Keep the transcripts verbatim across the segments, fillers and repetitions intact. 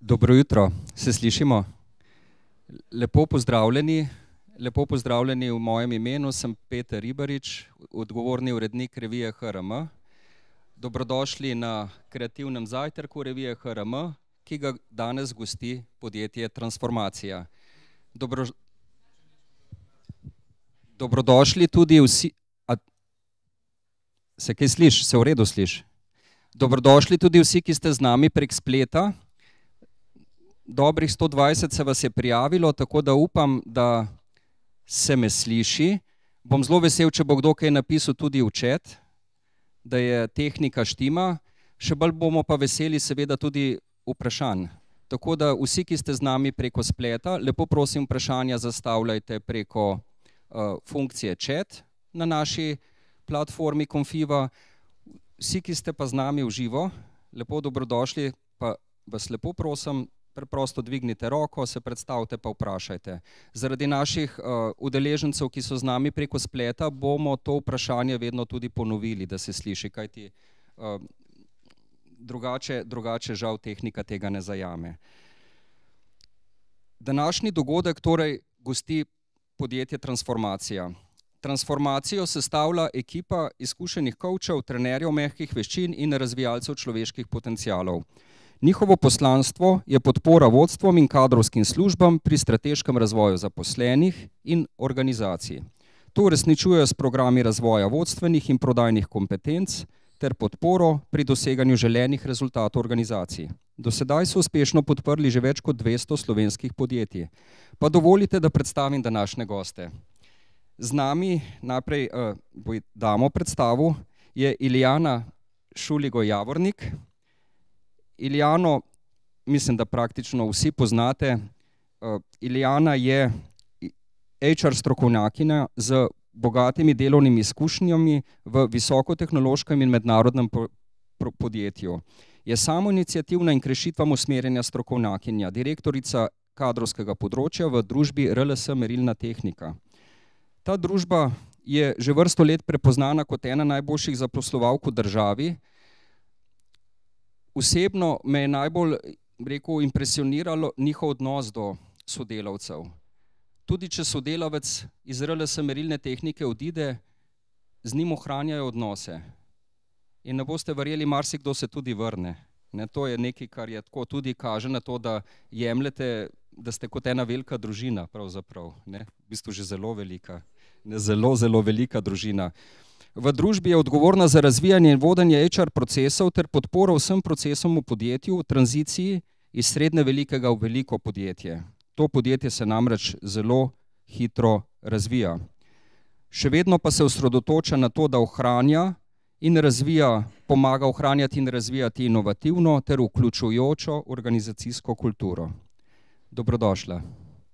Dobro jutro, se slišimo? Lepo pozdravljeni, lepo pozdravljeni v mojem imenu, sem Peter Ribarič, odgovorni urednik revije H R M. Dobrodošli na kreativnem zajtrku revije H R M, ki ga danes gosti podjetje Transformacija. Dobro... Dobrodošli tudi vsi... A... Se kaj sliš? Se v redu sliš? Dobrodošli tudi vsi, ki ste z nami prek spleta. Dobrih sto dvajset se vas je prijavilo, tako da upam, da se me sliši. Bom zelo vesel, če bo kdo kaj napisal tudi v chat, da je tehnika štima. Še bolj bomo pa veseli seveda tudi vprašanj. Tako da vsi, ki ste z nami preko spleta, lepo prosim vprašanja zastavljajte preko uh, funkcije chat na naši platformi Confiva. Vsi, ki ste pa z nami v živo, lepo dobrodošli, pa vas lepo prosim, preprosto dvignite roko, se predstavite pa vprašajte. Zaradi naših uh, udeležencev, ki so z nami preko spleta, bomo to vprašanje vedno tudi ponovili, da se sliši, kajti uh, drugače, drugače žal tehnika tega ne zajame. Današnji dogodek torej gosti podjetje Transformacija. Transformacijo sestavlja ekipa izkušenih coachev, trenerjev mehkih veščin in razvijalcev človeških potencialov. Njihovo poslanstvo je podpora vodstvom in kadrovskim službam pri strateškem razvoju zaposlenih in organizacij. To uresničujejo s programi razvoja vodstvenih in prodajnih kompetenc ter podporo pri doseganju želenih rezultatov organizacij. Do sedaj so uspešno podprli že več kot dvesto slovenskih podjetij. Pa dovolite, da predstavim današnje goste. Z nami najprej uh, damo predstavu, je Ilijana Šuligo-Javornik. Ilijano, mislim, da praktično vsi poznate. Uh, Ilijana je H R strokovnjakinja z bogatimi delovnimi izkušnjami v visokotehnološkem in mednarodnem po po podjetju. Je samoiniciativna in k rešitvam usmerjena strokovnjakinja, direktorica kadrovskega področja v družbi R L S Merilna tehnika. Ta družba je že vrsto let prepoznana kot ena najboljših zaposlovalk v državi. Osebno me je najbolj, rekel, impresioniralo njihov odnos do sodelavcev. Tudi če sodelavec iz R L S Merilne tehnike odide, z njim ohranjajo odnose. In ne boste verjeli, marsikdo se tudi vrne. Ne, to je nekaj, kar je tako tudi kaže na to, da jemljete, da ste kot ena velika družina, pravzaprav, ne, v bistvu že zelo velika, ne, zelo, zelo velika družina. V družbi je odgovorna za razvijanje in vodenje H R procesov ter podporo vsem procesom v podjetju v tranziciji iz srednje velikega v veliko podjetje. To podjetje se namreč zelo hitro razvija. Še vedno pa se osredotoča na to, da ohranja in razvija, pomaga ohranjati in razvijati inovativno ter vključujočo organizacijsko kulturo. Dobrodošla.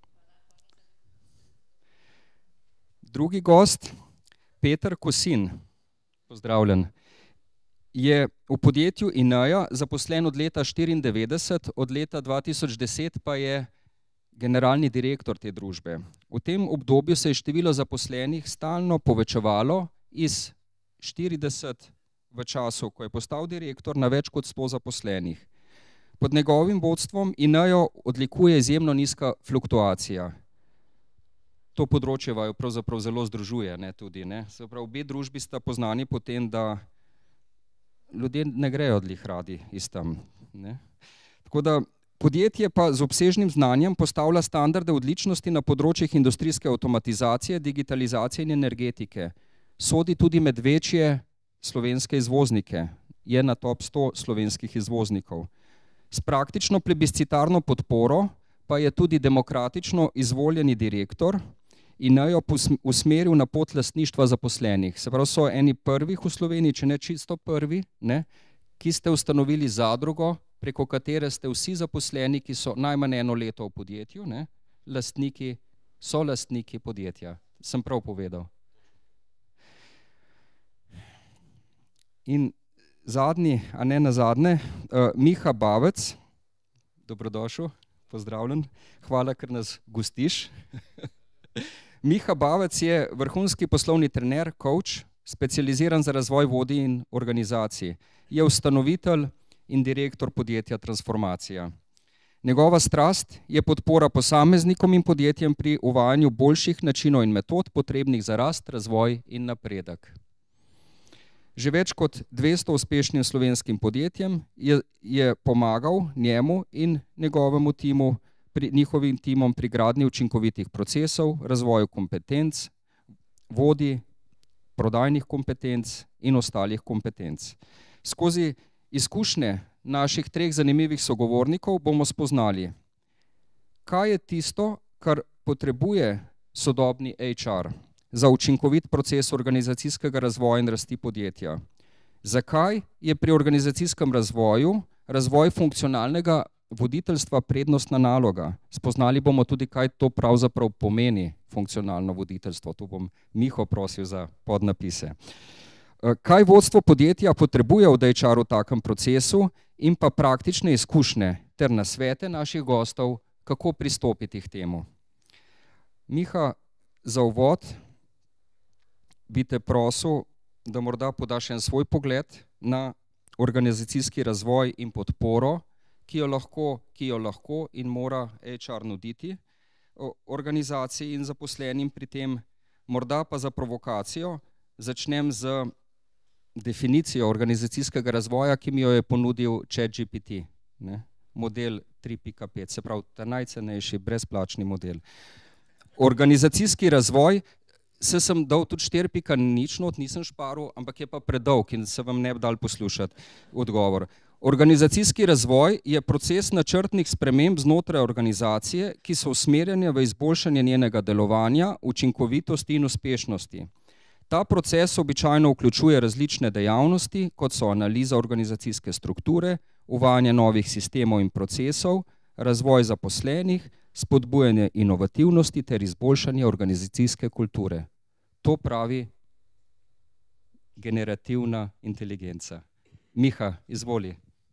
Drugi gost, Peter Kosin, pozdravljen, je v podjetju Inea zaposlen od leta štiriindevetdeset, od leta dva tisoč deset pa je generalni direktor te družbe. V tem obdobju se je število zaposlenih stalno povečevalo iz štirideset v času, ko je postal direktor, na več kot sto zaposlenih. Pod njegovim vodstvom Ineo odlikuje izjemno nizka fluktuacija. To področje vaju pravzaprav zelo združuje, ne, tudi, ne. Se pravi, obe družbi sta poznani po tem, da ljudje ne grejo odlih radi iz tam, ne. Tako da podjetje pa z obsežnim znanjem postavlja standarde odličnosti na področjih industrijske avtomatizacije, digitalizacije in energetike. Sodi tudi med večje slovenske izvoznike, je na top sto slovenskih izvoznikov. S praktično plebiscitarno podporo pa je tudi demokratično izvoljeni direktor Ineo usmeril na pot lastništva zaposlenih. Se pravi, so eni prvih v Sloveniji, če ne čisto prvi, ne, ki ste ustanovili zadrugo, preko katere ste vsi zaposleni, ki so najmanj eno leto v podjetju, ne, lastniki, so lastniki podjetja. Sem prav povedal. In zadnji, a ne nazadnje, uh, Miha Bavec, dobrodošel, pozdravljen, hvala, ker nas gostiš. Miha Bavec je vrhunski poslovni trener, coach, specializiran za razvoj vodij in organizacij. Je ustanovitelj in direktor podjetja Transformacija. Njegova strast je podpora posameznikom in podjetjem pri uvajanju boljših načinov in metod, potrebnih za rast, razvoj in napredek. Že več kot dvesto uspešnim slovenskim podjetjem je, je pomagal njemu in njegovemu timu, pri, njihovim timom pri gradnji učinkovitih procesov, razvoju kompetenc, vodi prodajnih kompetenc in ostalih kompetenc. Skozi izkušnje naših treh zanimivih sogovornikov bomo spoznali, kaj je tisto, kar potrebuje sodobni H R za učinkovit proces organizacijskega razvoja in rasti podjetja. Zakaj je pri organizacijskem razvoju razvoj funkcionalnega voditeljstva prednostna naloga? Spoznali bomo tudi, kaj to pravzaprav pomeni funkcionalno voditeljstvo. Tu bom Miho prosil za podnapise. Kaj vodstvo podjetja potrebuje od H R v takem procesu in pa praktične izkušnje ter nasvete naših gostov, kako pristopiti k temu. Miha, za uvod bi te prosil, da morda podaš en svoj pogled na organizacijski razvoj in podporo, ki jo lahko, ki jo lahko in mora H R nuditi organizaciji in zaposlenim pri tem. Morda pa za provokacijo začnem z definicijo organizacijskega razvoja, ki mi jo je ponudil ChatGPT, ne? Model tri pika pet, se pravi ta najcenejši brezplačni model. Organizacijski razvoj, se sem dal tudi štiri pika nič not, nisem šparil, ampak je pa predolg in se vam ne bi dal poslušati odgovor. Organizacijski razvoj je proces načrtnih sprememb znotraj organizacije, ki so usmerjene v izboljšanje njenega delovanja, učinkovitosti in uspešnosti. Ta proces običajno vključuje različne dejavnosti, kot so analiza organizacijske strukture, uvajanje novih sistemov in procesov, razvoj zaposlenih, spodbujanje inovativnosti ter izboljšanje organizacijske kulture. To pravi generativna inteligenca. Miha, izvoli.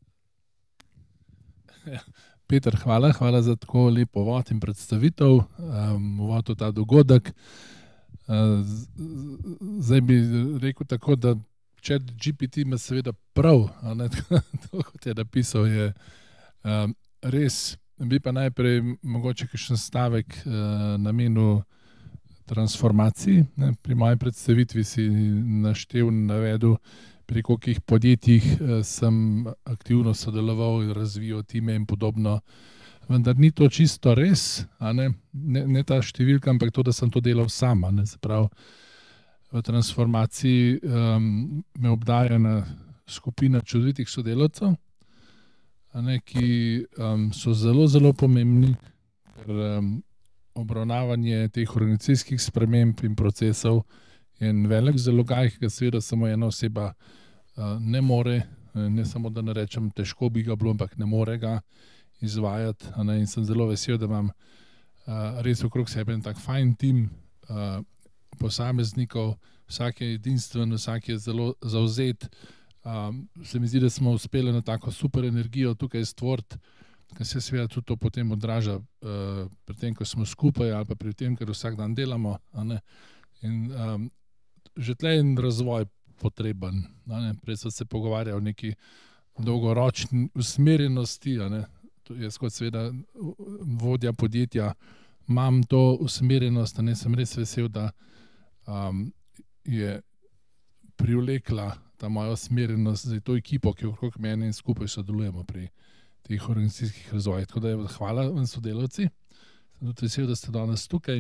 Peter, hvala, hvala za tako lep uvod in predstavitev, um, uvod v ta dogodek. Uh, zdaj bi rekel tako, da ChatGPT ima seveda prav, a ne, to, kot je napisal, je um, res. Bi pa najprej mogoče kakšen stavek uh, namenil transformaciji. Ne. Pri moji predstavitvi si naštel in navedel, pri kolikih podjetjih uh, sem aktivno sodeloval in razvijal time in podobno. Vendar ni to čisto res, a ne, ne, ne ta številka, ampak to, da sem to delal sama. Ne. Se pravi, v transformaciji um, me obdaja ena skupina čudovitih sodelavcev, Ne, ki um, so zelo, zelo pomembni, ker um, obravnavanje teh organizacijskih sprememb in procesov je en velik zalogaj, ki ga seveda samo ena oseba uh, ne more, ne samo da ne rečem, težko bi ga bilo, ampak ne more ga izvajati. Ne, in sem zelo vesel, da imam uh, res okrog sebe en tak fajn tim uh, posameznikov, vsak je edinstven, vsak je zelo zavzet. Um, se mi zdi, da smo uspeli na tako super energijo tukaj stvoriti, ki se seveda tudi to potem odraža uh, pri tem, ko smo skupaj ali pa pri tem, ker vsak dan delamo. A ne? In um, že tle je en razvoj potreben. A ne? Prej so se pogovarjali o neki dolgoročni usmerjenosti. A ne? Jaz kot seveda vodja podjetja imam to usmerjenost, a ne, sem res vesel, da um, je privlekla ta moja usmerjenost za to ekipo, ki je okrog mene in skupaj sodelujemo pri teh organizacijskih razvojih. Tako da je hvala vam sodelavci, sem tudi vesel, da ste danes tukaj.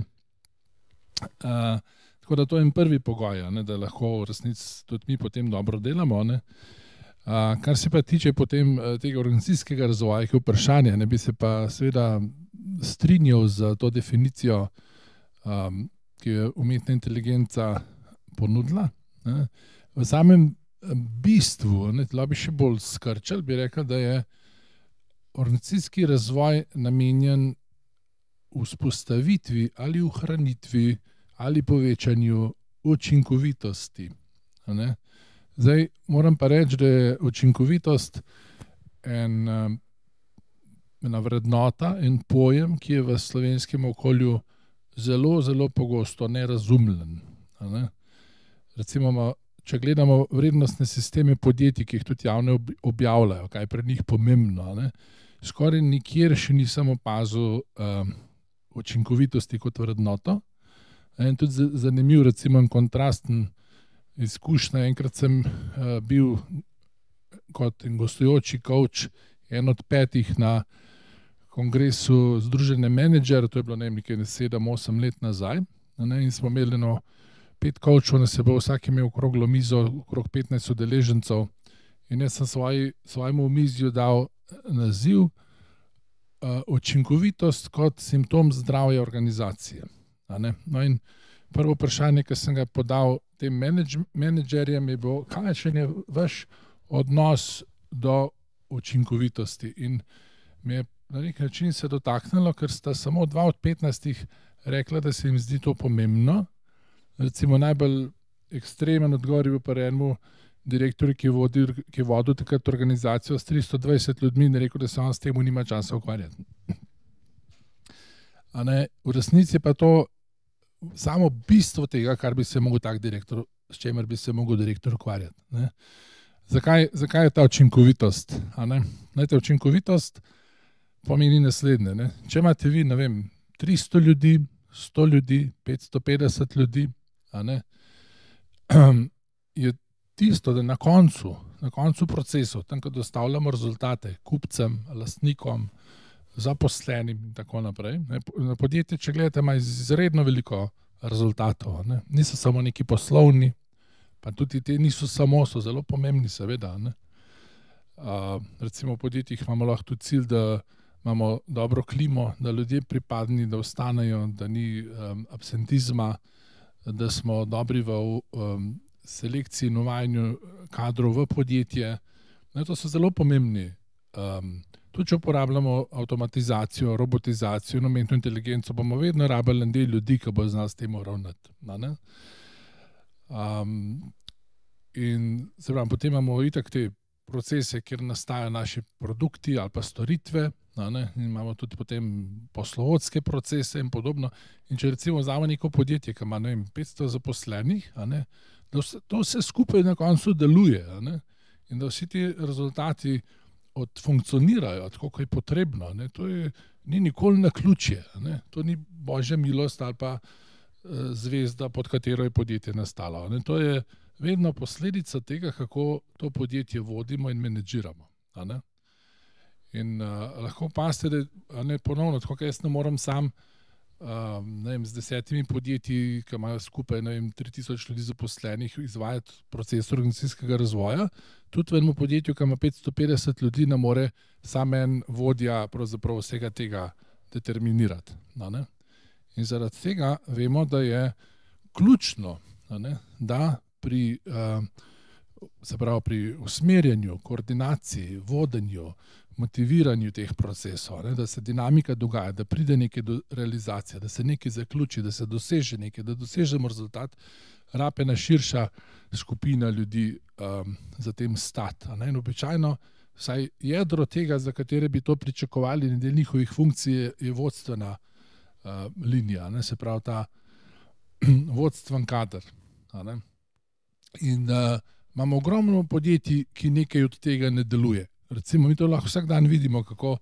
Uh, tako da to je en prvi pogoj, ne, da lahko v resnici tudi mi potem dobro delamo. Ne. Uh, kar se pa tiče potem uh, tega organizacijskega razvoja, ki je vprašanje, ne bi se pa seveda strinjal z to definicijo, um, ki je umetna inteligenca ponudila. Ne. V samem bistvu, ne, tla bi še bolj skrčal, bi rekel, da je organizacijski razvoj namenjen vzpostavitvi ali ohranitvi ali povečanju učinkovitosti. Ne. Zdaj moram pa reči, da je učinkovitost en, ena vrednota in pojem, ki je v slovenskem okolju zelo, zelo pogosto nerazumljen. Ne. Recimo, če gledamo vrednostne sisteme podjetij, ki jih tudi javno objavljajo, kaj je pri njih pomembno, ne, skoraj nikjer še nisem opazil um, učinkovitosti kot vrednoto. In tudi zanimiv, recimo, kontrasten izkušnja. Enkrat sem uh, bil kot gostujoči coach en od petih na kongresu Združenja menedžerjev, to je bilo nekaj sedem osem let nazaj, ne, in smo imeli eno pet coachov na sebe, vsak imel okroglo mizo, okrog petnajst udeležencev, in jaz sem svoj, svojemu omizju dal naziv uh, učinkovitost kot simptom zdravja organizacije. Ne. No, in prvo vprašanje, ki sem ga podal tem menedž, menedžerjem, je bilo, kakšen je vaš odnos do učinkovitosti. In mi je na nek način se dotaknilo, ker sta samo dva od petnajstih rekla, da se jim zdi to pomembno. Recimo najbolj ekstremen odgovor je bil pri enemu direktorju, ki je vodil, ki je vodil takrat organizacijo s tristo dvajset ljudmi, in rekel, da se on s tem nima časa ukvarjati. A ne, v resnici pa to samo bistvo tega, kar bi se mogel tak direktor, s čemer bi se mogel direktor ukvarjati. Ne. Zakaj, zakaj je ta učinkovitost? A ne? Najte, učinkovitost pomeni naslednje. Ne? Če imate vi, ne vem, tristo ljudi, sto ljudi, petsto petdeset ljudi, a ne, je tisto, da na koncu, na koncu procesov, tam, ko dostavljamo rezultate kupcem, lastnikom, zaposlenim in tako naprej. Ne? Na podjetje, če gledate, ima izredno veliko rezultatov. Ne? Niso samo neki poslovni, pa tudi te niso samo, so zelo pomembni, seveda. Ne? Uh, recimo v podjetjih imamo lahko tudi cilj, da imamo dobro klimo, da ljudje pripadni, da ostanejo, da ni um, absentizma, da smo dobri v um, selekciji in uvajanju kadrov v podjetje. Ne, to so zelo pomembni. Um, tudi če uporabljamo avtomatizacijo, robotizacijo in umetno inteligenco, bomo vedno rabili en del ljudi, ki bo znal s tem ravnati. Um, in se pravi, potem imamo itak te procese, kjer nastajajo naši produkti ali pa storitve, ne, in imamo tudi potem poslovodske procese in podobno. In če recimo vzamemo neko podjetje, ki ima, ne vem, petsto zaposlenih, a ne, da vse, to vse skupaj na koncu deluje, a ne, in da vsi ti rezultati odfunkcionirajo, tako kot je potrebno. Ne, to je, ni nikoli naključje, ne, to ni božja milost ali pa uh, zvezda, pod katero je podjetje nastalo. Ne, to je vedno posledica tega, kako to podjetje vodimo in menedžiramo. A ne? In uh, lahko opazite, da ne, ponovno, tako kot jaz ne morem sam uh, ne vem, z desetimi podjetji, ki imajo skupaj ne vem, tri tisoč ljudi zaposlenih, izvajati proces organizacijskega razvoja, tudi v enem podjetju, ki ima petsto petdeset ljudi, ne more sam en vodja pravzaprav vsega tega determinirati. A ne? In zaradi tega vemo, da je ključno, a ne, da pri, uh, se pravi, pri usmerjanju, koordinaciji, vodenju, motiviranju teh procesov, ne, da se dinamika dogaja, da pride nekaj do realizacije, da se nekaj zaključi, da se doseže nekaj, da dosežemo rezultat, rabe ena širša skupina ljudi um, za tem stati. In običajno, vsaj jedro tega, za katere bi to pričakovali, in del njihovih funkcij je, je vodstvena uh, linija, ne, se pravi ta vodstven kader. Ne. In uh, imamo ogromno podjetij, ki nekaj od tega ne deluje. Recimo, mi to lahko vsak dan vidimo, kako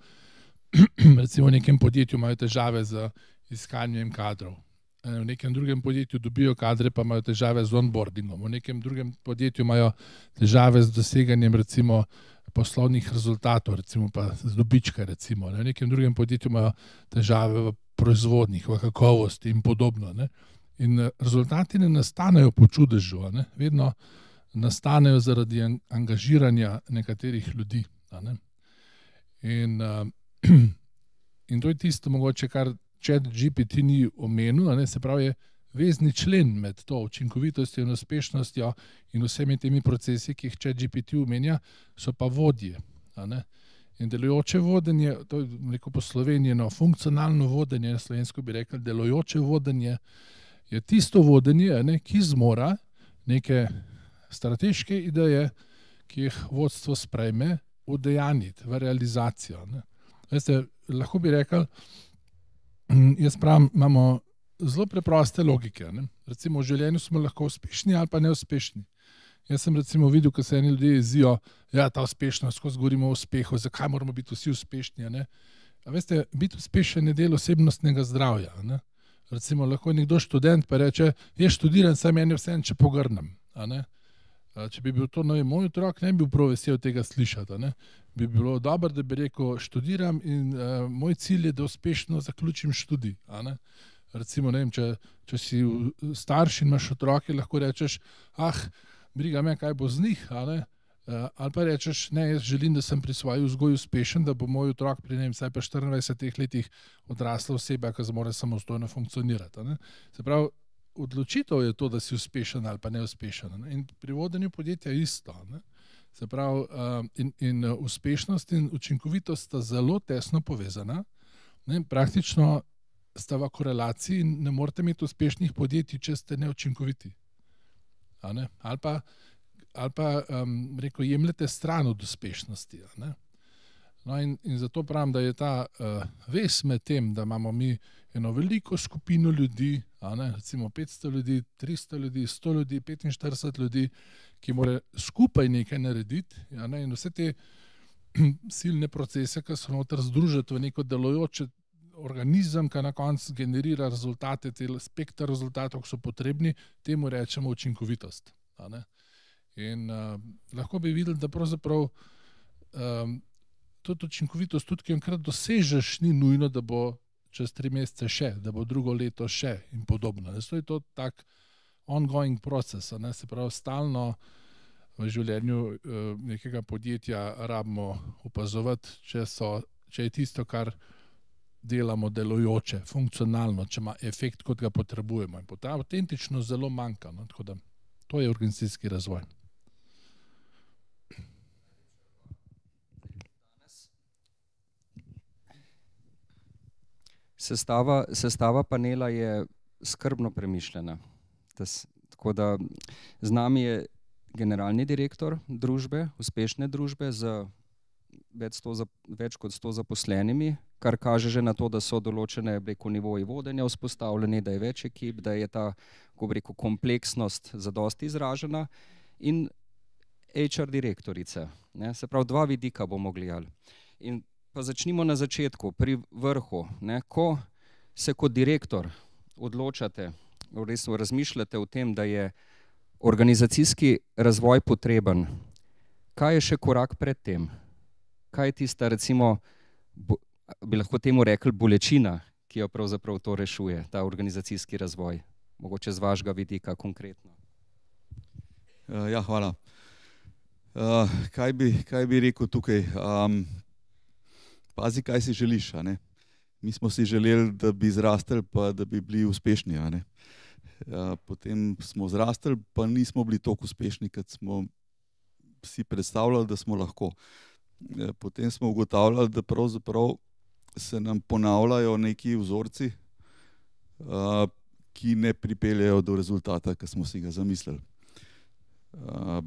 recimo v nekem podjetju imajo težave z iskanjem kadrov. V nekem drugem podjetju dobijo kadre, pa imajo težave z onboardingom. V nekem drugem podjetju imajo težave z doseganjem recimo poslovnih rezultatov, recimo pa z dobička. Recimo. V nekem drugem podjetju imajo težave v proizvodnih, v kakovosti in podobno. Ne? In rezultati ne nastanejo po čudežu, ne? Vedno nastanejo zaradi angažiranja nekaterih ljudi. Ne? In, uh, in to je tisto, mogoče, kar ChatGPT ni omenil, ne? Se pravi, je vezni člen med to učinkovitostjo in uspešnostjo in vsemi temi procesi, ki jih ChatGPT omenja, so pa vodje. Ne? In delujoče vodenje, to je rekel po Sloveniji, no, funkcionalno vodenje, slovensko bi rekli delujoče vodenje, je tisto vodenje, ne, ki zmora neke strateške ideje, ki jih vodstvo sprejme, udejanjiti v realizacijo. Ne. Veste, lahko bi rekel, jaz pravim, imamo zelo preproste logike. Ne. Recimo v življenju smo lahko uspešni ali pa neuspešni. Jaz sem recimo videl, ko se eni ljudje jezijo, ja, ta uspešnost, skozi govorimo o uspehu, zakaj moramo biti vsi uspešni, a ne? A veste, biti uspešen je del osebnostnega zdravja, a ne? Recimo, lahko je nekdo študent pa reče, jaz študiram, saj meni je vseeno, če pogrnem, a ne? Če bi bil to no, moj otrok, ne bi bil prav vesel tega slišati, a ne? Bi bilo dobro, da bi rekel, študiram in uh, moj cilj je, da uspešno zaključim študij, a ne? Recimo, ne vem, če, če si starš in imaš otroke, lahko rečeš, ah, briga me, kaj bo z njih, a ne? Uh, ali pa rečeš, ne, jaz želim, da sem pri svoji vzgoji uspešen, da bo moj otrok pri njem vsaj pa štiriindvajsetih letih odrasla oseba, ki zmore samostojno funkcionirati, a ne? Se pravi, odločitev je to, da si uspešen ali pa neuspešen, ne? In pri vodenju podjetja isto, ne? Se pravi, uh, in, in uh, uspešnost in učinkovitost sta zelo tesno povezana, ne? Praktično sta v korelaciji in ne morete imeti uspešnih podjetij, če ste neučinkoviti. A ne? Ali pa, ali pa um, rekel, jemljete stran od uspešnosti. A ne? No in, in zato pravim, da je ta uh, ves med tem, da imamo mi eno veliko skupino ljudi, a ne? Recimo petsto ljudi, tristo ljudi, sto ljudi, petinštirideset ljudi, ki mora skupaj nekaj narediti, a ne? In vse te silne procese, ki so noter združiti v neko delujoče organizem, ki na koncu generira rezultate, te spekter rezultatov, ki so potrebni, temu rečemo učinkovitost. A ne? In uh, lahko bi videli, da pravzaprav um, tudi učinkovitost, tudi ki enkrat dosežeš, ni nujno, da bo čez tri mesece še, da bo drugo leto še in podobno. To je to tak ongoing proces, a ne? Se pravi, stalno v življenju uh, nekega podjetja rabimo opazovati, če, so, če je tisto, kar delamo delujoče, funkcionalno, če ima efekt, kot ga potrebujemo. In ta avtentičnost zelo manjka. No? Tako da to je organizacijski razvoj. Sestava, sestava panela je skrbno premišljena. Tas, tako da z nami je generalni direktor družbe, uspešne družbe z več, sto, več kot sto zaposlenimi, kar kaže že na to, da so določene preko nivoji vodenja vzpostavljeni, da je več ekip, da je ta, ko bi rekel, kompleksnost zadosti izražena, in H R direktorica. Ne? Se pravi, dva vidika bomo gledali. In pa začnimo na začetku, pri vrhu. Ne? Ko se kot direktor odločate, resno razmišljate o tem, da je organizacijski razvoj potreben, kaj je še korak pred tem? Kaj je tista, recimo, bo, bi lahko temu rekli, bolečina, ki jo pravzaprav to rešuje, ta organizacijski razvoj? Mogoče z vašega vidika konkretno. Uh, ja, hvala. Uh, kaj bi, kaj bi rekel tukaj? Um, pazi, kaj si želiš, a ne? Mi smo si želeli, da bi zrasteli, pa da bi bili uspešni, a ne? Uh, potem smo zrasteli, pa nismo bili toliko uspešni, kot smo si predstavljali, da smo lahko. Potem smo ugotavljali, da pravzaprav se nam ponavljajo neki vzorci, uh, ki ne pripeljejo do rezultata, ki smo si ga zamislili. Uh,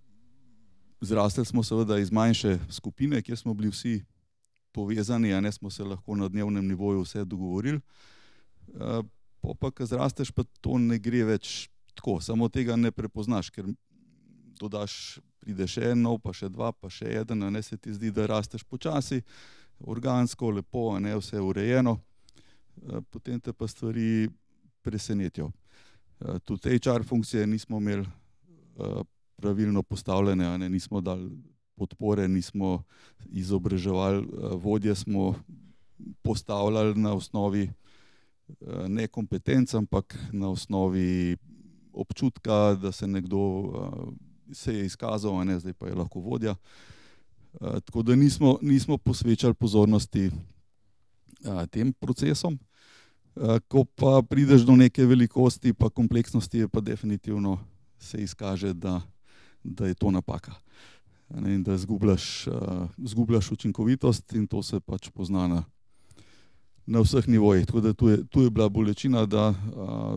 zrastli smo seveda iz manjše skupine, kjer smo bili vsi povezani, a ne smo se lahko na dnevnem nivoju vse dogovorili. Uh, po pa, ko zrasteš, pa to ne gre več tako, samo tega ne prepoznaš, ker dodaš, pride še en nov, pa še dva, pa še eden, a ne, se ti zdi, da rasteš počasi, organsko, lepo, a ne, vse urejeno, potem te pa stvari presenetijo. Tudi H R funkcije nismo imeli pravilno postavljene, a ne, nismo dali podpore, nismo izobraževali, vodje smo postavljali na osnovi ne kompetenc, ampak na osnovi občutka, da se nekdo se je izkazal, a ne, zdaj pa je lahko vodja. Uh, tako da nismo, nismo posvečali pozornosti uh, tem procesom. Uh, ko pa prideš do neke velikosti pa kompleksnosti, je pa definitivno se izkaže, da, da je to napaka. Ne, in da zgubljaš, uh, zgubljaš učinkovitost in to se pač pozna na, na vseh nivojih. Tako da tu je, tu je bila bolečina, da uh,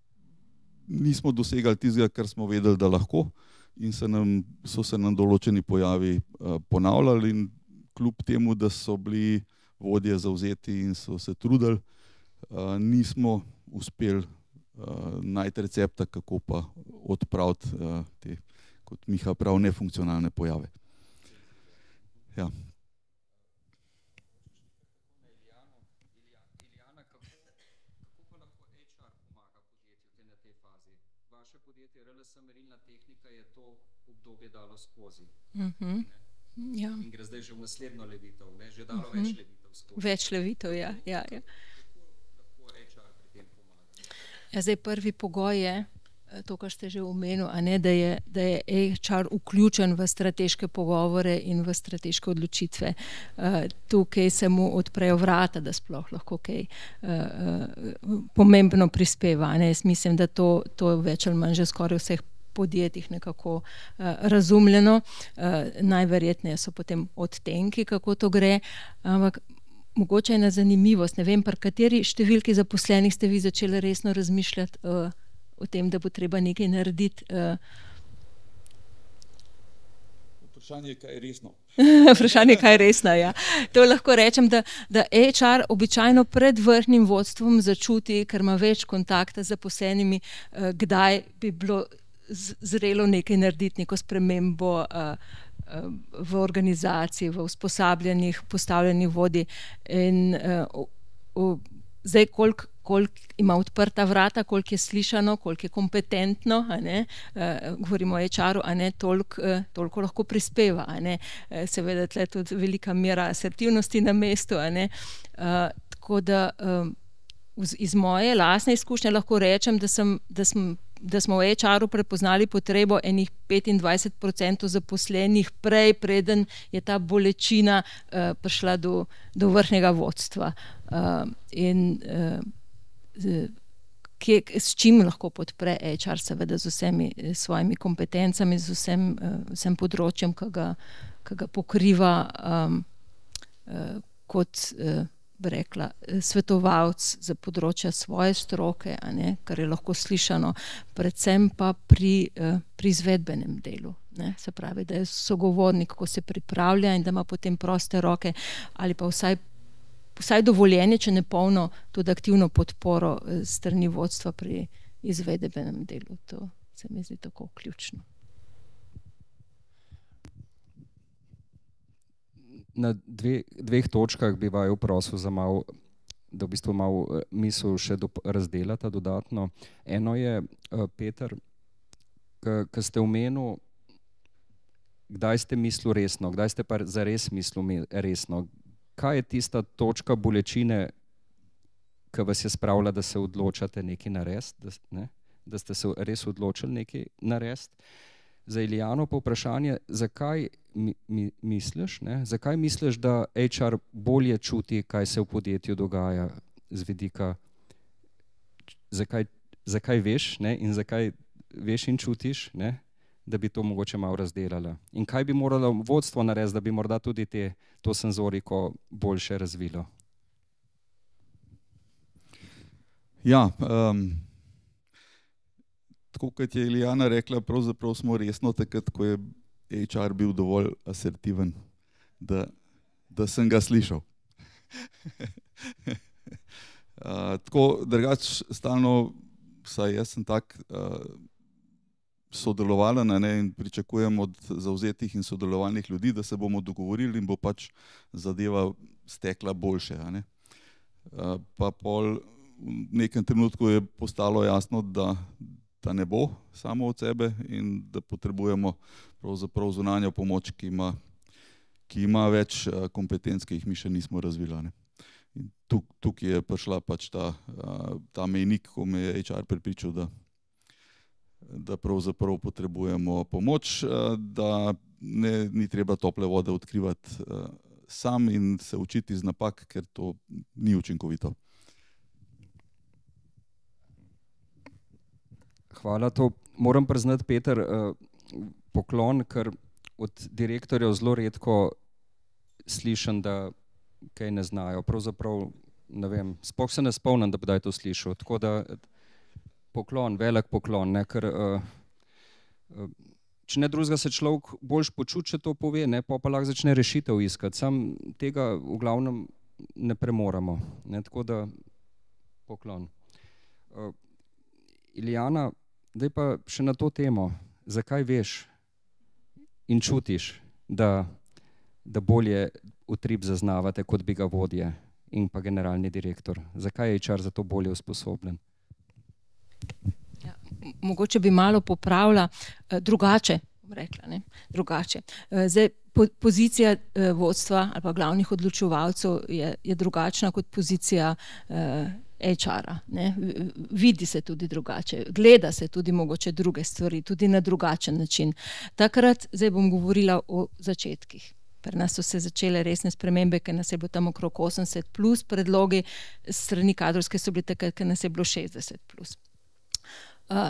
nismo dosegali tistega, kar smo vedeli, da lahko, in se nam, so se nam določeni pojavi uh, ponavljali, in kljub temu, da so bili vodje zavzeti in so se trudili, uh, nismo uspeli uh, najti recepta, kako pa odpraviti uh, te kot Miha prav, nefunkcionalne pojave. Ja. Vaše podjetje R L S Merilna tehnika je to obdobje dalo skozi. Uh-huh. Ja. In gre zdaj že v naslednjo levitev, ne? Že dalo uh-huh. več levitev skozi. Več levitev, ja. ja, ja. Kako H R pri tem pomaga? Ja, zdaj prvi pogoj je, to, kar ste že omenili, a ne, da je, da je H R vključen v strateške pogovore in v strateške odločitve. Uh, tukaj se mu odprejo vrata, da sploh lahko kaj uh, uh, pomembno prispeva. Ne? Jaz mislim, da to, to več ali manj že skoraj vseh podjetjih nekako uh, razumljeno. Uh, najverjetneje so potem odtenki, kako to gre, ampak mogoče je na zanimivost. Ne vem, pri kateri številki zaposlenih ste vi začeli resno razmišljati uh, o tem, da bo treba nekaj narediti. Uh... Vprašanje je, kaj je resno. Vprašanje je, kaj je resno, ja. To lahko rečem, da, da H R običajno pred vrhnim vodstvom začuti, ker ima več kontakta z zaposlenimi, uh, kdaj bi bilo zrelo nekaj narediti, neko spremembo uh, uh, v organizaciji, v usposabljanjih, postavljenih vodij. In uh, uh, zdaj, koliko koliko ima odprta vrata, koliko je slišano, koliko je kompetentno, a ne, uh, govorimo o H R-u, a ne, toliko, uh, toliko lahko prispeva, a ne, uh, seveda tle tudi velika mera asertivnosti na mestu, a ne, uh, tako da um, iz moje lastne izkušnje lahko rečem, da sem, da sem da smo v H R-u prepoznali potrebo enih petindvajset procentov zaposlenih prej, preden je ta bolečina uh, prišla do, do vrhnega vodstva. Uh, in uh, z, kje, s čim lahko podpre H R, seveda z vsemi svojimi kompetencami, z vsem, uh, vsem področjem, ki ga, ki ga pokriva um, uh, kot uh, bi rekla, svetovalec za področja svoje stroke, a ne, kar je lahko slišano, predvsem pa pri, pri izvedbenem delu. Ne, se pravi, da je sogovornik, ko se pripravlja in da ima potem proste roke ali pa vsaj, vsaj dovoljenje, če ne polno, tudi aktivno podporo strani vodstva pri izvedbenem delu. To se mi zdi tako ključno. Na dve, dveh točkah bi vaju prosil za malo, da v bistvu malo misel še do, razdelata dodatno. Eno je, Peter, ki ste omenil, kdaj ste mislil resno, kdaj ste pa zares mislil resno. Kaj je tista točka bolečine, ki vas je spravila, da se odločate nekaj narediti, da, ne? Da ste se res odločili nekaj narediti? Za Ilijano pa vprašanje, zakaj mi, mi, misliš, ne? Zakaj misliš, da H R bolje čuti, kaj se v podjetju dogaja z vidika, zakaj, zakaj veš, ne? In zakaj veš in čutiš, ne? Da bi to mogoče malo razdelala. In kaj bi moralo vodstvo narediti, da bi morda tudi te, to senzoriko boljše razvilo? Ja, um... tako kot je Ilijana rekla, pravzaprav smo resno takrat, ko je H R bil dovolj asertiven, da, da sem ga slišal. uh, tako drugač stalno, saj jaz sem tak uh, sodelovalen, ne, in pričakujem od zavzetih in sodelovalnih ljudi, da se bomo dogovorili in bo pač zadeva stekla boljše. A ne. Uh, pa pol v nekem trenutku je postalo jasno, da da ne bo samo od sebe in da potrebujemo pravzaprav zunanjo pomoč, ki ima, ki ima več kompetenc, ki jih mi še nismo razvili. Ne. In tuk, tukaj je prišla pač ta, ta mejnik, ko me je H R prepričal, da, da pravzaprav potrebujemo pomoč, da ne, ni treba tople vode odkrivati sam in se učiti iz napak, ker to ni učinkovito. Hvala, to moram priznati, Peter, poklon, ker od direktorjev zelo redko slišim, da kaj ne znajo. Pravzaprav, ne vem, sploh se ne spomnim, da bi daj to slišal. Tako da poklon, velik poklon, ne, ker če ne drugega se človek boljš počuti, če to pove, ne, pa pa lahko začne rešitev iskati. Sam tega v glavnem ne premoramo, ne, tako da poklon. Ilijana, zdaj pa še na to temo, zakaj veš, in čutiš, da, da bolje utrip zaznavate, kot bi ga vodje in pa generalni direktor? Zakaj je H R za to bolje usposobljen? Ja, mogoče bi malo popravila eh, drugače, rekla, ne? drugače. Eh, zdaj, po, pozicija eh, vodstva ali pa glavnih odločevalcev je, je drugačna kot pozicija eh, H R-a. Vidi se tudi drugače, gleda se tudi mogoče druge stvari, tudi na drugačen način. Takrat, zdaj bom govorila o začetkih. Pri nas so se začele resne spremembe, ker nas je bilo tam okrog osemdeset plus, predlogi strani kadrovske so bili takrat, ker nas je bilo šestdeset plus. Uh,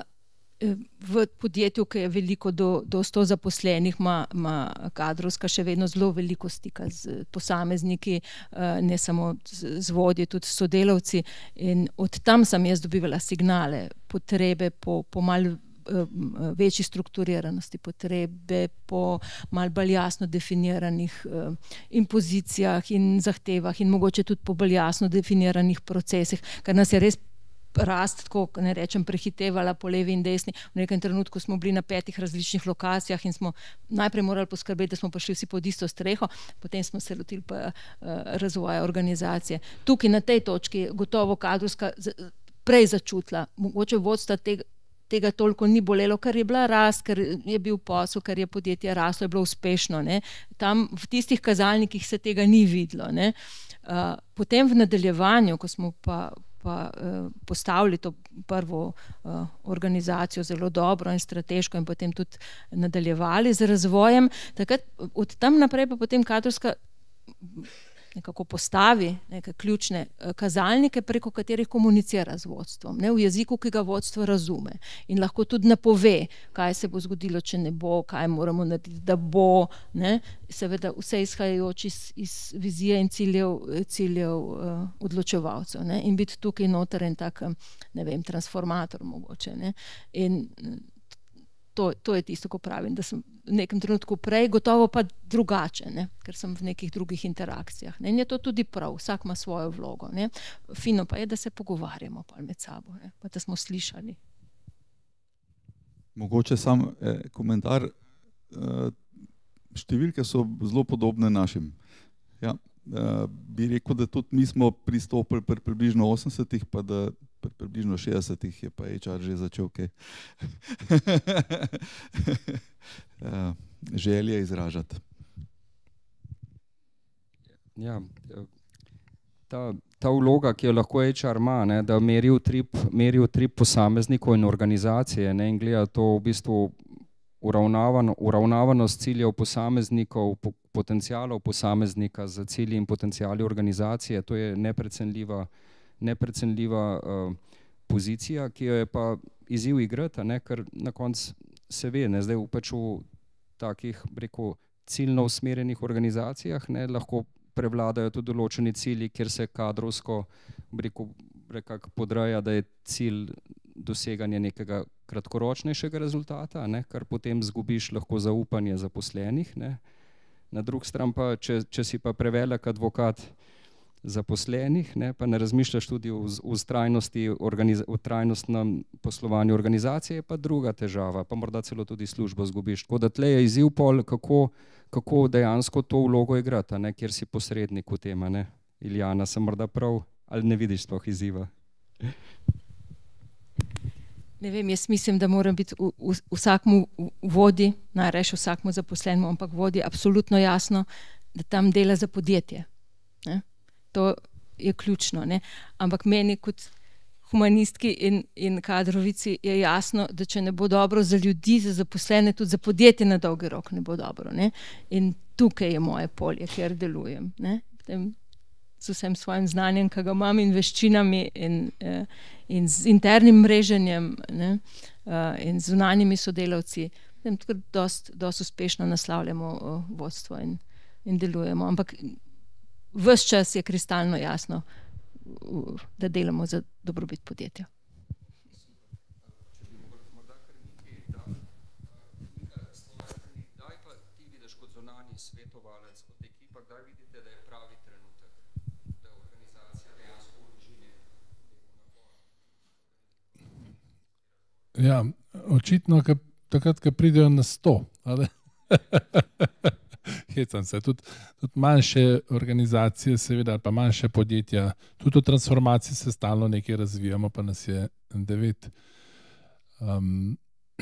v podjetju, ki je veliko do, do sto zaposlenih, ima, ima kadrovska še vedno zelo veliko stika z posamezniki, uh, ne samo z, z vodji, tudi sodelavci, in od tam sem jaz dobivala signale, potrebe po, po malo večji strukturiranosti, potrebe po malo bolj jasno definiranih uh, in pozicijah in zahtevah in mogoče tudi po bolj jasno definiranih procesih, ker nas je res rast, tako ne rečem, prehitevala po levi in desni. V nekem trenutku smo bili na petih različnih lokacijah in smo najprej morali poskrbeti, da smo prišli vsi pod isto streho, potem smo se lotili pa uh, razvoja organizacije. Tukaj na tej točki gotovo kadrovska prej začutila, mogoče vodstva tega tega toliko ni bolelo, ker je bila rast, ker je bil posel, ker je podjetje raslo, je bilo uspešno. Ne. Tam v tistih kazalnikih se tega ni videlo. Ne. Uh, potem v nadaljevanju, ko smo pa, pa uh, postavili to prvo uh, organizacijo zelo dobro in strateško in potem tudi nadaljevali z razvojem, takrat od tam naprej pa potem kadrovska nekako postavi neke ključne kazalnike, preko katerih komunicira z vodstvom, ne, v jeziku, ki ga vodstvo razume in lahko tudi napove, kaj se bo zgodilo, če ne bo, kaj moramo narediti, da bo, ne, seveda vse izhajajoč iz, iz vizije in ciljev, ciljev uh, odločevalcev, ne, in biti tukaj noter en tak, ne vem, transformator mogoče, ne, in To, to je tisto, ko pravim, da sem v nekem trenutku prej, gotovo pa drugače, ne? Ker sem v nekih drugih interakcijah. Ne? In je to tudi prav, vsak ima svojo vlogo. Ne? Fino pa je, da se pogovarjamo pa med sabo, ne? Pa da smo slišali. Mogoče sam eh, komentar. Eh, številke so zelo podobne našim. Ja, eh, bi rekel, da tudi mi smo pristopili pri približno osemdesetih, pa da pri približno šestdesetih je pa H R že začel kaj želje izražati. Ja, ta, ta vloga, ki jo lahko H R ima, ne, da meri utrip, meri utrip posameznikov in organizacije, ne, in gleda to v bistvu uravnavano, uravnavanost ciljev posameznikov, po, potencialov posameznika za cilji in potenciali organizacije, to je neprecenljiva neprecenljiva uh, pozicija, ki jo je pa izziv igrati, ne, ker na koncu se ve, ne, zdaj v pač v takih, rekel, ciljno usmerjenih organizacijah, ne, lahko prevladajo tudi določeni cilji, kjer se kadrovsko, rekel, rekak podreja, da je cilj doseganje nekega kratkoročnejšega rezultata, ne, kar potem zgubiš lahko zaupanje zaposlenih, ne. Na drugi strani pa, če, če si pa prevelik advokat zaposlenih, ne, pa ne razmišljaš tudi o ustrajnosti, o trajnostnem poslovanju organizacije, pa druga težava, pa morda celo tudi službo zgubiš. Tako da tle je izziv pol, kako, kako dejansko to vlogo igrati, ne, kjer si posrednik v tem, ne. Iljana, sem morda prav, ali ne vidiš sploh izziva? Ne vem, jaz mislim, da moram biti v, v, vsakmu vodi, najrajši vsakmu zaposlenemu, ampak vodi absolutno jasno, da tam dela za podjetje. Ne. To je ključno, ne? Ampak meni kot humanistki in, in kadrovici je jasno, da če ne bo dobro za ljudi, za zaposlene, tudi za podjetje na dolgi rok ne bo dobro. Ne? In tukaj je moje polje, kjer delujem. Ne? Tem, z vsem svojim znanjem, ki ga imam, in veščinami in, in z internim mreženjem, ne? In z zunanjimi sodelavci, tem tako dost, dost uspešno naslavljamo vodstvo in, in delujemo. Ampak ves čas je kristalno jasno, da delamo za dobrobit podjetja. Kdaj pa ti vidiš kot zunanji svetovalec od ekipa, kdaj vidite, da je pravi trenutek, da organizacija dejansko vloži Ja, očitno, takrat, ko pridejo na sto, ali? Hecam se. Tudi, tudi manjše organizacije, seveda, pa manjše podjetja, tudi v transformaciji se stalno nekaj razvijamo, pa nas je devet. Um,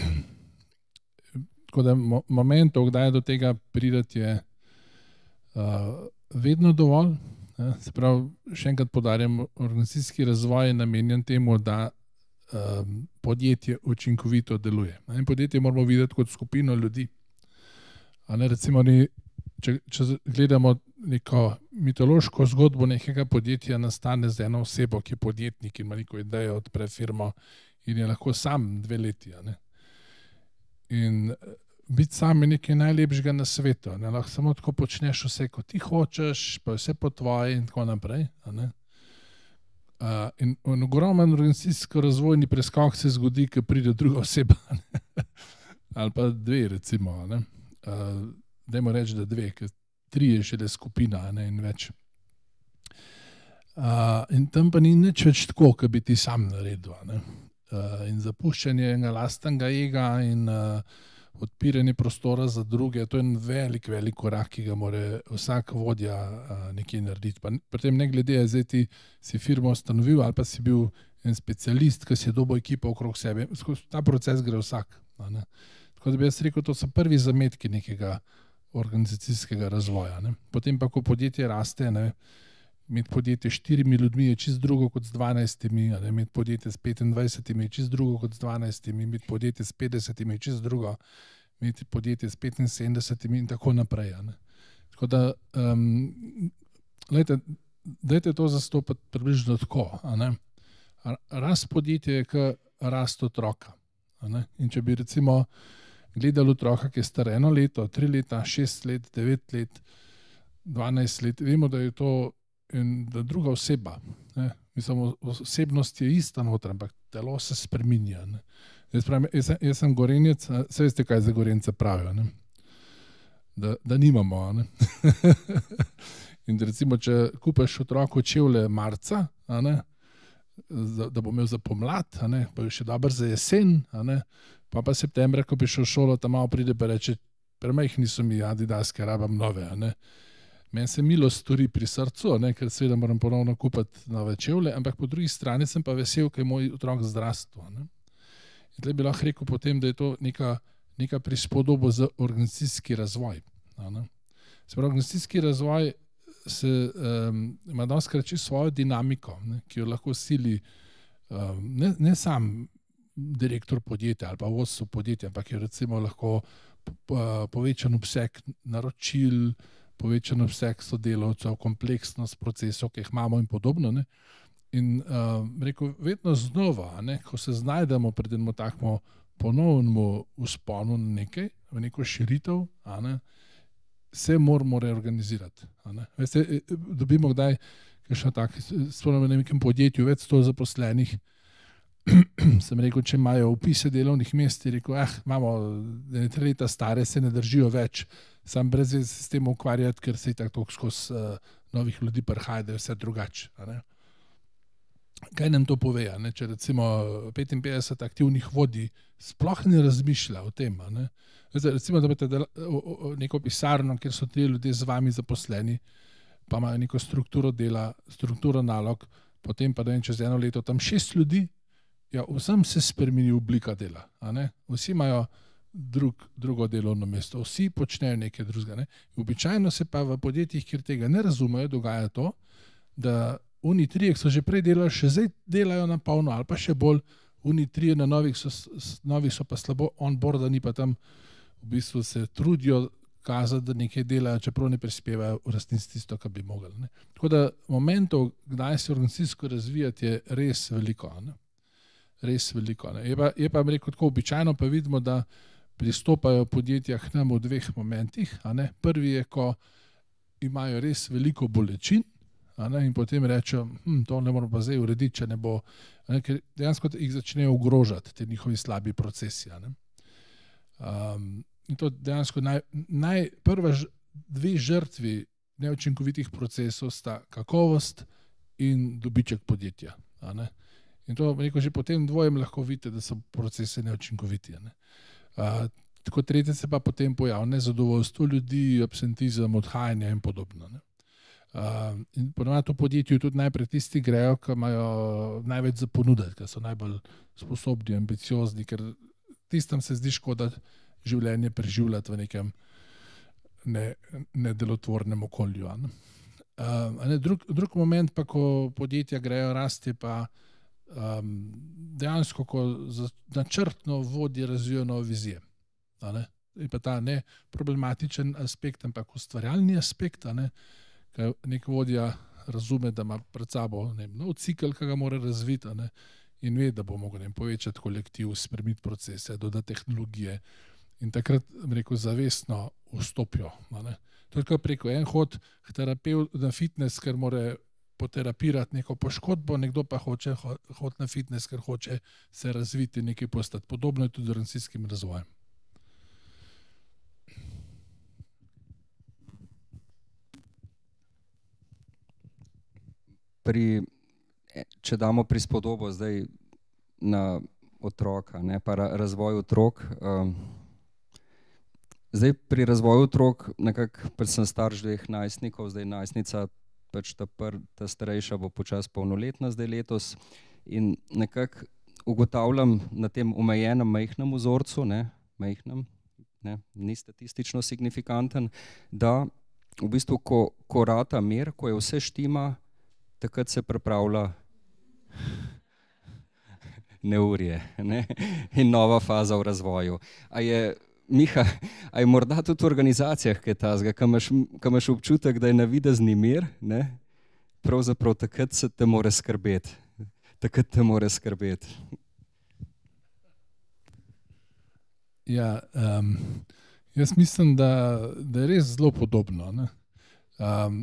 tako da mo momentov, kdaj do tega pridati, je uh, vedno dovolj. Ne? Se pravi, še enkrat poudarjam, organizacijski razvoj je namenjen temu, da um, podjetje učinkovito deluje. In podjetje moramo videti kot skupino ljudi. A ne, recimo, ni, če, če gledamo neko mitološko zgodbo nekega podjetja, nastane z eno osebo, ki je podjetnik in ima neko idejo, odpre firmo in je lahko sam dve leti. A ne. In biti sam je nekaj najlepšega na svetu. Ne. Lahko samo tako počneš vse, kot ti hočeš, pa vse po tvoje in tako naprej. A ne. Uh, in, in ogromen organizacijsko-razvojni preskok se zgodi, ko pride druga oseba. Ali pa dve, recimo. A ne. Uh, dajmo reči, da dve, ker tri je šele skupina, ne, in več. Uh, in tam pa ni nič več tako, kot bi ti sam naredil. Ne. Uh, in zapuščanje enega lastnega ega in uh, odpiranje prostora za druge, to je en velik, velik korak, ki ga mora vsak vodja uh, nekje narediti. Pa pri tem ne glede, zdaj ti si firmo ustanovil ali pa si bil en specialist, ki si je dobil ekipo okrog sebe. Skozi ta proces gre vsak. Ne. Tako da bi jaz rekel, to so prvi zametki nekega organizacijskega razvoja. Ne. Potem pa, ko podjetje raste, ne, imeti podjetje s štirimi ljudmi je čist drugo kot z dvanajstimi, ne, imeti podjetje s petindvajsetimi je čist drugo kot z dvanajstimi, imeti podjetje s petdesetimi je čist drugo, imeti podjetje s petinsedemdesetimi in tako naprej. Ne. Tako da, um, lejte, dajte to zastopati približno tako. A ne. Rast podjetja je kot rast otroka. A ne. In če bi recimo gledali otroka, ki je star eno leto, tri leta, šest let, devet let, dvanajst let, vemo, da je to in, da druga oseba. Ne. Mislim, osebnost je ista noter, ampak telo se spreminja. Ne. Jaz, pravim, jaz, jaz sem Gorenjec, se veste, kaj za Gorenjce pravijo, ne. Da, da nimamo. Ne. In recimo, če kupiš otroku čevlje marca, a ne, da bo imel za pomlad, a ne, pa je še dober za jesen, a ne, pa pa septembra, ko bi šel v šolo, tam malo pride pa reče, premajhni so mi adidaske, rabam nove. A ne. Meni se milo stori pri srcu, ne, ker seveda moram ponovno kupiti nove čevlje, ampak po drugi strani sem pa vesel, ker je moj otrok zdrastvo. Ne. In tle bi lahko rekel potem, da je to neka, neka prispodoba za organizacijski razvoj. A ne. Se pravi, organizacijski razvoj se um, ima dostakrat čisto svojo dinamiko, ne, ki jo lahko sili um, ne, ne sam direktor podjetja ali pa vodstvo podjetja, ampak je recimo lahko povečan obseg naročil, povečan obseg sodelavcev, kompleksnost procesov, ki jih imamo in podobno. Ne. In uh, rekel, vedno znova, ne, ko se znajdemo pred enim takmo ponovnemu vzponu na nekaj, v neko širitev, a ne, se moramo reorganizirati. A ne. Veste, dobimo kdaj, kakšno tak, spomnim na nekem podjetju, več sto zaposlenih, sem rekel, če imajo opise delovnih mest, je rekel, eh, imamo tri leta stare, se ne držijo več, sam brez veze s tem ukvarjati, ker se je tako skozi uh, novih ljudi prihaja, da je vse drugače. Kaj nam to pove? Ne? Če recimo petinpetdeset aktivnih vodij sploh ne razmišlja o tem. Ne? Recimo, da imate neko pisarno, kjer so ti ljudje z vami zaposleni, pa imajo neko strukturo dela, strukturo nalog, potem pa da je čez eno leto tam šest ljudi, ja, vsem se spremeni oblika dela. A ne? Vsi imajo drug, drugo delovno mesto, vsi počnejo nekaj drugega. Ne? Običajno se pa v podjetjih, kjer tega ne razumejo, dogaja to, da oni trije, ki so že prej delali, še zdaj delajo na polno ali pa še bolj, oni trije na novih so, novih so pa slabo onboardani, pa tam v bistvu se trudijo kazati, da nekaj delajo, čeprav ne prispevajo v resnici tisto, kar bi mogli. Ne. Tako da momentov, kdaj se organizacijsko razvijati, je res veliko. Ne. Res veliko. Ne. Je pa, je pa rekel, tako običajno pa vidimo, da pristopajo podjetja k nam v dveh momentih. A ne. Prvi je, ko imajo res veliko bolečin, a ne, in potem rečejo, hm, to ne moramo pa zdaj urediti, če ne bo, a ne, ker dejansko jih začnejo ogrožati, te njihovi slabi procesi. A ne. Um, in to dejansko naj, naj, prva ž, dve žrtvi neučinkovitih procesov sta kakovost in dobiček podjetja. A ne. In to rekel, že po tem dvojem lahko vidite, da so procesi neučinkoviti. A ne. Uh, kot tretje se pa potem pojavi nezadovoljstvo ljudi, absentizem, odhajanje in podobno. Ne. Uh, in ponovadi v podjetju tudi najprej tisti grejo, ki imajo največ za ponuditi, ki so najbolj sposobni, ambiciozni, ker tistem se zdi škoda življenje preživljati v nekem ne, nedelotvornem okolju. Ne. Uh, ne, drug, drug moment pa, ko podjetja grejo rasti, pa um, dejansko, ko načrtno vodje razvijajo nove vizije. Ne. In pa ta ne problematičen aspekt, ampak ustvarjalni aspekt, ne, kaj nek vodja razume, da ima pred sabo ne, nov cikl, ki ga mora razviti, ne, in ve, da bo mogel ne, povečati kolektiv, spremeniti procese, dodati tehnologije in takrat, rekel, zavestno vstopijo. Ne. To je preko en hod k terapevtu na fitness, ker mora poterapirati neko poškodbo, nekdo pa hoče hod na fitness, ker hoče se razviti, nekaj postati. Podobno je tudi z organizacijskim razvojem. Pri, če damo prispodobo zdaj na otroka, ne, pa razvoj otrok. Um, zdaj pri razvoju otrok, nekako, pred sem starš dveh najstnikov, zdaj najstnica, pač ta, pr, ta starejša bo počas polnoletna zdaj letos in nekako ugotavljam na tem omejenem majhnem vzorcu, ne, majhnem, ne, ni statistično signifikanten, da v bistvu, ko, ko rata mir, ko je vse štima, takrat se pripravlja neurje, ne? In nova faza v razvoju. A je, Miha, a je morda tudi v organizacijah kaj tazga, ko imaš, ko imaš občutek, da je navidezni mir, ne? Pravzaprav takrat se te more skrbeti. Takrat te more skrbeti. Ja, um, jaz mislim, da, da je res zelo podobno. Ne? Um,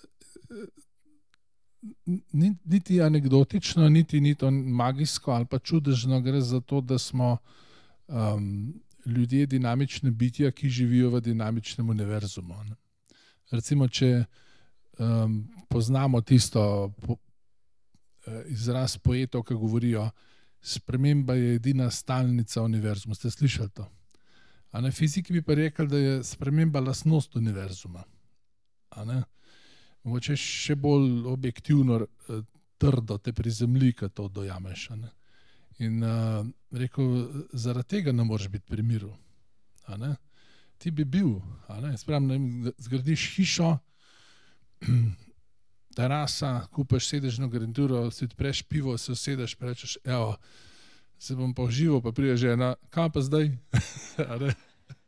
Niti anekdotično, niti ni to magijsko ali pa čudežno, gre za to, da smo um, ljudje dinamične bitja, ki živijo v dinamičnem univerzumu. Ne. Recimo, če um, poznamo tisto po, izraz poetov, ki govorijo, sprememba je edina stalnica univerzuma. Ste slišali to? A ne, fiziki bi pa rekli, da je sprememba lastnost univerzuma. A ne? Mogoče še bolj objektivno, trdo te prizemlji, ko to dojameš. Ne? In uh, rekel, zaradi tega ne moreš biti pri miru. A ne? Ti bi bil, a ne? Spravim, ne, zgradiš hišo, terasa, kupaš sedežno garnituro, si odpreš pivo, se usedeš, pa rečeš, evo, se bom pa užival, pa pride žena, kam pa zdaj? A ne?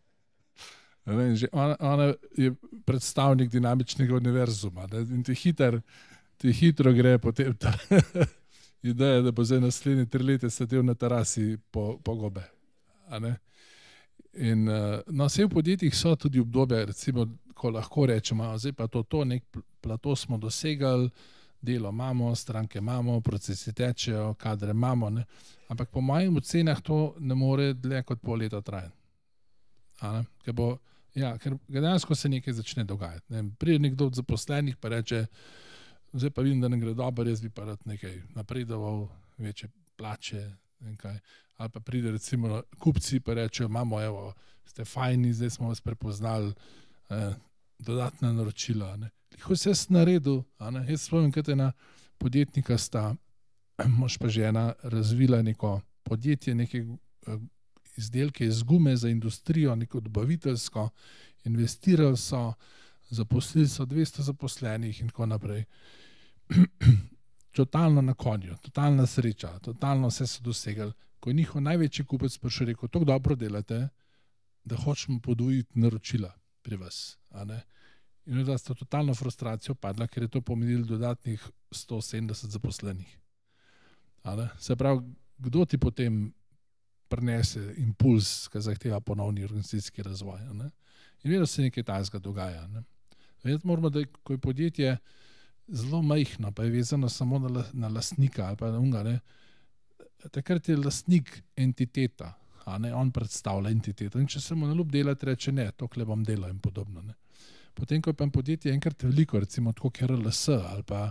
Ona, ona je predstavnik dinamičnega univerzuma, ne? In ti, hiter, ti hitro gre potem ta ideja, da bo zdaj naslednje tri leta sedel na terasi po, po gobe. A ne? In no, vse v podjetjih so tudi obdobje, recimo, ko lahko rečemo, zdaj pa to, to nek plato smo dosegali, delo imamo, stranke imamo, procesi tečejo, kadre imamo, ne? Ampak po mojih ocenah to ne more dlje kot pol leta trajati. Ker bo Ja, ker dejansko se nekaj začne dogajati. Ne. Pride nekdo od zaposlenih pa reče, zdaj pa vidim, da ne gre dobro, jaz bi pa rad nekaj napredoval, večje plače in kaj. Ali pa pride recimo kupci pa rečejo, imamo, evo, ste fajni, zdaj smo vas prepoznali, eh, dodatna naročila. Ne. Vse sem naredil, a ne. Jaz spomnim, kad ena podjetnika sta, mož pa žena, razvila neko podjetje, nekaj eh, izdelke iz gume za industrijo, neko dobaviteljsko, investirali so, zaposlili so dvesto zaposlenih in tako naprej. Totalno na konju, totalna sreča, totalno vse so dosegali. Ko je njihov največji kupec prišel, rekel, tako dobro delate, da hočemo podvojiti naročila pri vas. A ne? In da sta totalno frustracijo padla, ker je to pomenilo dodatnih sto sedemdeset zaposlenih. A ne? Se pravi, kdo ti potem prinese impuls, ki zahteva ponovni organizacijski razvoj. Ne? In vedno se nekaj tajnega dogaja. Ne? Vedeti moramo, da ko je podjetje zelo majhno, pa je vezano samo na, na lastnika ali pa na unga, ne? Takrat je lastnik entiteta, a ne? On predstavlja entiteto. In če se mu naljub delati, reče ne, tokle bom delal in podobno. Ne? Potem, ko je pa podjetje enkrat veliko, recimo tako K R L S ali pa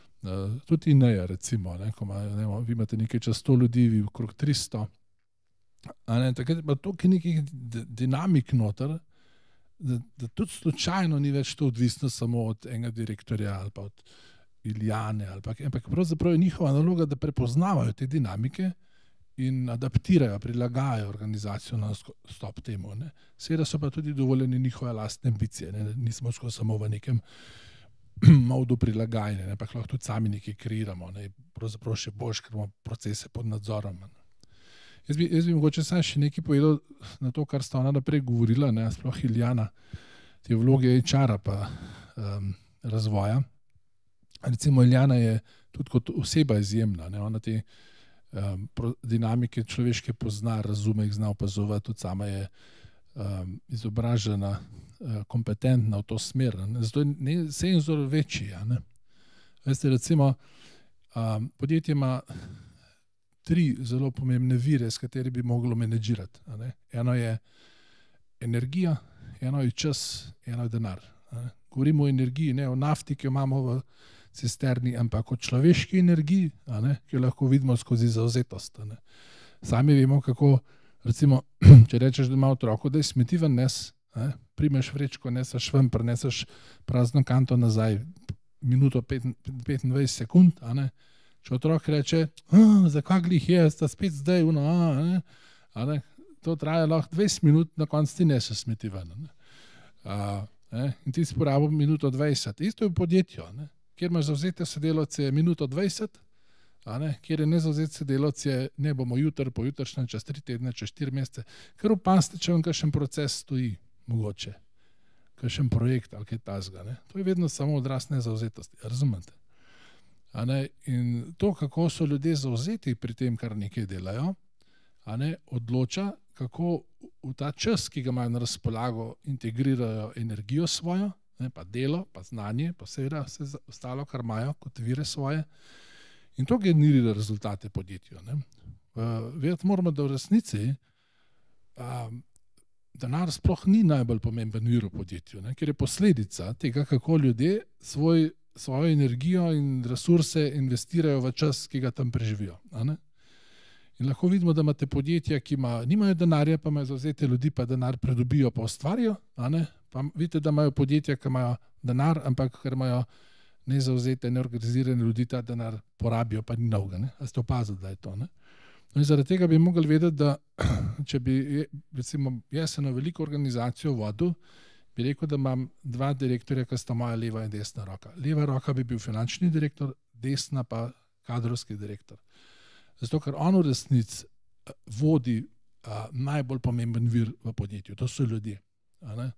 uh, tudi I N E A, recimo, ne? Ko ima, ne, vi imate nekaj čez sto ljudi, vi okrog tristo, Ne, takrat pa toliko nekih dinamik noter, da, da tudi slučajno ni več to odvisno samo od enega direktorja ali pa od Ilijane, ali pa, ampak pravzaprav je njihova naloga, da prepoznavajo te dinamike in adaptirajo, prilagajajo organizacijo na stop temu. Ne. Seveda so pa tudi dovoljeni njihove lastne ambicije, ne. Nismo samo v nekem modu prilagajanja, ne. Pa lahko tudi sami nekaj kreiramo, ne. Pravzaprav še boljš, ker imamo procese pod nadzorom. Ne. Jaz bi, jaz bi mogoče sam še nekaj povedal na to, kar sta ona naprej govorila, ne, sploh Ilijana, te vloge H R-a pa um, razvoja. Recimo Ilijana je tudi kot oseba izjemna, ne, ona te um, dinamike človeške pozna, razume, jih zna opazovati, tudi sama je um, izobražena, uh, kompetentna v to smer, ne, zato je senzor večji. Ne. Veste, recimo, um, podjetje ima tri zelo pomembne vire, s kateri bi moglo menedžirati. Ne. Eno je energija, eno je čas, eno je denar. Ne. Govorimo o energiji, ne o nafti, ki jo imamo v cisterni, ampak o človeški energiji, ne, ki jo lahko vidimo skozi zavzetost. Ne. Sami vemo, kako, recimo, če rečeš, da ima otroku, da je smeti ven nes, ne, primeš vrečko, neseš ven, preneseš prazno kanto nazaj, minuto petindvajset sekund, a ne. Če otrok reče, zakaj glih je, sta spet zdaj, uno, a, ne, a ne, to traja lahko dvajset minut, na koncu ti neseš smeti ven. Ne. A, ne, in ti si porabil minuto dvajset. Isto je v podjetju, ne. Kjer imaš zavzete sodelavce minuto dvajset, a ne, kjer je nezavzete sodelavce, ne bomo jutr, pojutrišnjem, čez tri tedne, čez štiri mesece, ker opazite, če vam kakšen proces stoji, mogoče, kakšen projekt ali kaj tasga, ne. To je vedno samo odraz nezavzetosti, razumete? A ne, in to, kako so ljudje zavzeti pri tem, kar nekaj delajo, a ne, odloča, kako v ta čas, ki ga imajo na razpolago, integrirajo energijo svojo, ne, pa delo, pa znanje, pa seveda vse ostalo, kar imajo kot vire svoje. In to generira rezultate podjetju. Ne. Uh, vedeti moramo, da v resnici uh, denar sploh ni najbolj pomemben vir v podjetju, ne, ker je posledica tega, kako ljudje svoj svojo energijo in resurse investirajo v čas, ki ga tam preživijo. A ne? In lahko vidimo, da imate podjetja, ki ima, nimajo denarja, pa imajo zavzete ljudi, pa denar pridobijo, pa ustvarijo. A ne? Pa vidite, da imajo podjetja, ki imajo denar, ampak ker imajo nezavzete, neorganizirane ljudi, ta denar porabijo, pa ni novega. Ne? A ste opazili, da je to. Ne? No in zaradi tega bi mogli vedeti, da če bi, recimo, jaz eno veliko organizacijo vodil, bi rekel, da imam dva direktorja, ki sta moja leva in desna roka. Leva roka bi bil finančni direktor, desna pa kadrovski direktor. Zato, ker on v resnici vodi a, najbolj pomemben vir v podjetju. To so ljudje. A ne?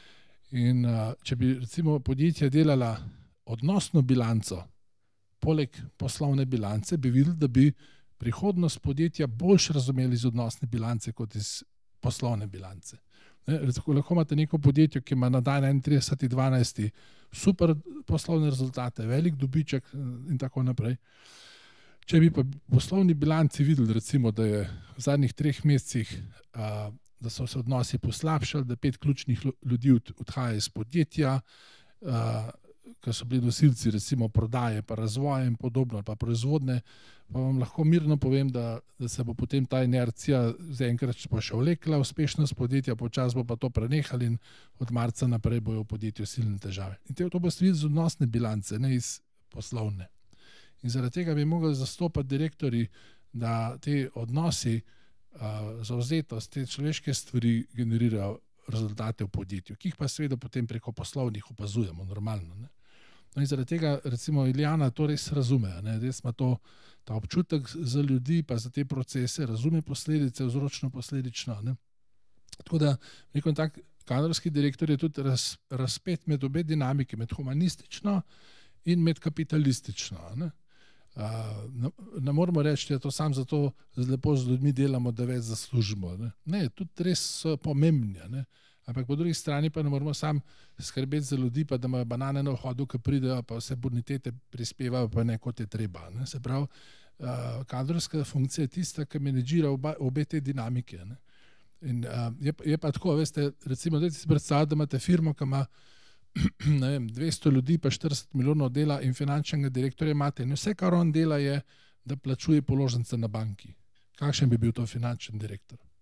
In a, če bi recimo podjetja delala odnosno bilanco, poleg poslovne bilance, bi videli, da bi prihodnost podjetja boljš razumeli iz odnosne bilance kot iz poslovne bilance. Ne, lahko imate neko podjetje, ki ima na dan enaintrideseti dvanajsti super poslovne rezultate, velik dobiček in tako naprej. Če bi pa v poslovni bilanci videli, recimo, da je v zadnjih treh mesecih, a, da so se odnosi poslabšali, da pet ključnih ljudi odhaja iz podjetja, a, ker so bili nosilci recimo prodaje, pa razvoja in podobno, pa proizvodne, pa vam lahko mirno povem, da, da se bo potem ta inercija zaenkrat pa še vlekla, uspešnost podjetja, počas bo pa to prenehali in od marca naprej bojo v podjetju silne težave. In te, to boste videli z odnosne bilance, ne iz poslovne. In zaradi tega bi mogli zastopati direktorji, da te odnosi, zavzetost, te človeške stvari generirajo rezultate v podjetju, ki jih pa seveda potem preko poslovnih opazujemo normalno. Ne? No in zaradi tega, recimo, Ilijana to res razume, ne? Res ima to, ta občutek za ljudi, pa za te procese, razume posledice, vzročno posledično. Ne? Tako da, rekel tak, kadrovski direktor je tudi raz, razpet med obe dinamike, med humanistično in med kapitalistično. Ne? Uh, ne, ne moramo reči, da je to sam zato lepo z ljudmi delamo, da več zaslužimo. Ne, ne tudi res so pomembni. Ne? Ampak po drugi strani pa ne moramo sam skrbeti za ljudi, pa da imajo banane na vhodu, ki pridejo, pa vse bonitete prispevajo, pa ne kot je treba. Ne? Se pravi, uh, kadrovska funkcija je tista, ki menedžira oba, obe te dinamike. Ne? In uh, je, je pa tako, veste, recimo, da si predstavljate, da imate firmo, ki ima ne vem, dvesto ljudi, pa štirideset milijonov dela in finančnega direktorja imate. In vse, kar on dela, je, da plačuje položnice na banki. Kakšen bi bil to finančni direktor?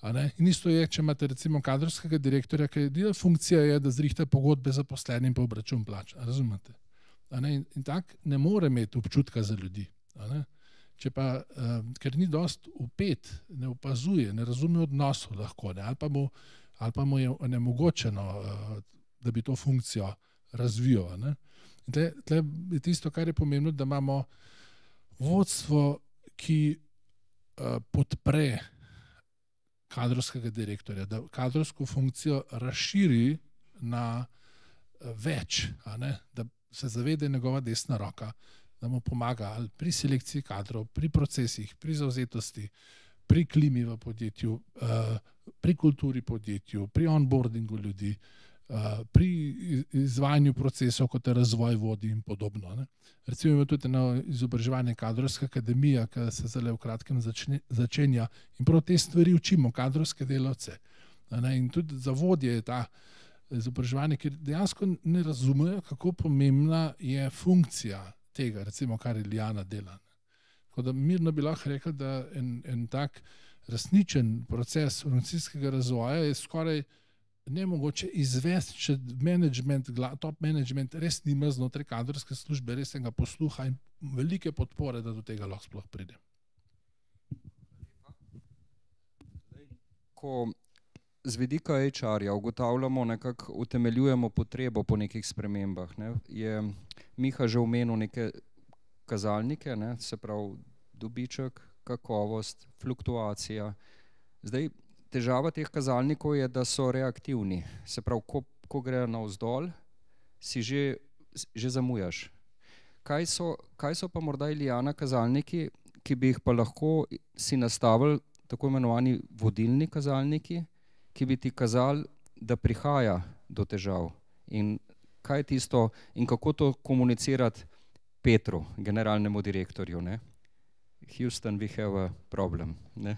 A ne? In isto je, če imate recimo kadrovskega direktorja, ki je funkcija je, da zrihta pogodbe zaposlenim pa obračun plač. A razumete? A ne? In, in tak ne more imeti občutka za ljudi. A ne? Če pa, uh, ker ni dost upet, ne opazuje, ne razume odnosov lahko, ne? Ali pa mu, ali pa mu je onemogočeno, uh, da bi to funkcijo razvijal. Ne? In tle, tle je tisto, kar je pomembno, da imamo vodstvo, ki uh, podpre kadrovskega direktorja, da kadrovsko funkcijo razširi na uh, več, a ne? Da se zavede njegova desna roka, da mu pomaga ali pri selekciji kadrov, pri procesih, pri zavzetosti, pri klimi v podjetju, uh, pri kulturi podjetju, pri onboardingu ljudi, uh, pri izvajanju procesov, kot je razvoj vodi in podobno. Ne? Recimo imamo tudi eno izobraževanje kadrovska akademija, ki se zdaj v kratkem začne, začenja in prav te stvari učimo, kadrovske delavce. Ne? In tudi za vodje je ta izobraževanje, ker dejansko ne razumejo, kako pomembna je funkcija tega, recimo, kar Ilijana dela. Tako da mirno bi lahko rekel, da en, en tak resničen proces organizacijskega razvoja je skoraj nemogoče izvesti, če management, top management res nima znotraj kadrovske službe resnega posluha in velike podpore, da do tega lahko sploh pride. Ko z vidika H R-ja ugotavljamo, nekako utemeljujemo potrebo po nekih spremembah, ne, je Miha že omenil neke kazalnike, ne, se pravi dobiček, kakovost, fluktuacija. Zdaj, težava teh kazalnikov je, da so reaktivni. Se pravi, ko, ko gre navzdol, si že, že zamujaš. Kaj so, kaj so pa morda, Ilijana, kazalniki, ki bi jih pa lahko si nastavili, tako imenovani vodilni kazalniki, ki bi ti kazali, da prihaja do težav? In kaj je tisto in kako to komunicirati Petru, generalnemu direktorju, ne? Houston, we have a problem, ne?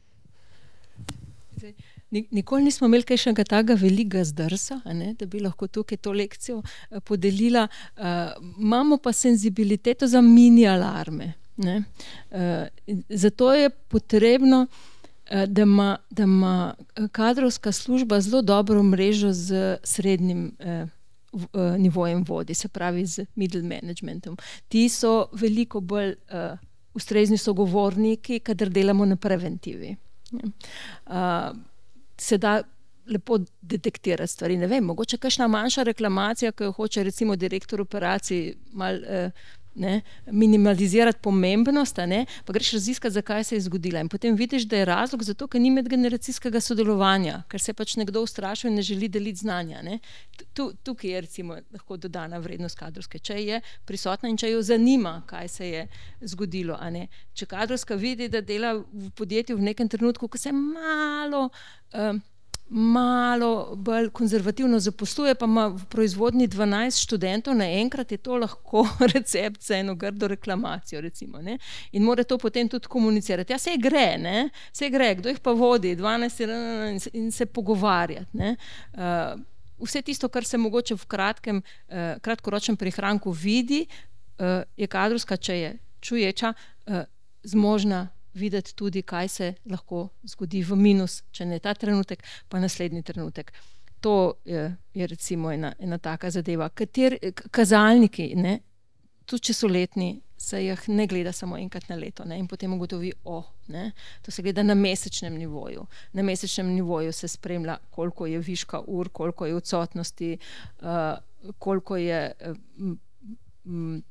Nikoli nismo imeli kakšnega takega velikega zdrsa, a ne, da bi lahko tukaj to lekcijo podelila. Uh, imamo pa senzibiliteto za mini alarme. Ne? Uh, zato je potrebno, uh, da ima, da ima kadrovska služba zelo dobro mrežo z srednjim uh, v, uh, nivojem vodi, se pravi z middle managementom. Ti so veliko bolj uh, ustrezni sogovorniki, kadar delamo na preventivi. Uh, se da lepo detektirati stvari. Ne vem, mogoče kakšna manjša reklamacija, ki jo hoče recimo direktor operacij mal, uh, ne, minimalizirati pomembnost, a ne, pa greš raziskati, zakaj se je zgodila. In potem vidiš, da je razlog zato, ker ni medgeneracijskega sodelovanja, ker se pač nekdo ustrašil in ne želi deliti znanja. Ne. Tu, tukaj je recimo lahko dodana vrednost kadrovske, če je prisotna in če jo zanima, kaj se je zgodilo. A ne. Če kadrovska vidi, da dela v podjetju v nekem trenutku, ko se malo um, malo bolj konzervativno zaposluje, pa ima v proizvodnji dvanajst študentov, naenkrat je to lahko recept za eno grdo reklamacijo, recimo, ne? In mora to potem tudi komunicirati. Ja, se gre, ne? Se gre, kdo jih pa vodi, dvanajst in se pogovarjati, ne? Uh, vse tisto, kar se mogoče v kratkem, uh, kratkoročnem prihranku vidi, uh, je kadrovska, če je čuječa, uh, zmožna videti tudi, kaj se lahko zgodi v minus, če ne ta trenutek, pa naslednji trenutek. To je, je recimo ena, ena taka zadeva. Kater, kazalniki, ne, tudi če so letni, se jih ne gleda samo enkrat na leto, ne, in potem ugotovi, oh, ne, to se gleda na mesečnem nivoju. Na mesečnem nivoju se spremlja, koliko je viška ur, koliko je odsotnosti, uh, koliko je uh, m,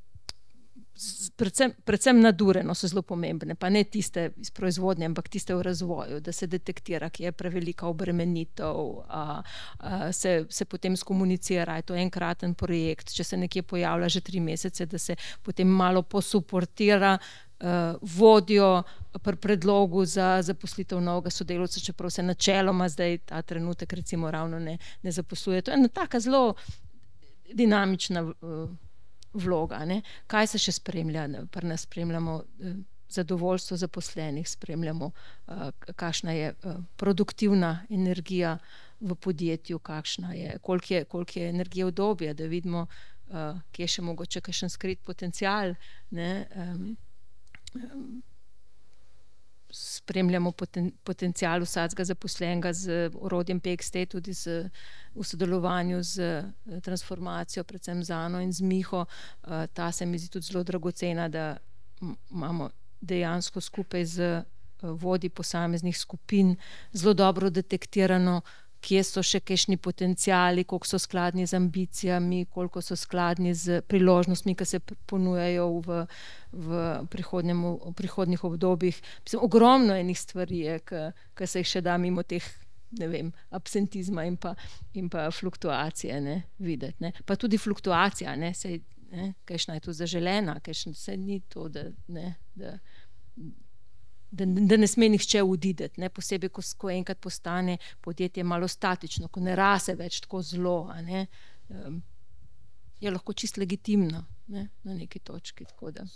Predvsem, predvsem nadure, no, so zelo pomembne, pa ne tiste iz proizvodnje, ampak tiste v razvoju, da se detektira, ki je prevelika obremenitev, a, a, se, se potem skomunicira, je to enkraten projekt, če se nekje pojavlja že tri mesece, da se potem malo posuportira uh, vodjo pri predlogu za zaposlitev novega sodelavca, čeprav se načeloma zdaj ta trenutek recimo ravno ne, ne zaposluje. To je ena taka zelo dinamična uh, vloga, ne? Kaj se še spremlja? Pri nas spremljamo eh, zadovoljstvo zaposlenih, spremljamo, eh, kakšna je eh, produktivna energija v podjetju, kakšna je, koliko je, koliko je energije udobja, da vidimo, eh, kje je še mogoče kakšen skrit potencial. Ne? Um, um, spremljamo poten, potencial vsakega zaposlenega z orodjem P X T, tudi z, v sodelovanju z transformacijo, predvsem z Ano in z Miho. Ta se mi zdi tudi zelo dragocena, da imamo dejansko skupaj z vodji posameznih skupin zelo dobro detektirano, kje so še kakšni potenciali, koliko so skladni z ambicijami, koliko so skladni z priložnostmi, ki se ponujajo v, v, v prihodnjih obdobjih. Mislim, ogromno enih stvari je, ki se jih še da mimo teh, ne vem, absentizma in pa, in pa fluktuacije, ne, videti. Ne. Pa tudi fluktuacija, ne, sej, ne, kakšna je tu zaželena, kakšna se ni to, da, ne, da Da, da ne sme nihče odideti, ne, posebej, ko, ko enkrat postane podjetje malo statično, ko ne rase več tako zelo, a ne, um, je lahko čisto legitimno, ne, na neki točki. Tako da.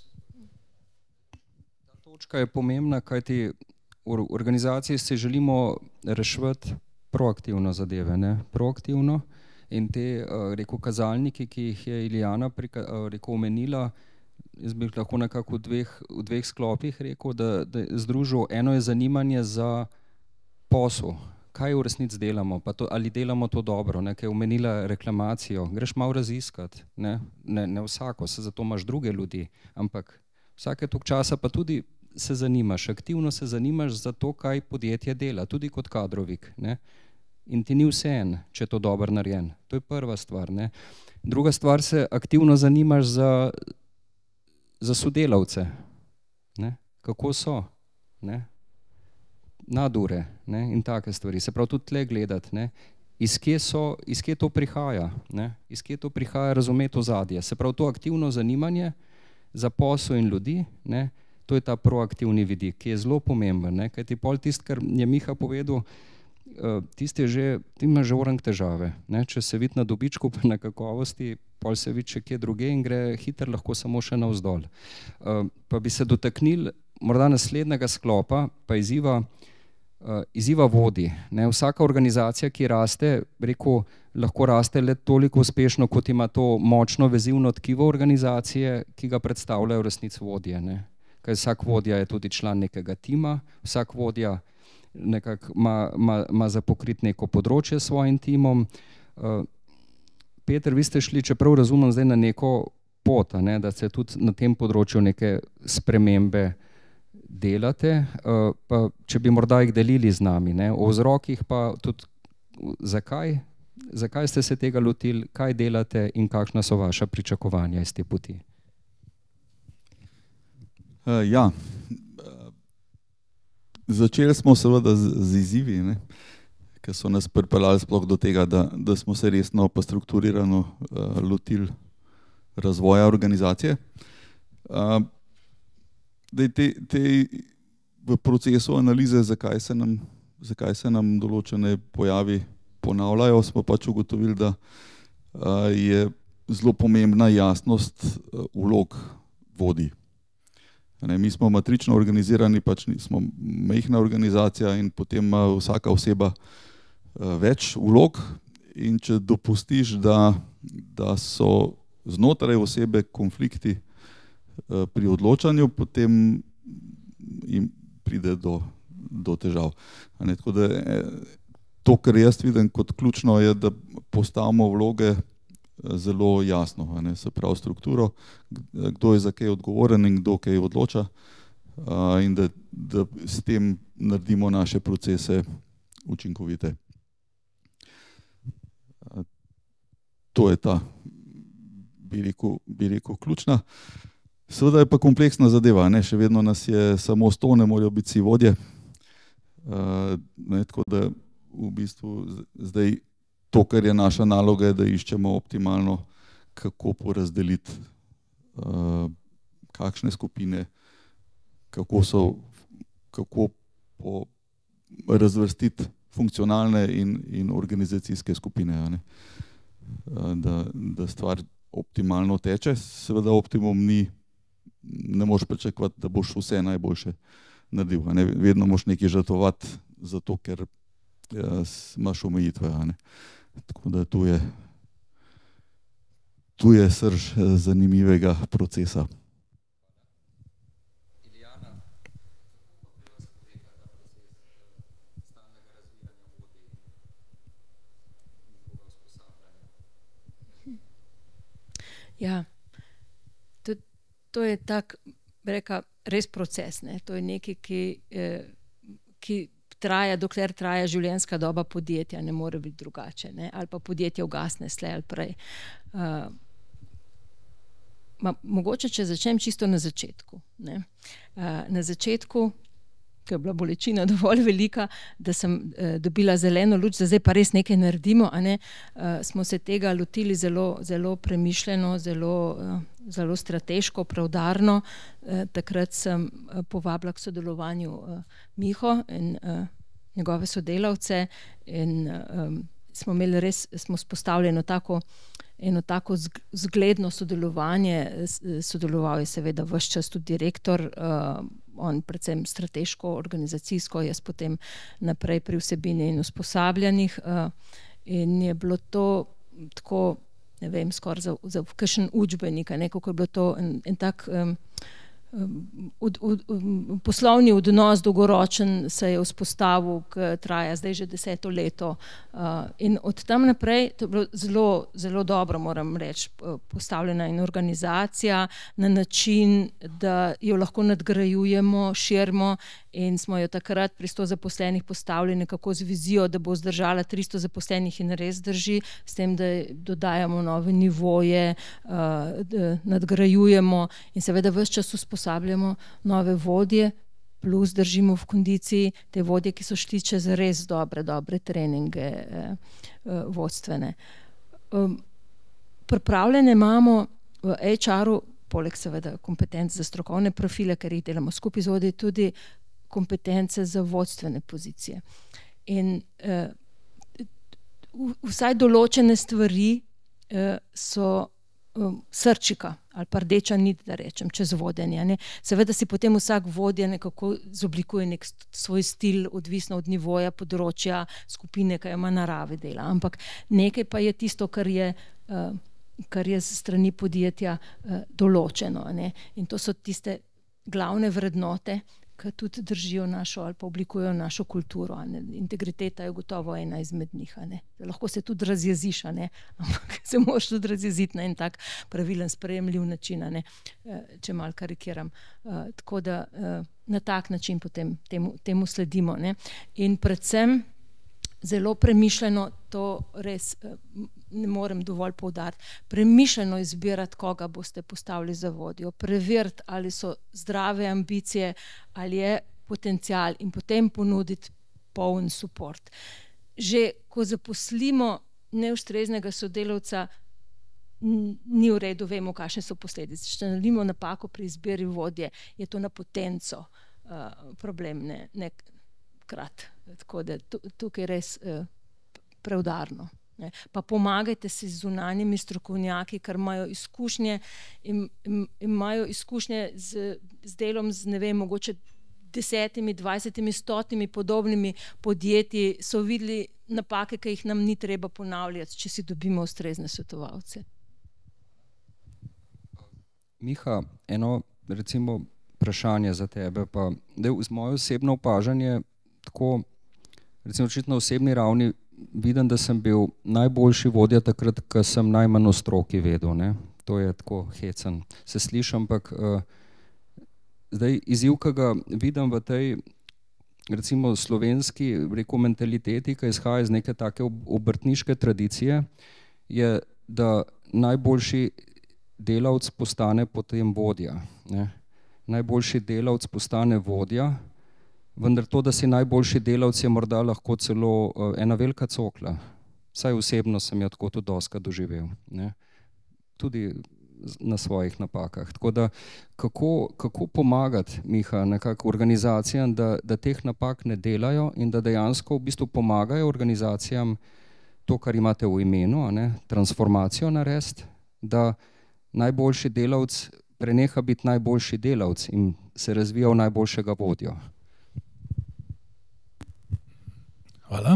Ta točka je pomembna, kajti v organizaciji se želimo reševati proaktivno zadeve, ne, proaktivno in te, uh, rekel, kazalniki, ki jih je Ilijana prika, uh, rekel, omenila, jaz bi lahko nekako v dveh, v dveh sklopih rekel, da, da je združil, eno je zanimanje za posel, kaj v resnici delamo, pa to, ali delamo to dobro, ne, kaj je omenila reklamacijo, greš malo raziskati, ne, ne, ne vsako, se zato imaš druge ljudi, ampak vsake toliko časa pa tudi se zanimaš, aktivno se zanimaš za to, kaj podjetje dela, tudi kot kadrovik, ne, in ti ni vseeno, če je to dobro narejen, to je prva stvar, ne. Druga stvar, se aktivno zanimaš za za sodelavce, ne, kako so, ne, nadure, ne, in take stvari, se pravi tudi tle gledati, ne, iz kje so, iz kje to prihaja, ne, iz kje to prihaja, razumeti ozadje, se pravi to aktivno zanimanje za posel in ljudi, ne, to je ta proaktivni vidik, ki je zelo pomemben, ne, kajti pol tisto, kar je Miha povedal, tisti je že, ti ima že orang težave, ne, če se vidi na dobičku pa na kakovosti, pol se vidi še kje druge in gre hiter lahko samo še navzdol. Uh, pa bi se dotaknili morda naslednjega sklopa, pa izziva, uh, izziva vodi. Ne? Vsaka organizacija, ki raste, rekel, lahko raste le toliko uspešno, kot ima to močno vezivno tkivo organizacije, ki ga predstavljajo v resnici vodje. Ne? Kaj vsak vodja je tudi član nekega tima, vsak vodja nekako ima, ima, ima za pokrit neko področje s svojim timom. Uh, Peter, vi ste šli, čeprav razumem, zdaj na neko pot, ne, da se tudi na tem področju neke spremembe delate, uh, pa če bi morda jih delili z nami, ne, o vzrokih pa tudi zakaj, zakaj ste se tega lotili, kaj delate in kakšna so vaša pričakovanja iz te poti? Uh, ja, začeli smo seveda z, z izzivi, ne, ki so nas pripeljali sploh do tega, da, da smo se resno pa strukturirano uh, lotili razvoja organizacije. Uh, da te, te v procesu analize, zakaj se nam, zakaj se nam določene pojavi ponavljajo, smo pač ugotovili, da uh, je zelo pomembna jasnost uh, vlog vodij. Ne, mi smo matrično organizirani, pač smo majhna organizacija in potem ima vsaka oseba več vlog in če dopustiš, da, da so znotraj osebe konflikti pri odločanju, potem jim pride do, do težav. Ne, tako da to, kar jaz vidim kot ključno, je, da postavimo vloge zelo jasno, ne, se pravi strukturo, kdo je za kaj odgovoren in kdo kaj odloča in da, da s tem naredimo naše procese učinkovite. To je ta, bi rekel, bi rekel, ključna. Seveda je pa kompleksna zadeva, ne? Še vedno nas je samo sto, ne morajo biti vsi vodje. Uh, ne, tako da v bistvu zdaj to, kar je naša naloga, je, da iščemo optimalno, kako porazdeliti, uh, kakšne skupine, kako so, kako po razvrstiti funkcionalne in, in organizacijske skupine, ne? Da, da stvar optimalno teče. Seveda optimum ni, ne moreš pričakovati, da boš vse najboljše naredil. Ne? Vedno moraš nekaj žrtvovati, zato ker ja, imaš omejitve. Ne? Tako da tu je, tu je srž zanimivega procesa. Ja, to, to je tak, reka, res proces. Ne? To je nekaj, ki, eh, ki traja, dokler traja življenjska doba podjetja, ne more biti drugače. Ne? Ali pa podjetje ugasne slej ali prej. Uh, ma, mogoče, če začnem čisto na začetku. Ne? Uh, na začetku, ko je bila bolečina dovolj velika, da sem uh, dobila zeleno luč, da zdaj pa res nekaj naredimo, a ne? uh, smo se tega lotili zelo, zelo premišljeno, zelo, uh, zelo strateško, preudarno. Uh, takrat sem uh, povabila k sodelovanju uh, Miho in uh, njegove sodelavce in um, smo imeli res, smo spostavljeno tako, eno tako zgledno sodelovanje. Sodeloval je seveda ves čas tudi direktor, uh, on predvsem strateško, organizacijsko, jaz potem naprej pri vsebini in usposabljanjih. Uh, in je bilo to tako, ne vem, skoraj za, za kakšen učbenik, kako je bilo to en, en tak um, Od, od, od, poslovni odnos dolgoročen se je vzpostavil, ki traja zdaj že deseto leto. Uh, in od tam naprej, to je bilo zelo, zelo dobro, moram reči, postavljena in organizacija na način, da jo lahko nadgrajujemo, širimo in smo jo takrat pri sto zaposlenih postavili nekako z vizijo, da bo zdržala tristo zaposlenih in res drži, s tem, da dodajamo nove nivoje, uh, nadgrajujemo in seveda ves čas usposabljamo nove vodje, plus držimo v kondiciji te vodje, ki so šli čez res dobre, dobre treninge eh, eh, vodstvene. Um, pripravljene imamo v H R-u, poleg seveda kompetenc za strokovne profile, ker jih delamo skupaj z vodji, tudi kompetence za vodstvene pozicije. In eh, vsaj določene stvari eh, so um, srčika ali pa rdeča nit, da rečem, čez vodenje. Ne? Seveda si potem vsak vodja nekako zoblikuje nek svoj stil, odvisno od nivoja, področja, skupine, ki ima narave dela. Ampak nekaj pa je tisto, kar je, uh, kar je z strani podjetja uh, določeno. Ne? In to so tiste glavne vrednote, ki tudi držijo našo ali pa oblikujejo našo kulturo. Ne? Integriteta je gotovo ena izmed njih. Ne? Lahko se tudi razjeziš, ne? Ampak se moraš tudi razjeziti na en tak pravilen, sprejemljiv način, ne? Če malo karikiram. Uh, tako da uh, na tak način potem temu, temu sledimo. Ne? In predvsem zelo premišljeno, to res uh, ne morem dovolj poudariti, premišljeno izbirati, koga boste postavili za vodjo, preveriti, ali so zdrave ambicije, ali je potencial in potem ponuditi poln support. Že ko zaposlimo neustreznega sodelavca, ni v redu, vemo, kakšne so posledice. Če naredimo napako pri izbiri vodje, je to na potenco uh, problem, ne, ne krat. Tako da tukaj je res uh, preudarno. Ne. Pa pomagajte si z zunanjimi strokovnjaki, ker imajo izkušnje in, in, in imajo izkušnje z, z delom z, ne vem, mogoče desetimi, dvajsetimi, stotimi podobnimi podjetji, so videli napake, ki jih nam ni treba ponavljati, če si dobimo ustrezne svetovalce. Miha, eno recimo vprašanje za tebe, pa da z moje osebno opažanje, tako recimo očitno na osebni ravni, vidim, da sem bil najboljši vodja takrat, ko sem najmanj o stroki vedel. Ne? To je tako hecen. Se slišim, ampak uh, zdaj izziv, ki ga vidim v tej recimo slovenski rekel, mentaliteti, ki izhaja iz neke take obrtniške tradicije, je, da najboljši delavc postane potem vodja. Ne? Najboljši delavc postane vodja, vendar to, da si najboljši delavc, je morda lahko celo uh, ena velika cokla. Vsaj osebno sem jo tako tudi doskrat doživel. Ne? Tudi na svojih napakah. Tako da, kako, kako pomagati, Miha, nekako organizacijam, da, da teh napak ne delajo in da dejansko v bistvu pomagajo organizacijam to, kar imate v imenu, a ne? Transformacijo narediti, da najboljši delavc preneha biti najboljši delavc in se razvija v najboljšega vodjo. Hvala.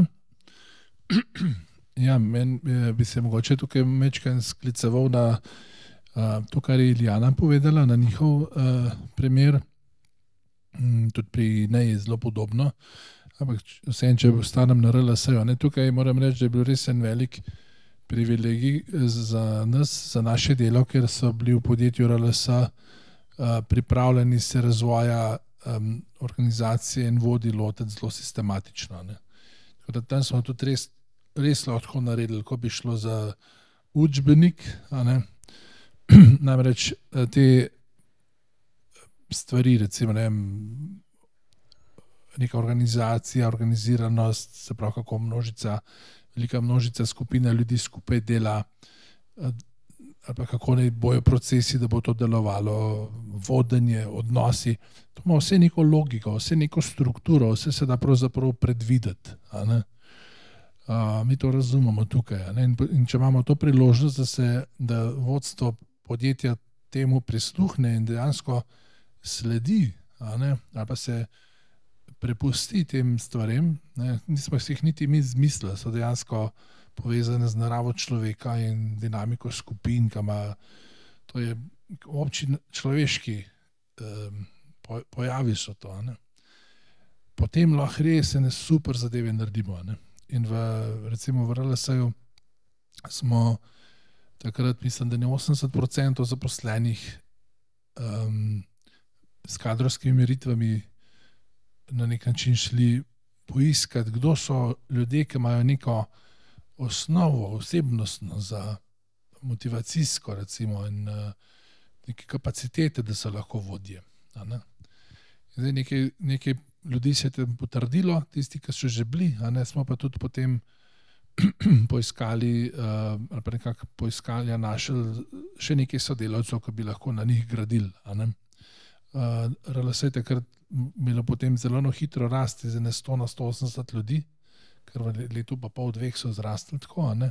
Ja, men bi se mogoče tukaj mečkaj skliceval na uh, to, kar je Ilijana povedala, na njihov uh, primer. Mm, tudi pri njej je zelo podobno, ampak vsem, če ostanem na R L S-ju, tukaj moram reči, da je bil res en velik privilegij za nas, za naše delo, ker so bili v podjetju R L S uh, pripravljeni se razvoja um, organizacije in vodi lotiti zelo sistematično. Ne. Tako da tam smo tudi res, res lahko naredili, ko bi šlo za učbenik, a ne. Namreč te stvari, recimo ne vem, neka organizacija, organiziranost, se pravi kako množica, velika množica skupina ljudi skupaj dela, ali pa kako naj bojo procesi, da bo to delovalo, vodenje, odnosi, to ima vse neko logiko, vse neko strukturo, vse se da pravzaprav predvideti, a ne. Uh, mi to razumemo tukaj, a ne? In, in če imamo to priložnost, da se, da vodstvo podjetja temu prisluhne in dejansko sledi, a ne, ali pa se prepusti tem stvarem, ne, nismo si jih niti mi izmislili, so dejansko povezane z naravo človeka in dinamiko skupin, ki ima, to je obči človeški um, pojavi so to, ne. Potem lahko res ene super zadeve naredimo, ne. In v, recimo v R L S-ju smo takrat, mislim, da ne osemdeset procentov zaposlenih um, s kadrovskimi meritvami na nek način šli poiskati, kdo so ljudje, ki imajo neko osnovo, osebnostno za motivacijsko, recimo, in uh, neke kapacitete, da so lahko vodje. Ne? Zdaj nekaj, nekaj ljudi se je tam potrdilo, tisti, ki so že bili, a ne, smo pa tudi potem poiskali, uh, ali pa nekako poiskali, a našli še nekaj sodelavcev, ki bi lahko na njih gradili. A ne. Uh, R L S je takrat imelo potem zelo hitro rasti z ene sto na sto osemdeset ljudi, ker v letu pa pol dveh so zrastli tako, a ne.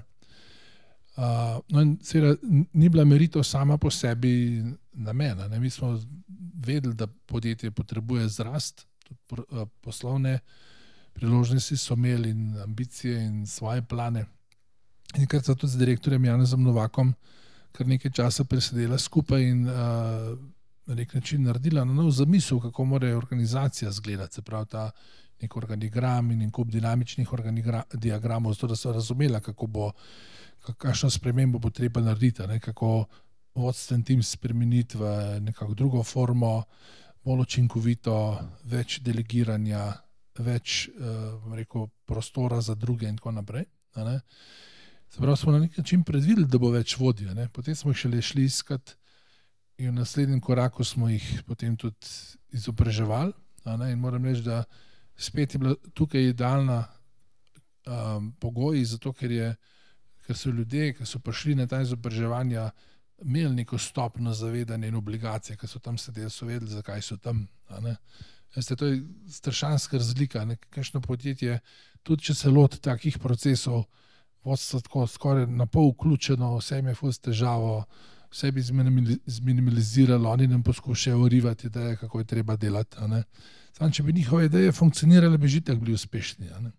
Uh, no in seveda ni bila meritev sama po sebi namen, ne. Mi smo vedeli, da podjetje potrebuje zrast, tudi poslovne priložnosti so imeli in ambicije in svoje plane. In kar so tudi z direktorjem Janezom Novakom kar nekaj časa presedela skupaj in uh, na nek način naredila na nov zamisel, kako mora organizacija izgledati, se pravi ta nek organigram in kup dinamičnih diagramov, zato da so razumela, kako bo, kakšno spremembo bo treba narediti, ne, kako vodstven tim spremeniti v nekako drugo formo, bolj učinkovito, več delegiranja, več uh, rekel, prostora za druge in tako naprej. Ne. Se pravi, smo na nek način predvideli, da bo več vodja. Ne. Potem smo jih šele šli iskati in v naslednjem koraku smo jih potem tudi izobraževali. Ne. In moram reči, da spet je bila tukaj idealna um, pogoji, zato ker, je, ker so ljudje, ki so prišli na ta izobraževanja, imeli neko stopno zavedanje in obligacije, ki so tam sedeli, so vedeli, zakaj so tam. Ne. Veste, to je strašanska razlika. Ne. Kakšno podjetje, tudi če se loti takih procesov, vodstvo tako skoraj na pol vključeno, vse jim je ful s težavo, vse bi zminimaliziralo, oni nam poskušajo urivati ideje, kako je treba delati. Ne. Sam, če bi njihove ideje funkcionirale, bi že tako bili uspešni. Ne.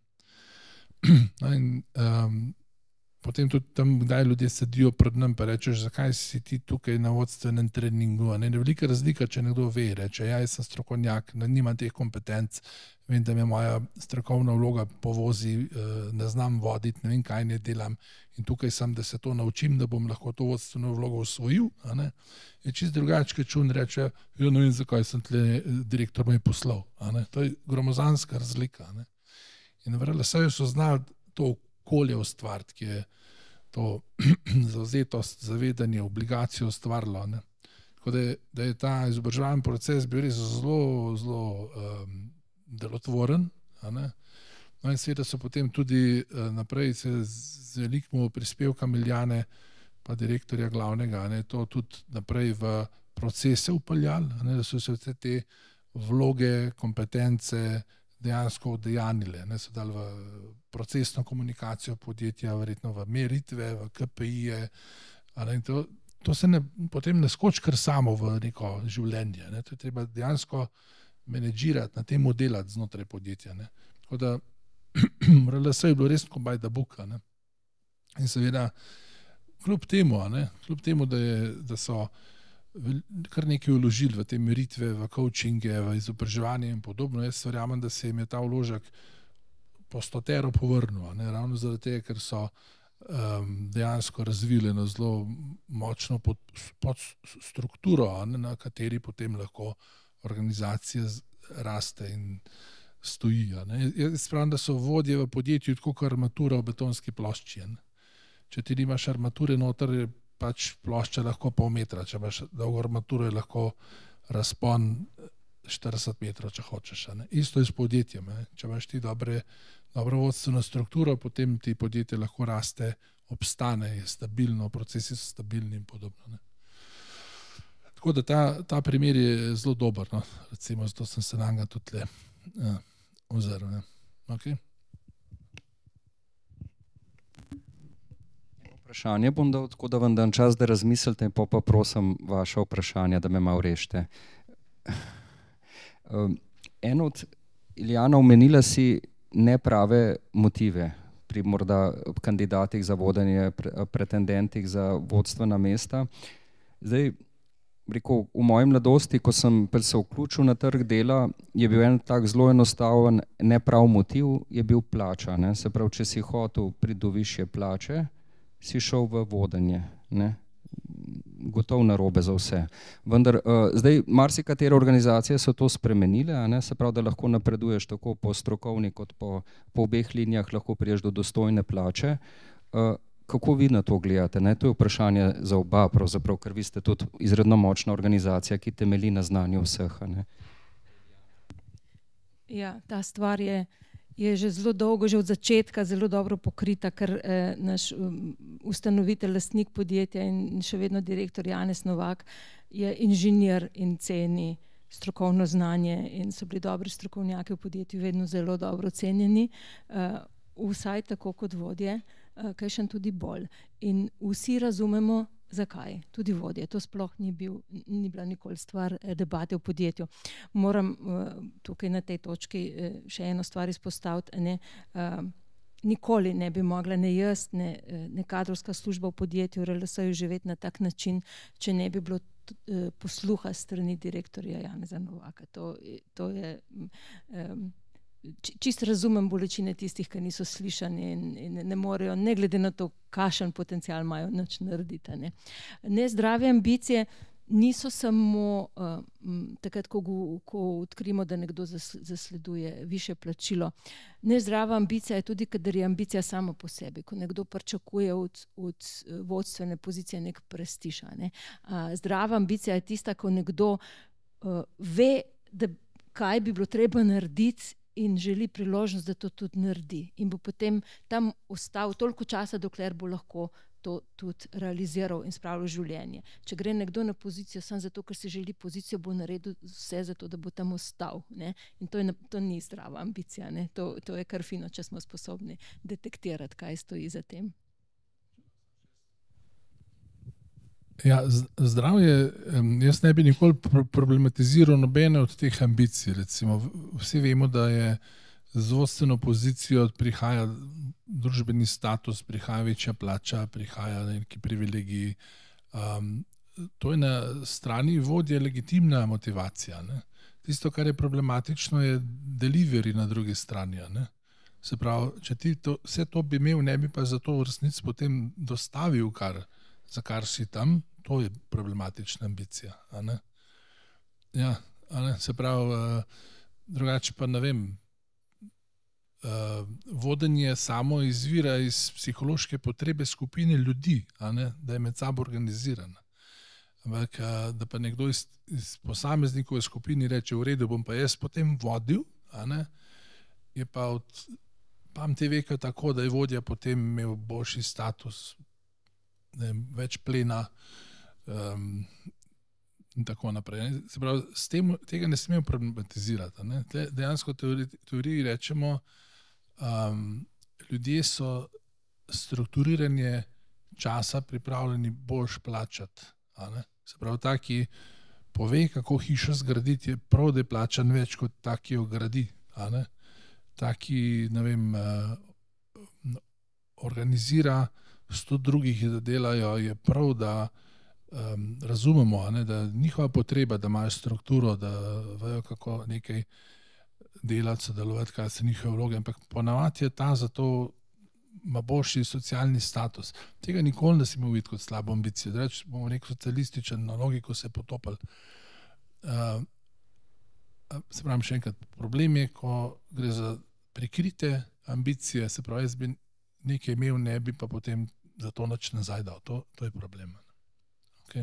In, um, potem tudi tam, kdaj ljudje sedijo pred nam, pa rečeš, zakaj si ti tukaj na vodstvenem treningu. Ne, ne velika razlika, če nekdo ve, reče, ja, jaz sem strokovnjak, ne, nimam teh kompetenc, vem, da me moja strokovna vloga povozi, ne znam voditi, ne vem, kaj ne delam in tukaj sem, da se to naučim, da bom lahko to vodstveno vlogo osvojil. Ne. Je čist drugače, če čun reče, ja, ne vem, zakaj sem tle direktor moj poslal. Ne. To je gromozanska razlika. Ne. In v R L S-ju so znali to okolje ustvariti, ki je to zavzetost, zavedanje, obligacijo ustvarilo. Ne. Tako da je, da je ta izobraževalni proces bil res zelo, zelo um, delotvoren. Ne. No in seveda so potem tudi uh, naprej se z velikimi prispevkami Ljane pa direktorja glavnega, ne, to tudi naprej v procese upeljali, ne, da so se vse te vloge, kompetence dejansko udejanile, ne, so dali v procesno komunikacijo podjetja, verjetno v meritve, v K P I-je. In to, to se ne, potem ne skoči kar samo v neko življenje. Ne. To je treba dejansko menedžirati, na tem delati znotraj podjetja. Ne. Tako da R L S je bilo res kobaj da buka. Ne. In seveda, kljub temu, ne, kljub temu, da, je, da so kar nekaj vložili v te meritve, v coachinge, v izobraževanje in podobno, jaz verjamem, da se jim je ta vložek po stotero povrnil, ne, ravno zaradi tega, ker so um, dejansko razvili eno zelo močno pod, pod strukturo, ne, na kateri potem lahko organizacija raste in stoji. Ne. Jaz pravim, da so vodje v podjetju tako kot armatura v betonski plošči. Ne. Če ti nimaš armature noter, je pač plošča lahko pol metra, če imaš dolgo armaturo, je lahko razpon štirideset metrov, če hočeš. Ne. Isto je s podjetjem. Ne. Če imaš ti dobre, dobro vodstveno strukturo, potem ti podjetje lahko raste, obstane, je stabilno, procesi so stabilni in podobno. Ne. Tako da ta, ta primer je zelo dober. No. Recimo, zato sem se na njega tudi le ja, ozrl. Ne. Okay. Vprašanje bom dal, tako da vam dam čas, da razmislite in pa prosim vaše vprašanja, da me malo rešite. En od, Ilijana, omenila si neprave motive pri morda kandidatih za vodenje, pretendentih za vodstvena mesta. Zdaj, rekel, v moji mladosti, ko sem se vključil na trg dela, je bil en tak zelo enostaven neprav motiv, je bil plača. Ne? Se pravi, če si hotel priti do višje plače, si šel v vodenje. Ne? Gotov narobe za vse. Vendar uh, zdaj marsikatere organizacije so to spremenile, a ne? Se pravi, da lahko napreduješ tako po strokovni kot po, po obeh linijah, lahko priješ do dostojne plače. Uh, kako vi na to gledate? Ne? To je vprašanje za oba, pravzaprav, ker vi ste tudi izredno močna organizacija, ki temelji na znanju vseh. A ne? Ja, ta stvar je je že zelo dolgo, že od začetka zelo dobro pokrita, ker eh, naš um, ustanovitelj, lastnik podjetja in še vedno direktor Janez Novak je inženir in ceni strokovno znanje in so bili dobri strokovnjaki v podjetju vedno zelo dobro cenjeni, uh, vsaj tako kot vodje, uh, kaj še tudi bolj. In vsi razumemo, zakaj, tudi vodje. To sploh ni, bil, ni bila nikoli stvar debate v podjetju. Moram uh, tukaj na tej točki uh, še eno stvar izpostaviti. Ne, uh, nikoli ne bi mogla ne jaz, ne, ne kadrovska služba v podjetju R L S-ju živeti na tak način, če ne bi bilo uh, posluha strani direktorja Janeza Novaka. To, to je... Um, Čist razumem bolečine tistih, ki niso slišani in, in ne morejo, ne glede na to, kakšen potencial imajo, nič narediti. Ne. Nezdrave ambicije niso samo uh, takrat, ko, ko odkrimo, da nekdo zasleduje višje plačilo. Nezdrava ambicija je tudi, kadar je ambicija sama po sebi, ko nekdo pričakuje od, od vodstvene pozicije nek prestiž. Ne. Uh, zdrava ambicija je tista, ko nekdo uh, ve, da kaj bi bilo treba narediti in želi priložnost, da to tudi naredi. In bo potem tam ostal toliko časa, dokler bo lahko to tudi realiziral in spravil življenje. Če gre nekdo na pozicijo samo zato, ker si želi pozicijo, bo naredil vse zato, da bo tam ostal. Ne? In to, je, to ni zdrava ambicija. Ne? To, to je kar fino, če smo sposobni detektirati, kaj stoji za tem. Ja, zdravje, jaz ne bi nikoli problematiziral nobene od teh ambicij. Recimo, vsi vemo, da je z vodstveno pozicijo prihaja družbeni status, prihaja večja plača, prihaja neki privilegiji. Um, to je na strani vodje legitimna motivacija. Ne? Tisto, kar je problematično, je delivery na drugi strani. Ne? Se pravi, če ti to, vse to bi imel, ne bi pa zato v resnici potem dostavil kar za kar si tam, to je problematična ambicija. A ne? Ja, a ne? Se pravi, uh, drugače pa ne vem, uh, vodenje samo izvira iz psihološke potrebe skupine ljudi, a ne? Da je med sabo organizirana. Ampak, uh, da pa nekdo iz, iz posameznikove skupini reče, v redu, bom pa jaz potem vodil, a ne? Je pa od pameti veka tako, da je vodja potem imel boljši status, ne, več plena um, in tako naprej. Se pravi, s tem, tega ne smemo problematizirati. Ne? Dejansko v teoriji rečemo, um, ljudje so strukturiranje časa pripravljeni boljš plačati. A ne? Se pravi, ta, ki pove, kako hišo zgraditi, je prav, da je plačan več kot ta, ki jo gradi. A ne? Ta, ki, ne vem, uh, organizira sto drugih, da delajo, je prav, da um, razumemo, ne, da njihova potreba, da imajo strukturo, da vejo, kako nekaj delati, sodelovati, kaj so njihove vloge, ampak ponavadi je ta zato ima boljši socialni status. Tega nikoli ne smemo videti kot slabo ambicijo. Reč, bomo rekel, socialističen na logiko se je potopili. Uh, se pravim še enkrat, problem je, ko gre za prikrite ambicije, se pravi, jaz bi nekaj imel, ne bi pa potem za to nič nazaj dal. To, to je problem. Okay.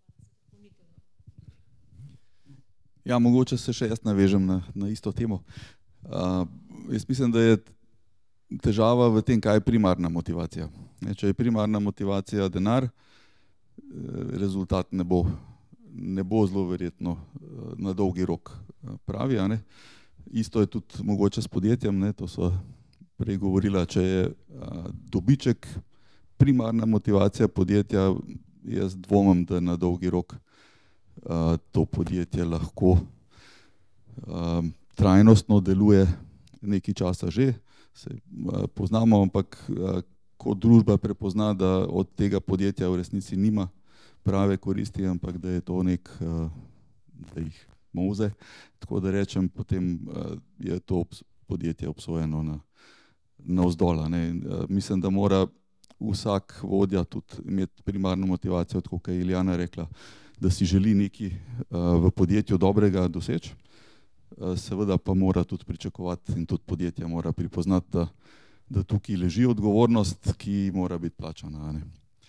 Ja, mogoče se še jaz navežem na, na isto temo. Uh, jaz mislim, da je težava v tem, kaj je primarna motivacija. Ne, če je primarna motivacija denar, rezultat ne bo, ne bo zelo verjetno na dolgi rok pravi. A ne. Isto je tudi mogoče s podjetjem, ne, to so prej govorila, če je a, dobiček primarna motivacija podjetja, jaz dvomim, da na dolgi rok a, to podjetje lahko a, trajnostno deluje nekaj časa že, se a, poznamo, ampak a, ko družba prepozna, da od tega podjetja v resnici nima prave koristi, ampak da je to nek, a, da jih moze, tako da rečem, potem a, je to podjetje obsojeno na navzdola. Mislim, da mora vsak vodja tudi imeti primarno motivacijo, tako kot je Ilijana rekla, da si želi nekaj v podjetju dobrega doseči, seveda pa mora tudi pričakovati in tudi podjetje mora pripoznati, da, da tukaj leži odgovornost, ki mora biti plačana. Ne?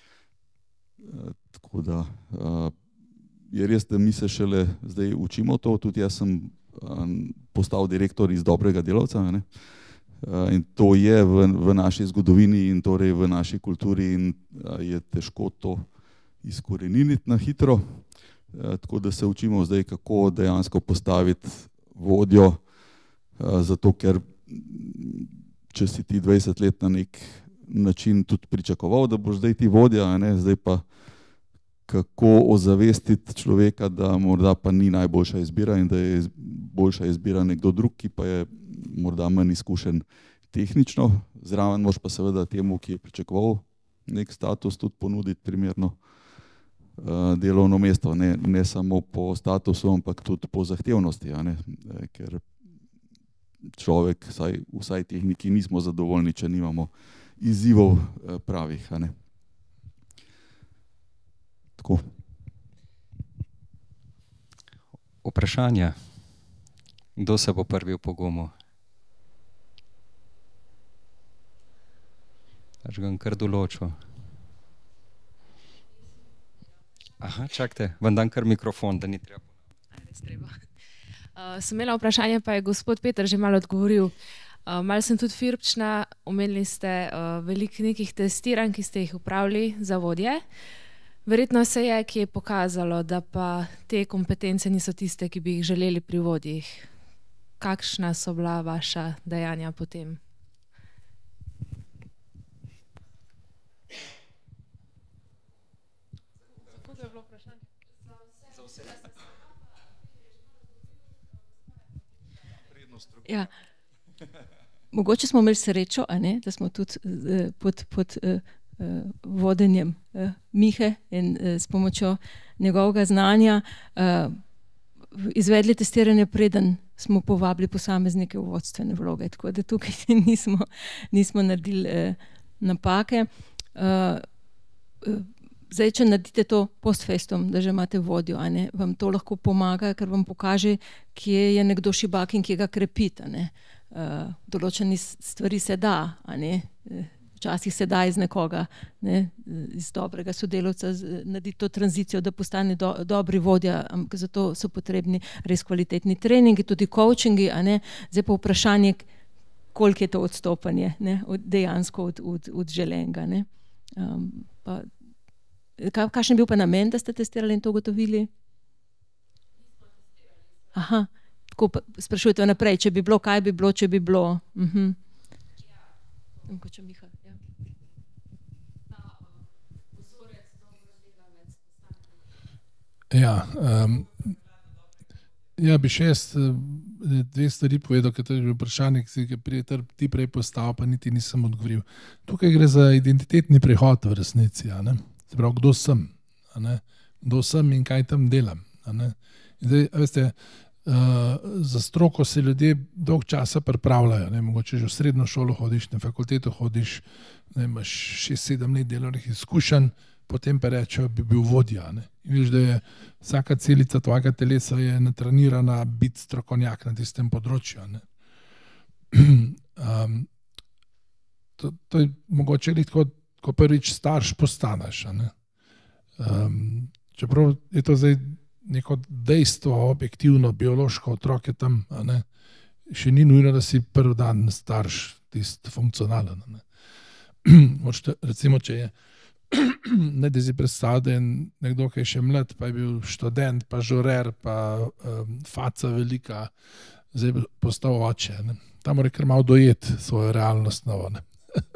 Tako da je res, da mi se šele zdaj učimo to, tudi jaz sem postal direktor iz dobrega delavca, ne? In to je v, v naši zgodovini in torej v naši kulturi in je težko to izkoreniniti na hitro, tako da se učimo zdaj, kako dejansko postaviti vodjo, zato ker če si ti dvajset let na nek način tudi pričakoval, da boš zdaj ti vodja, ne? Zdaj pa kako ozavestiti človeka, da morda pa ni najboljša izbira in da je boljša izbira nekdo drug, ki pa je morda manj izkušen tehnično, zraven moš pa seveda temu, ki je pričakoval nek status, tudi ponuditi primerno uh, delovno mesto, ne, ne samo po statusu, ampak tudi po zahtevnosti, a ne? Ker človek, vsaj, vsaj tehniki, nismo zadovoljni, če nimamo izzivov uh, pravih, a ne. Tako. Vprašanja. Kdo se bo prvi upogumil? Až ga kar določil. Aha, čakajte, vam dam kar mikrofon, da ni treba. Res treba. Uh, sem imela vprašanje, pa je gospod Peter že malo odgovoril. Uh, malo sem tudi firpčna, omenili ste uh, veliko nekih testiranj, ki ste jih upravili za vodje. Verjetno se je, ki je pokazalo, da pa te kompetence niso tiste, ki bi jih želeli pri vodjih. Kakšna so bila vaša dejanja potem? Ja. Mogoče smo imeli srečo, a ne, da smo tudi uh, pod, pod uh, uh, vodenjem uh, Mihe in uh, s pomočjo njegovega znanja uh, izvedli testiranje, preden smo povabili posameznike v vodstvene vloge, tako da tukaj nismo, nismo naredili uh, napake. Uh, uh, Zdaj, če naredite to post festum, da že imate vodjo, a ne, vam to lahko pomaga, ker vam pokaže, kje je nekdo šibak in kje ga krepiti. Uh, določeni stvari se da, a ne, včasih se da iz nekoga, ne, iz dobrega sodelavca narediti to tranzicijo, da postane do, dobri vodja, ampak zato so potrebni res kvalitetni treningi, tudi coachingi, a ne. Zdaj pa vprašanje, koliko je to odstopanje, ne, od, dejansko od, od, od želenega, ne. Um, pa kakšen je bil pa namen, da ste testirali in to ugotovili? Aha, tako sprašujete naprej, če bi bilo, kaj bi bilo, če bi bilo. Uh-huh. Ja, um, ja, bi še jaz dve stvari povedal, ker to je vprašanje, ki si ti prej postavil, pa niti nisem odgovoril. Tukaj gre za identitetni prehod v resnici, a ne? Se pravi, kdo sem, a ne? Kdo sem in kaj tam delam. A ne? In zdaj, veste, za stroko se ljudje dolg časa pripravljajo, ne, mogoče že v srednjo šolo hodiš, na fakulteto hodiš, ne, imaš šest sedem let delovnih izkušenj, potem pa rečejo, bi bil vodja. Ne. In vidiš, da je vsaka celica tvojega telesa je natrenirana biti strokovnjak na tistem področju. Ne. Um, to, to je mogoče biti, ko, ko prvič starš postaneš. Ne. Um, čeprav je to zdaj neko dejstvo, objektivno, biološko, otrok je tam, a ne, še ni nujno, da si prvi dan starš, tist funkcionalen. Ne. Možete, recimo, če je ne, da si predstavljal, da je nekdo, ki je še mlad, pa je bil študent, pa žurer, pa um, faca velika, zdaj je postal oče. Ne. Ta mora kar malo dojeti svojo realnost novo. Ne.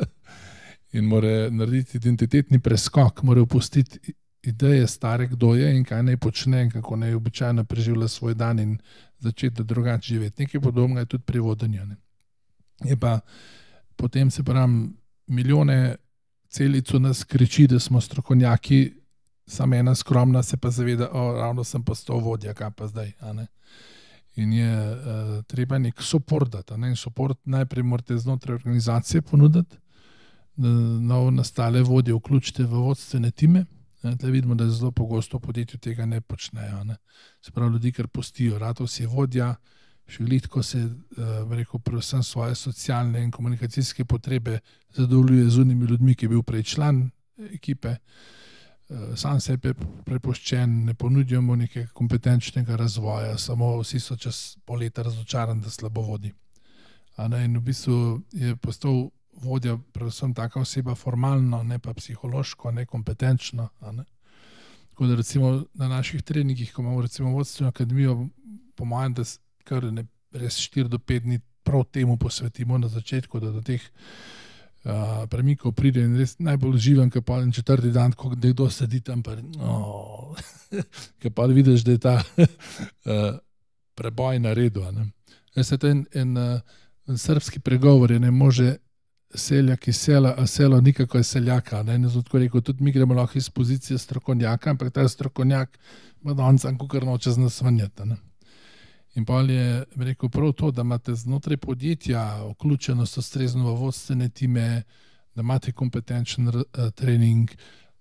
In mora narediti identitetni preskok, mora opustiti ideje stare, kdo je in kaj naj počne in kako naj običajno preživlja svoj dan in začeti drugače živeti. Nekaj podobnega je tudi pri vodenju. Ne. Je pa potem se pravim, milijone celic v nas kriči, da smo strokovnjaki, samo ena skromna se pa zaveda, o, ravno sem postal vodja, kaj pa zdaj. A ne. In je uh, treba nek support dati. Ne. In support najprej morate znotraj organizacije ponuditi, da novo nastale vodje vključite v vodstvene time. Tle vidimo, da zelo pogosto v podjetju tega ne počnejo. Ne. Se pravi, ljudi kar pustijo. Ratov si je vodja, še glitko se, uh, rekel, predvsem svoje socialne in komunikacijske potrebe zadovoljuje z unimi ljudmi, ki je bil prej član ekipe. Uh, sam se je prepuščen, ne ponudijo mu nekega kompetenčnega razvoja, samo vsi so čez pol leta razočarani, da slabo vodi. A ne, in v bistvu je postal vodja predvsem taka oseba formalno, ne pa psihološko, ne kompetenčno. A ne. Tako da recimo na naših treningih, ko imamo recimo vodstveno akademijo, po mojem, da kar ne, res štiri do pet dni prav temu posvetimo na začetku, da do teh uh, premikov pride in res najbolj živen, ki pa en četrti dan, ko nekdo sedi tam, pa oh, ki pa vidiš, da je ta uh, preboj na redu. Jaz je to en, en, en srpski pregovor, je ne može seljak iz sela, a selo nikako je seljaka. Ne? Zato rekel, tudi mi gremo lahko iz pozicije strokovnjaka, ampak ta strokovnjak ima danes kar noče z nas vanjati. In pa je rekel prav to, da imate znotraj podjetja vključenost ustrezno v vodstvene time, da imate kompetenčen uh, trening,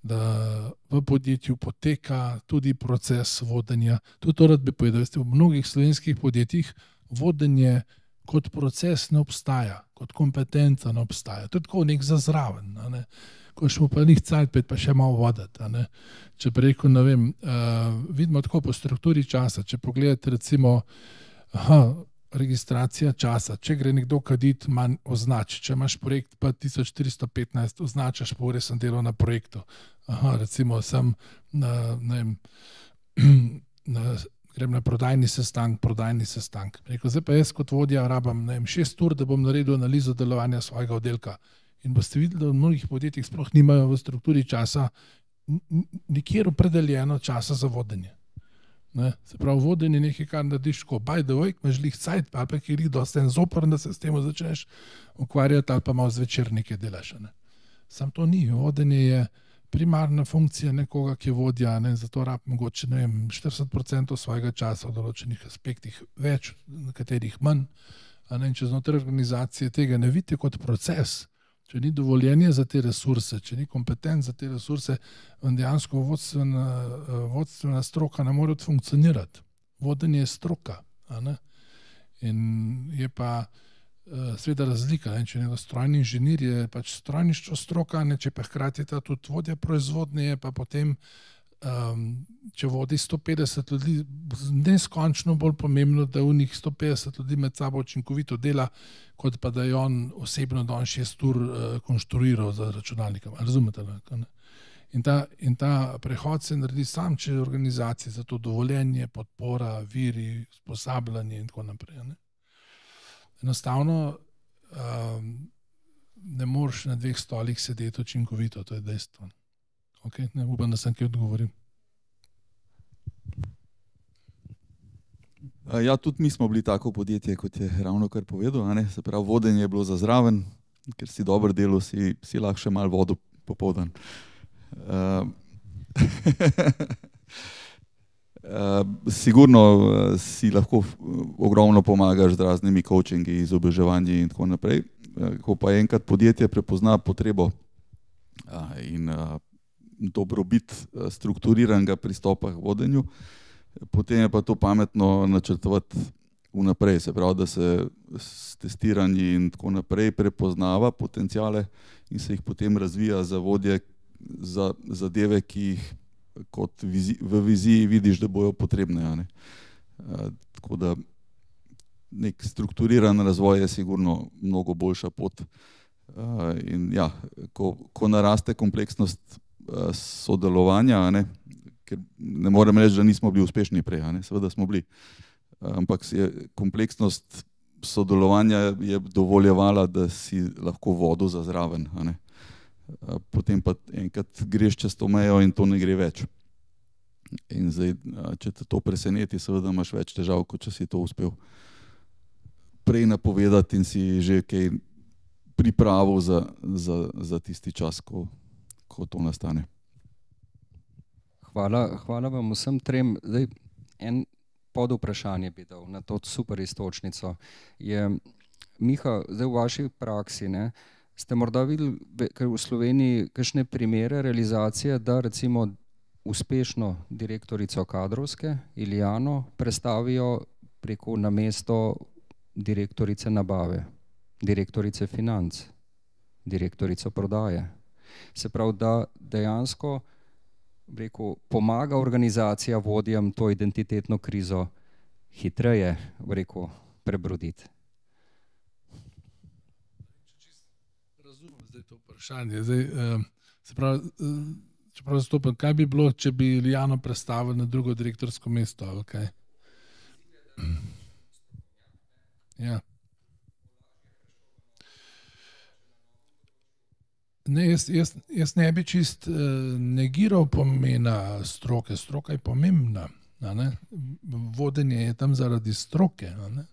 da v podjetju poteka tudi proces vodenja. Tudi to rad bi povedal, veste, v mnogih slovenskih podjetjih vodenje kot proces ne obstaja, kot kompetenca ne obstaja. To je tako nek zazraven, ne. Ko šmo pa njih cajt, pa še malo vodati. Ne. Če preko, ne vem, uh, vidimo tako po strukturi časa, če pogledate recimo aha, registracija časa, če gre nekdo kadit, manj označi, če imaš projekt pa tisoč štiristo petnajst, označaš pa ure sem delal na projektu. Aha, recimo sem na, ne vem, na grem na prodajni sestank, prodajni sestank. Rekel, zdaj pa jaz kot vodja rabam, ne vem, šest ur, da bom naredil analizo delovanja svojega oddelka. In boste videli, da v mnogih podjetjih sploh nimajo v strukturi časa nikjer opredeljeno časa za vodenje. Ne? Se pravi, vodenje je nekaj, kar narediš tako, by the way, imaš lih cajt, ali pa ki je lih dosti en zoper, da se s tem začneš ukvarjati, ali pa malo zvečer nekaj delaš. Ne? Sam to ni. Vodenje je primarna funkcija nekoga, ki je vodja, ne, zato rab mogoče, ne vem, štirideset procentov svojega časa v določenih aspektih več, na katerih manj, a ne, če znotraj organizacije tega ne vidite kot proces, če ni dovoljenje za te resurse, če ni kompetenc za te resurse, dejansko vodstvena, vodstvena stroka ne more funkcionirati. Vodenje je stroka, a ne, in je pa seveda razlika, ne? Če je strojni inženir, je pač strojništvo stroka, ne? Če pa hkrati ta tudi vodja proizvodnje, pa potem, um, če vodi sto petdeset ljudi, neskončno bolj pomembno, da v njih sto petdeset ljudi med sabo učinkovito dela, kot pa da je on osebno dan šest ur uh, konštruiral za računalnikom. Razumete? Ne? In ta, in ta prehod se naredi sam, če je organizacija za to dovoljenje, podpora, viri, usposabljanje in tako naprej. Ne? Enostavno um, ne moreš na dveh stolih sedeti učinkovito, to je dejstvo. Okay? Ne upam, da sem kaj odgovoril. Ja, tudi mi smo bili tako podjetje, kot je ravno kar povedal. A ne? Se pravi, vodenje je bilo za zraven, ker si dobro delal, si, si lahko še malo vodil popoldan. Uh, Uh, sigurno uh, si lahko ogromno pomagaš z raznimi coachingi, izobraževanji in tako naprej. Uh, ko pa enkrat podjetje prepozna potrebo uh, in uh, dobrobit uh, strukturiranega pristopa k vodenju, potem je pa to pametno načrtovati vnaprej. Se pravi, da se s testiranji in tako naprej prepoznava potenciale in se jih potem razvija za vodje za zadeve, ki jih kot vizi, v viziji vidiš, da bojo potrebne. A ne? A, tako da nek strukturiran razvoj je sigurno mnogo boljša pot. A, in ja, ko, ko naraste kompleksnost a, sodelovanja, a ne, ker ne morem reči, da nismo bili uspešni prej, a ne, seveda smo bili, a, ampak je kompleksnost sodelovanja je dovoljevala, da si lahko vodo za zraven, a ne. Potem pa enkrat greš čez to mejo in to ne gre več. In zdaj, če te to preseneti, seveda imaš več težav, kot če si to uspel prej napovedati in si že kaj pripravil za, za, za tisti čas, ko, ko to nastane. Hvala, hvala vam vsem trem. Zdaj, en pod vprašanje bi dal na to super istočnico. Je, Miha, zdaj v vaši praksi, ne, ste morda videli v Sloveniji kakšne primere realizacije, da recimo uspešno direktorico kadrovske Ilijano prestavijo preko namesto direktorice nabave, direktorice financ, direktorico prodaje. Se pravi, da dejansko rekel, pomaga organizacija vodjem to identitetno krizo hitreje rekel, prebroditi. To vprašanje. Zdaj, uh, se pravi, uh, čeprav zastopam, kaj bi bilo, če bi Ilijano prestavili na drugo direktorsko mesto, ali kaj? Ja. Ne, jaz, jaz, jaz ne bi čist uh, negiral pomena stroke. Stroka je pomembna. A ne? Vodenje je tam zaradi stroke. A ne?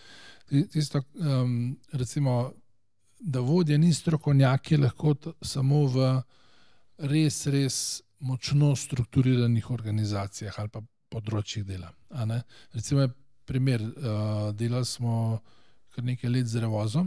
Tisto, um, recimo, da vodja ni strokovnjak, je lahko samo v res, res močno strukturiranih organizacijah ali pa področjih dela. A ne? Recimo je primer, uh, delali smo kar nekaj let z Revozom.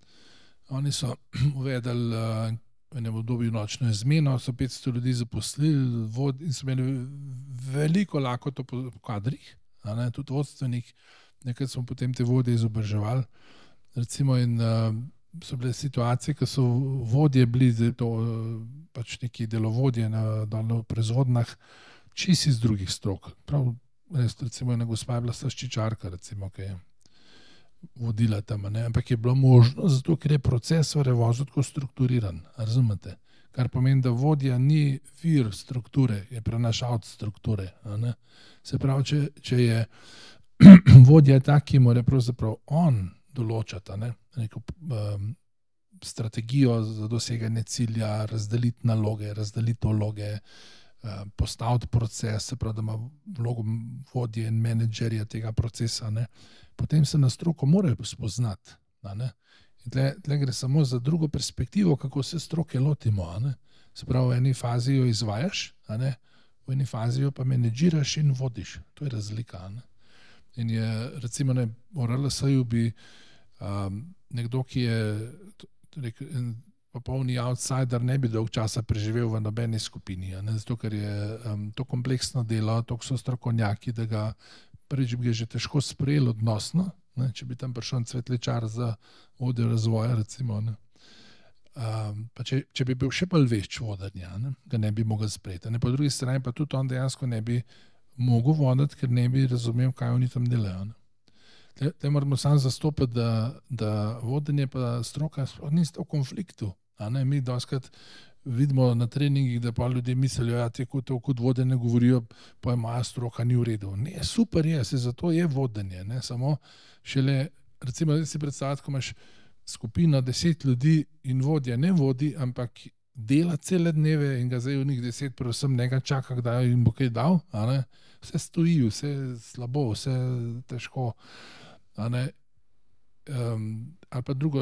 Oni so uvedli uh, v enem obdobju nočno izmeno, so petsto ljudi zaposlili vod, in so imeli veliko lakoto po kadrih, a ne? Tudi vodstvenih. Nekaj smo potem te vodje izobraževali. Recimo in uh, so bile situacije, ko so vodje bili to, pač neki delovodje na, na proizvodnah čisto iz drugih strok. Prav, res, recimo ena gospa je bila slaščičarka, recimo, ki je vodila tam, ne? Ampak je bilo možno, zato ker je proces v Revozu tako strukturiran, razumete? Kar pomeni, da vodja ni vir strukture, je prenašalec strukture. A ne? Se pravi, če, če je vodja tak, ki mora pravzaprav on določati, ne? Neko um, strategijo za doseganje cilja, razdeliti naloge, razdeliti vloge, uh, postaviti proces, se pravi, da ima vlogo vodje in menedžerja tega procesa, ne? Potem se na stroko morajo spoznati. Ne? In tle, tle gre samo za drugo perspektivo, kako se stroke lotimo. A ne? Se pravi, v eni fazi jo izvajaš, a ne? V eni fazi jo pa menedžiraš in vodiš. To je razlika. A ne? In je, recimo, ne, v R L S-ju bi um, nekdo, ki je rekel, popolni outsider, ne bi dolg časa preživel v nobeni skupini, ne? Zato, ker je um, to kompleksno delo, toliko so strokovnjaki, da ga prvič bi ga že težko sprejel odnosno, ne? Če bi tam prišel cvetličar za vodjo razvoja, recimo. Ne? Um, pa če, če bi bil še bolj vešč vodenja, ne? Ga ne bi mogel sprejeti. Ne? Po drugi strani pa tudi on dejansko ne bi mogel voditi, ker ne bi razumel, kaj oni tam delajo. Ne? Te moramo samo zastopiti, da, da vodenje pa stroka nista v konfliktu. A ne? Mi doskrat vidimo na treningih, da pa ljudje mislijo, da ja, kot vodenje govorijo, pa je moja stroka ni v redu. Ne, super je, se zato je vodenje. Ne? Samo šele, recimo, da si predstavljati, ko imaš skupino deset ljudi in vodja ne vodi, ampak dela cele dneve in ga zdaj v njih deset, predvsem njega čaka, kdaj jim bo kaj dal. A ne? Vse stoji, vse slabo, vse težko. A ne? Um, ali pa drugo,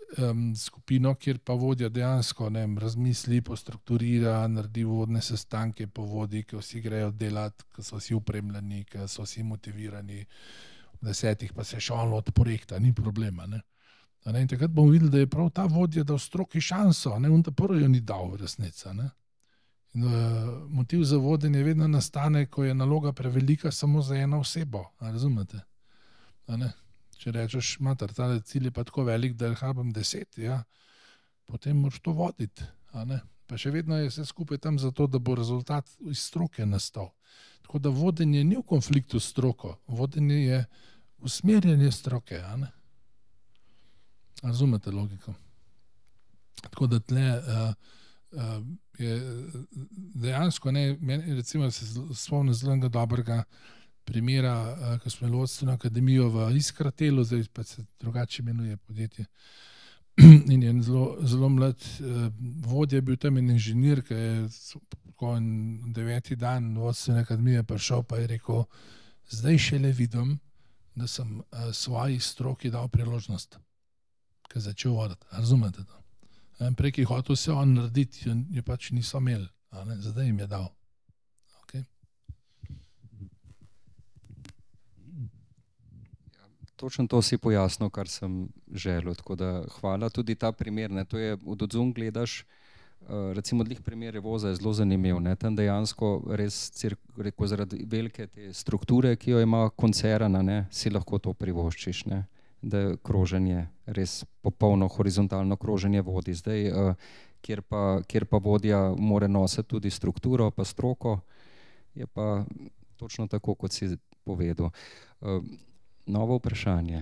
um, skupino, kjer pa vodja dejansko ne, razmisli, postrukturira, naredi vodne sestanke, povodi, ki vsi grejo delati, ki so vsi upremljeni, ki so vsi motivirani, v desetih pa se še on od projekta, ni problema. Ne. Ne, in takrat bomo videli, da je prav ta vodja dal stroki šanso, ne, on ta prvi jo ni dal v resnica. Ne. In, uh, motiv za vodenje vedno nastane, ko je naloga prevelika samo za eno osebo. A razumete? A ne? Če rečeš, mater, ta cilj je pa tako velik, da rabim deset, ja, potem moraš to voditi. A ne? Pa še vedno je vse skupaj tam zato, da bo rezultat iz stroke nastal. Tako da vodenje ni v konfliktu s stroko, vodenje je usmerjanje stroke. A ne? Razumete logiko? Tako da tle uh, uh, je dejansko, ne, meni, recimo se spomnim zelo dobrega primera, uh, ko smo imeli vodstveno akademijo v Iskratelu, zdaj pa se drugače imenuje podjetje. In je zelo, zelo mlad uh, vodja bil tam in inženir, ki je tako deveti dan vodstvene akademije prišel, pa je rekel, zdaj šele vidim, da sem uh, svoji stroki dal priložnost, ki je začel voditi. Razumete to? Prej, ki je hotel vse on narediti, je pač niso imeli. Zdaj jim je dal. Okay. Ja, točno to si pojasnil, kar sem želel. Tako da hvala. Tudi ta primer, ne, to je od odzun gledaš, uh, recimo odlih primere voza je zelo zanimiv. Ne, tam dejansko res rekel, zaradi velike te strukture, ki jo ima koncern, ne, si lahko to privoščiš. Ne. Da je kroženje, res popolno horizontalno kroženje vodi. Zdaj, kjer pa, kjer pa vodja mora nositi tudi strukturo, pa stroko, je pa točno tako, kot si povedal. Novo vprašanje.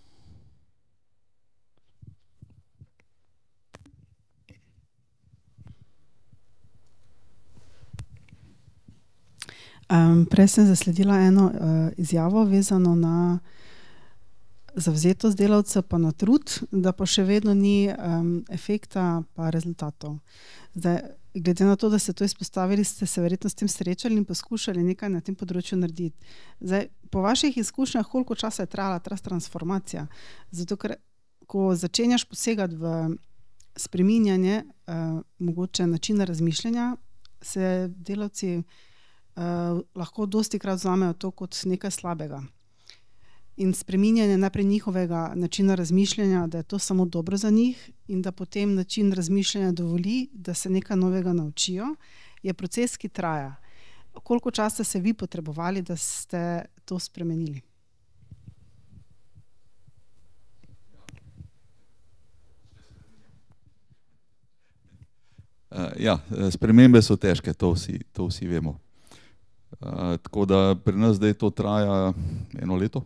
Um, prej sem zasledila eno uh, izjavo vezano na zavzetost delavca pa na trud, da pa še vedno ni um, efekta pa rezultatov. Zdaj, glede na to, da ste to izpostavili, ste se verjetno s tem srečali in poskušali nekaj na tem področju narediti. Zdaj, po vaših izkušnjah, koliko časa je trajala ta transformacija? Zato, ker ko začenjaš posegati v spreminjanje uh, mogoče načina razmišljanja, se delavci uh, lahko dostikrat vzamejo to kot nekaj slabega. In spreminjanje najprej njihovega načina razmišljanja, da je to samo dobro za njih in da potem način razmišljanja dovoli, da se nekaj novega naučijo, je proces, ki traja. Koliko časa ste vi potrebovali, da ste to spremenili? Uh, ja, spremembe so težke, to vsi, to vsi vemo. Uh, tako da pri nas zdaj to traja eno leto.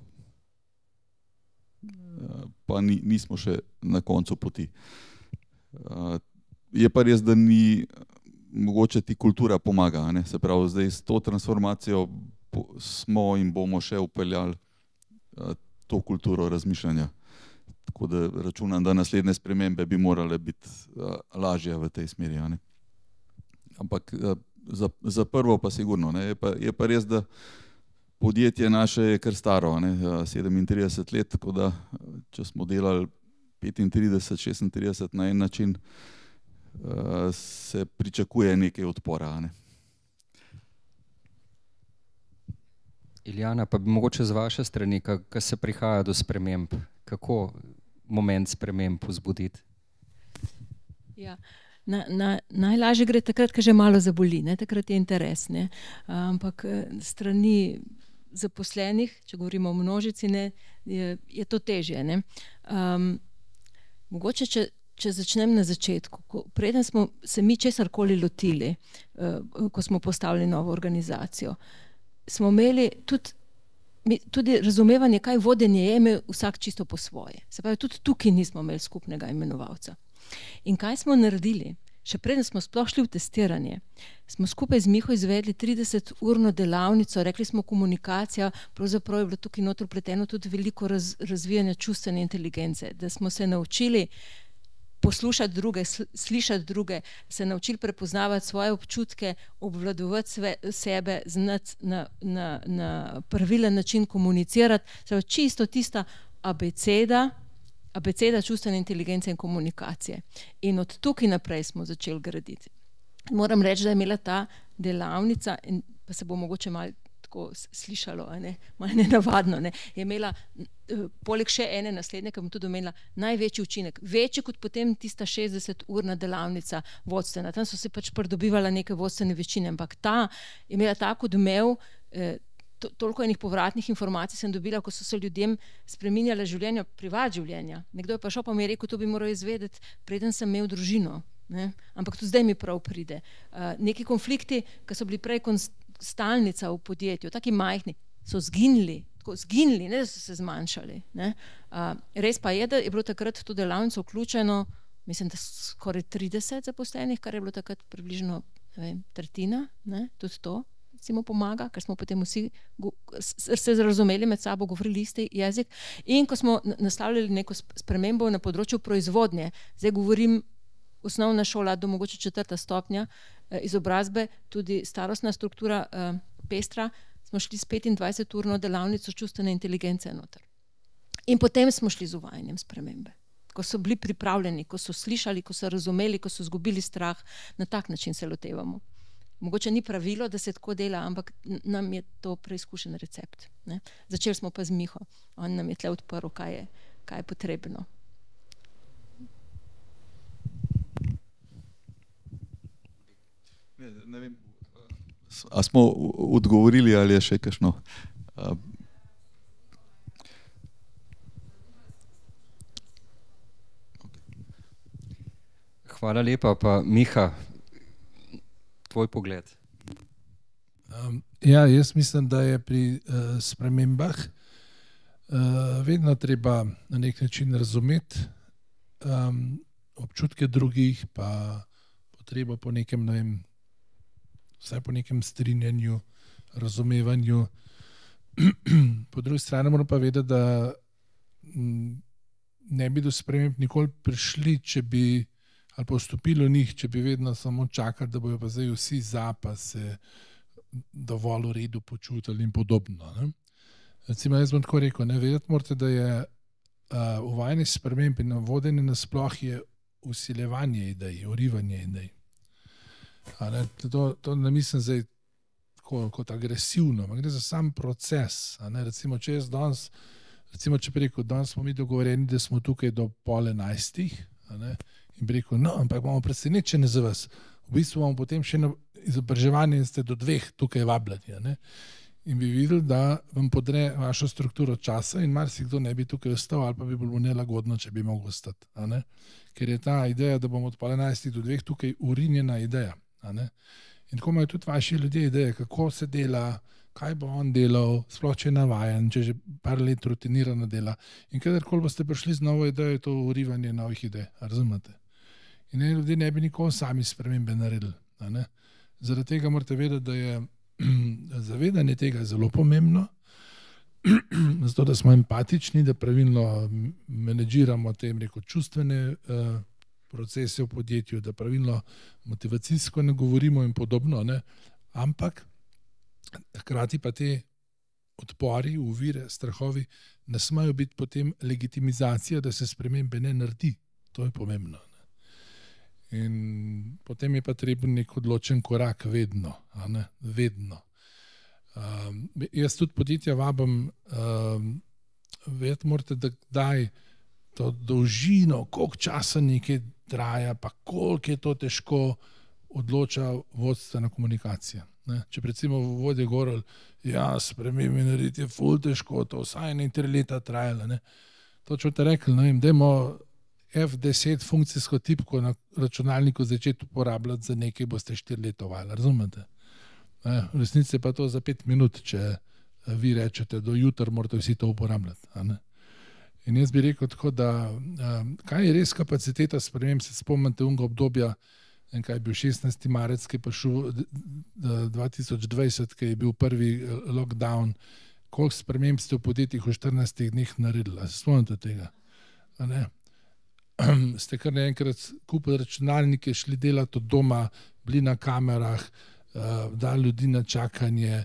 Pa ni, nismo še na koncu poti. Uh, je pa res, da ni, mogoče ti kultura pomaga, ne? Se pravi, zdaj s to transformacijo po, smo in bomo še upeljali uh, to kulturo razmišljanja. Tako da računam, da naslednje spremembe bi morale biti uh, lažje v tej smeri. Ne? Ampak uh, za, za prvo pa sigurno. Ne? Je pa, je pa res, da podjetje naše je kar staro, ne, sedemintrideset let, tako da če smo delali petintrideset, šestintrideset na en način, se pričakuje nekaj odpora. Ne. Iljana, pa bi mogoče z vaše strani, ko se prihaja do sprememb, kako moment sprememb vzbuditi? Ja. Na, na, najlažje gre takrat, ko že malo zaboli, ne? Takrat je interes, ne? Ampak strani zaposlenih, če govorimo o množici, ne, je, je to težje. Ne? Um, mogoče, če, če začnem na začetku, ko, preden smo se mi česarkoli lotili, uh, ko smo postavili novo organizacijo, smo imeli tudi, mi, tudi razumevanje, kaj vodenje je, imel vsak čisto po svoje. Se pravi, tudi tukaj nismo imeli skupnega imenovalca. In kaj smo naredili? Še preden smo sploh šli v testiranje, smo skupaj z Miho izvedli trideseturno delavnico, rekli smo komunikacija, pravzaprav je bilo tukaj notri vpleteno tudi veliko raz, razvijanja čustvene inteligence, da smo se naučili poslušati druge, slišati druge, se naučili prepoznavati svoje občutke, obvladovati sve, sebe, znati na, na, na pravilen način komunicirati, se pravi, čisto tista abeceda abeceda čustvene inteligence in komunikacije. In od tukaj naprej smo začeli graditi. Moram reči, da je imela ta delavnica, in pa se bo mogoče malo tako slišalo, ne, malo nenavadno, ne, je imela poleg še ene naslednje, ki bom tudi omenila, največji učinek, večji kot potem tista šestdeseturna delavnica vodstvena. Tam so se pač pridobivala neke vodstvene veščine, ampak ta je imela tako odmev, eh, to, toliko enih povratnih informacij sem dobila, ko so se ljudem spreminjala življenja, privat življenja. Nekdo je pa šel, pa mi je rekel, to bi moral izvedeti, preden sem imel družino. Ne? Ampak tudi zdaj mi prav pride. Uh, neki konflikti, ki so bili prej stalnica v podjetju, taki majhni, so zginili, tako zginili, ne da so se zmanjšali. Ne? Uh, res pa je, da je bilo takrat v to delavnico vključeno, mislim, da skoraj trideset zaposlenih, kar je bilo takrat približno, ne vem, tretjina, ne? Tudi to si mu pomaga, ker smo potem vsi se razumeli med sabo, govorili isti jezik. In ko smo nastavljali neko spremembo na področju proizvodnje, zdaj govorim osnovna šola do mogoče četrta stopnja izobrazbe, tudi starostna struktura eh, pestra, smo šli s petindvajseturno delavnico čustvene inteligence noter. In potem smo šli z uvajanjem spremembe. Ko so bili pripravljeni, ko so slišali, ko so razumeli, ko so izgubili strah, na tak način se lotevamo. Mogoče ni pravilo, da se tako dela, ampak nam je to preizkušen recept. Ne? Začeli smo pa z Miho. On nam je tle odprl, kaj je, kaj je potrebno. Ne, ne vem, a smo odgovorili ali je še kakšno? Hvala lepa, pa Miha, tvoj pogled. Um, ja, jaz mislim, da je pri uh, spremembah uh, vedno treba na nek način razumeti um, občutke drugih, pa potrebo po nekem, ne vem, vsaj po nekem strinjanju, razumevanju. Po drugi strani moram pa vedeti, da m, ne bi do sprememb nikoli prišli, če bi ali pa vstopilo njih, če bi vedno samo čakali, da bojo pa zdaj vsi za, pa se dovolj v redu počutili in podobno. Ne? Recimo, jaz bom tako rekel, ne, vedeti morate, da je uh, uvajanje sprememb in vodenje nasploh je vsiljevanje idej, urivanje idej. Ne, to, to ne mislim zdaj tako, kot agresivno, ampak gre za sam proces. Ne? Recimo, če jaz danes, recimo, če bi rekel, danes smo mi dogovorjeni, da smo tukaj do pol enajstih, ne? In bi rekel, no, ampak imamo presenečenje za vas. V bistvu imamo potem še na izobraževanje in ste do dveh tukaj vabljeni. Ne? In bi videli, da vam podre vašo strukturo časa in marsikdo ne bi tukaj ostal ali pa bi bilo nelagodno, če bi mogel ostati. Ne? Ker je ta ideja, da bomo od pol enajstih do dveh tukaj urinjena ideja. Ne? In tako imajo tudi vaši ljudje ideje, kako se dela, kaj bo on delal, sploh če je navajen, če že par let rutinirano dela. In kadarkoli boste prišli z novo idejo, je to urivanje novih idej. Razumete? In ne, ljudje ne bi nikoli sami spremembe naredili. Ne? Zaradi tega morate vedeti, da je zavedanje tega zelo pomembno, zato da smo empatični, da pravilno menedžiramo te rekel, čustvene uh, procese v podjetju, da pravilno motivacijsko ne govorimo in podobno. Ne? Ampak hkrati pa te odpori, uvire, strahovi ne smejo biti potem legitimizacija, da se spremembe ne naredi. To je pomembno. In potem je pa treba nek odločen korak vedno. A ne? Vedno. Um, jaz tudi podjetja vabim, um, vedeti morate, da kdaj to dolžino, koliko časa nekaj traja, pa koliko je to težko, odloča vodstvena komunikacija. Ne? Če recimo vodje govorili, ja, spremembe narediti je ful težko, to vsaj ne tri leta trajalo. Ne? To če boste rekli, ne vem, dajmo F deset funkcijsko tipko na računalniku začeti uporabljati za nekaj, boste štiri leta uvajali, razumete? Ne? V resnici pa to za pet minut, če vi rečete, do jutra morate vsi to uporabljati. A ne? In jaz bi rekel tako, da kaj je res kapaciteta sprememb, se spomnite unega obdobja, kaj je bil šestnajsti marec, ki je prišel dva tisoč dvajset, ki je bil prvi lockdown, koliko sprememb ste v podjetjih v štirinajstih dneh naredili, se spomnite tega? A ne? Ste kar naenkrat kupili računalnike, šli delati od doma, bili na kamerah, dali ljudi na čakanje,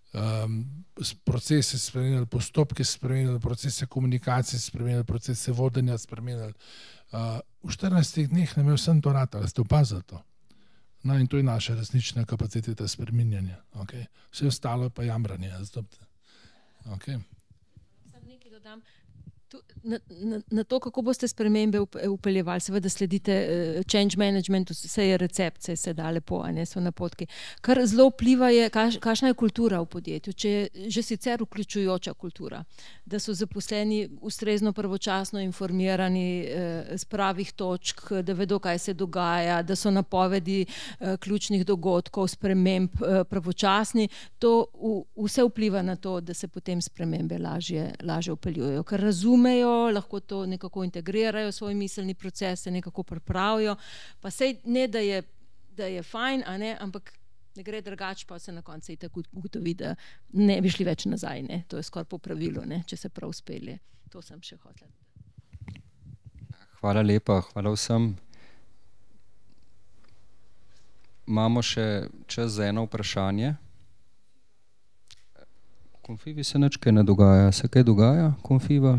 um, procese spremenili, postopke spremenili, procese komunikacije spremenili, procese vodenja spremenili. Uh, v štirinajstih dneh nam je vsem to ratalo, ste opazili to? No, in to je naša resnična kapaciteta spreminjanja. Okay? Vse ostalo pa jamranje. Okay. Sam nekaj dodam. Tu, na, na, na to, kako boste spremembe upeljevali, seveda sledite uh, change managementu, vse je recept, vse se da lepo, a ne so napotki. Kar zelo vpliva je, kaš, kakšna je kultura v podjetju, če je že sicer vključujoča kultura, da so zaposleni ustrezno pravočasno informirani uh, z pravih točk, da vedo, kaj se dogaja, da so napovedi uh, ključnih dogodkov, sprememb uh, pravočasni, to v, vse vpliva na to, da se potem spremembe lažje, lažje upeljujejo, ker razumejo, lahko to nekako integrirajo, svoj miselni proces, se nekako pripravijo, pa sej ne, da je, da je fajn, a ne, ampak ne gre drugače, pa se na koncu i tako ugotovi, da ne bi šli več nazaj, ne, to je skoraj po pravilu, ne, če se prav uspelje. To sem še hotela. Hvala lepa, hvala vsem. Imamo še čas za eno vprašanje. Konfivi se nič kaj ne dogaja, se kaj dogaja, Konfiva?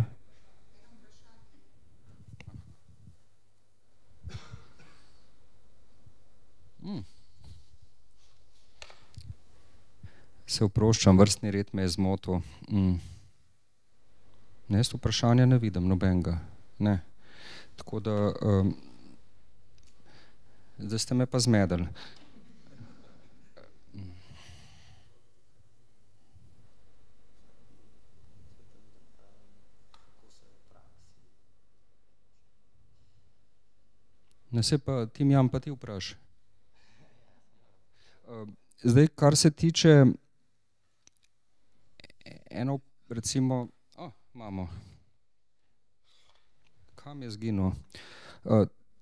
Hmm. Se oproščam, vrstni red me je zmotil. Hmm. Ne, jaz vprašanja ne vidim, nobenega. Ne. Tako da, um, zdaj ste me pa zmedli. Ne, se pa, Timjan, pa ti vpraš. Zdaj, kar se tiče eno, recimo, oh, imamo. Kam je zginil? Uh,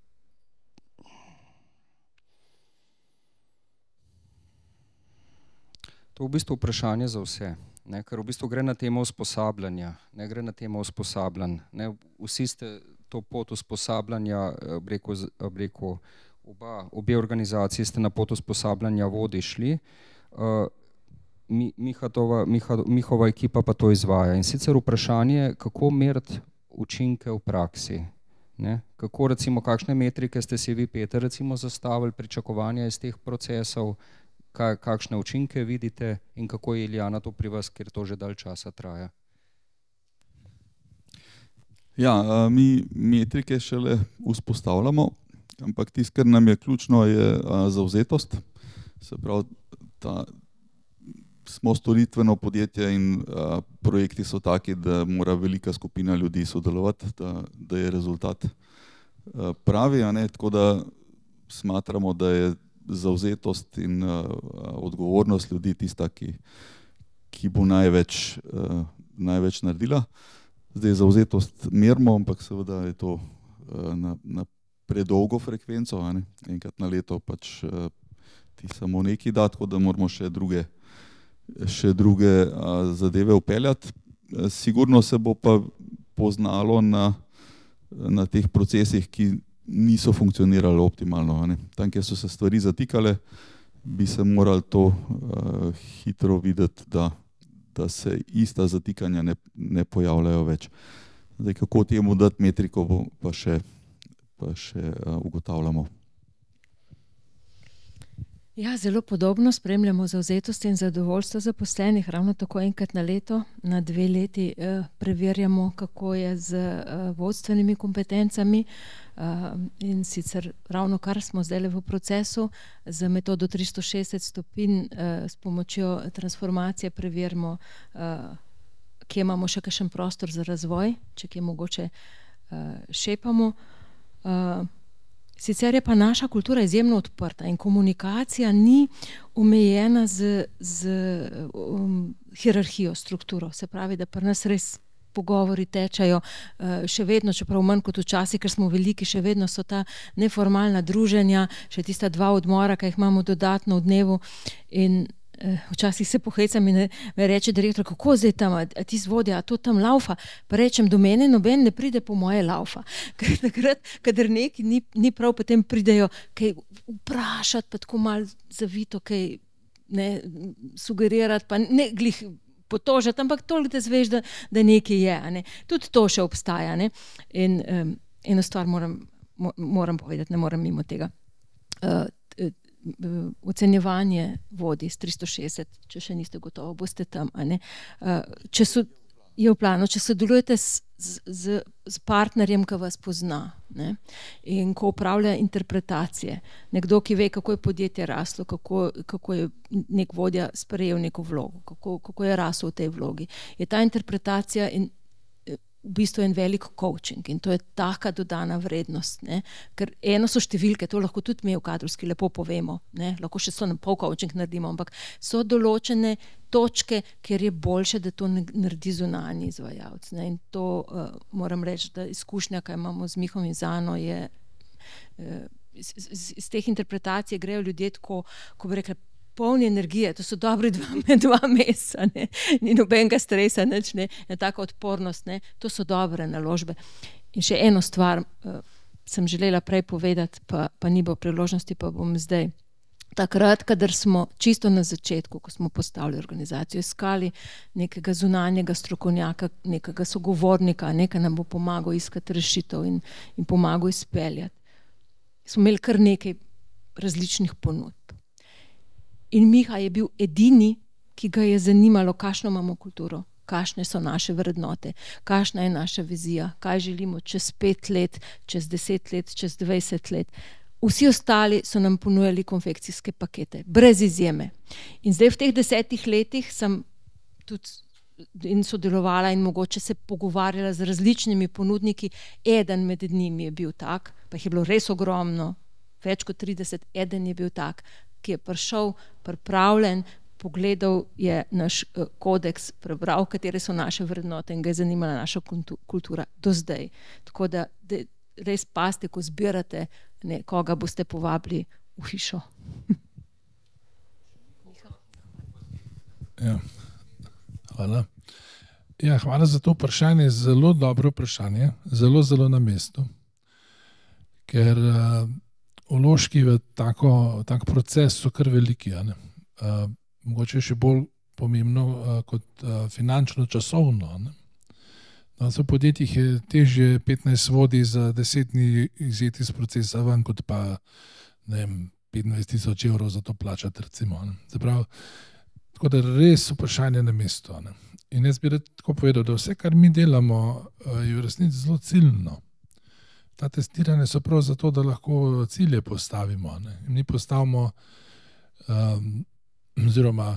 to je v bistvu vprašanje za vse, ne, ker v bistvu gre na temo usposabljanja, ne gre na temo usposabljanj, ne, vsi ste to pot usposabljanja, rekel, rekel, oba, obe organizaciji ste na pot usposabljanja vodi šli, uh, Mi, Mihatova, Miha, Mihova ekipa pa to izvaja. In sicer vprašanje, kako meriti učinke v praksi. Ne? Kako, recimo, kakšne metrike ste si vi, Peter, recimo, zastavili, pričakovanja iz teh procesov, kaj, kakšne učinke vidite in kako je, Ilijana, to pri vas, ker to že dalj časa traja? Ja, mi metrike šele vzpostavljamo, ampak tisto, kar nam je ključno, je zavzetost. Se pravi, ta, smo storitveno podjetje in a, projekti so taki, da mora velika skupina ljudi sodelovati, da, da je rezultat a, pravi, a ne, tako da smatramo, da je zavzetost in a, a, odgovornost ljudi tista, ki, ki bo največ, a, največ naredila. Zdaj zavzetost merimo, ampak seveda je to a, na, na predolgo frekvenco, a ne, enkrat na leto pač a, ti samo nekaj da, tako da moramo še druge še druge a, zadeve upeljati. Sigurno se bo pa poznalo na, na teh procesih, ki niso funkcionirali optimalno. Ne. Tam, kjer so se stvari zatikale, bi se morali to a, hitro videti, da, da se ista zatikanja ne, ne pojavljajo več. Zdaj, kako temu dati metriko, pa še, pa še a, ugotavljamo. Ja, zelo podobno spremljamo zavzetost in zadovoljstvo zaposlenih, ravno tako enkrat na leto, na dve leti eh, preverjamo, kako je z eh, vodstvenimi kompetencami eh, in sicer ravno kar smo zdaj v procesu z metodo tristo šestdeset stopinj eh, s pomočjo transformacije preverimo, eh, kje imamo še kakšen prostor za razvoj, če kje mogoče eh, šepamo. Eh, Sicer je pa naša kultura izjemno odprta in komunikacija ni omejena z, z um, hierarhijo, strukturo. Se pravi, da pri nas res pogovori tečajo uh, še vedno, čeprav manj kot včasih, ker smo veliki, še vedno so ta neformalna druženja, še tista dva odmora, ki jih imamo dodatno v dnevu in včasih se pohecam in me reče direktor, kako zdaj tam, a, a ti zvodja, a to tam laufa, pa rečem, do mene noben ne pride po moje laufa. Ker takrat, kadar neki ni, ni prav, potem pridejo kaj vprašati, pa tako malo zavito, kaj ne, sugerirati, pa ne glih potožiti, ampak toliko, da zveš, da, da nekaj je. Ne. Tudi to še obstaja. Ne. In um, eno stvar moram, mo, moram povedati, ne moram mimo tega. Uh, ocenjevanje vodij s tristo šestdeset, če še niste gotovi, boste tam. A ne? Uh, če so, je v planu, če sodelujete s, z, z partnerjem, ki vas pozna, ne? In ko upravlja interpretacije, nekdo, ki ve, kako je podjetje raslo, kako, kako je nek vodja sprejel neko vlogo, kako, kako je rasel v tej vlogi, je ta interpretacija in v bistvu en velik coaching in to je taka dodana vrednost, ne? Ker eno so številke, to lahko tudi mi v kadrovski lepo povemo, ne? Lahko še so na pol coaching naredimo, ampak so določene točke, kjer je boljše, da to naredi zunanji izvajalec, ne? In to uh, moram reči, da izkušnja, kaj imamo z Mihom in Zano, je uh, iz, iz, iz teh interpretacij grejo ljudje tako, ko bi rekla, polni energije, to so dobri dva, dva meseca, ne, ni nobenega stresa, nič, ne, ne, taka odpornost, ne, to so dobre naložbe. In še eno stvar uh, sem želela prej povedati, pa, pa ni bilo priložnosti, pa bom zdaj. Takrat, kadar smo čisto na začetku, ko smo postavili organizacijo, iskali nekega zunanjega strokovnjaka, nekega sogovornika, nekaj nam bo pomagal iskati rešitev in, in pomagal izpeljati. Smo imeli kar nekaj različnih ponudb. In Miha je bil edini, ki ga je zanimalo, kakšno imamo kulturo, kakšne so naše vrednote, kakšna je naša vizija, kaj želimo čez pet let, čez deset let, čez dvajset let. Vsi ostali so nam ponujali konfekcijske pakete, brez izjeme. In zdaj v teh desetih letih sem tudi in sodelovala in mogoče se pogovarjala z različnimi ponudniki. Eden med njimi je bil tak, pa jih je bilo res ogromno, več kot trideset, eden je bil tak, ki je prišel, pripravljen, pogledal je naš uh, kodeks, prebral, katere so naše vrednote in ga je zanimala naša kultura do zdaj. Tako da, da res pazite, ko zbirate, ne, koga boste povabili v hišo. Ja. Hvala. Ja, hvala za to vprašanje, zelo dobro vprašanje, zelo, zelo na mestu, ker uh, vložki v tako, tak proces so kar veliki. Ne? Uh, mogoče še bolj pomembno uh, kot uh, finančno časovno. Ne? No, v podjetjih je težje petnajst vodij za deset dni izjeti iz procesa ven, kot pa ne vem, petnajst tisoč evrov za to plačati. Recimo, ne? Zaprav, tako da res vprašanje na mestu. Ne? In jaz bi rad tako povedal, da vse, kar mi delamo, uh, je v resnici zelo ciljno. Ta testiranje so prav zato, da lahko cilje postavimo. Ne? Mi postavimo, um, oziroma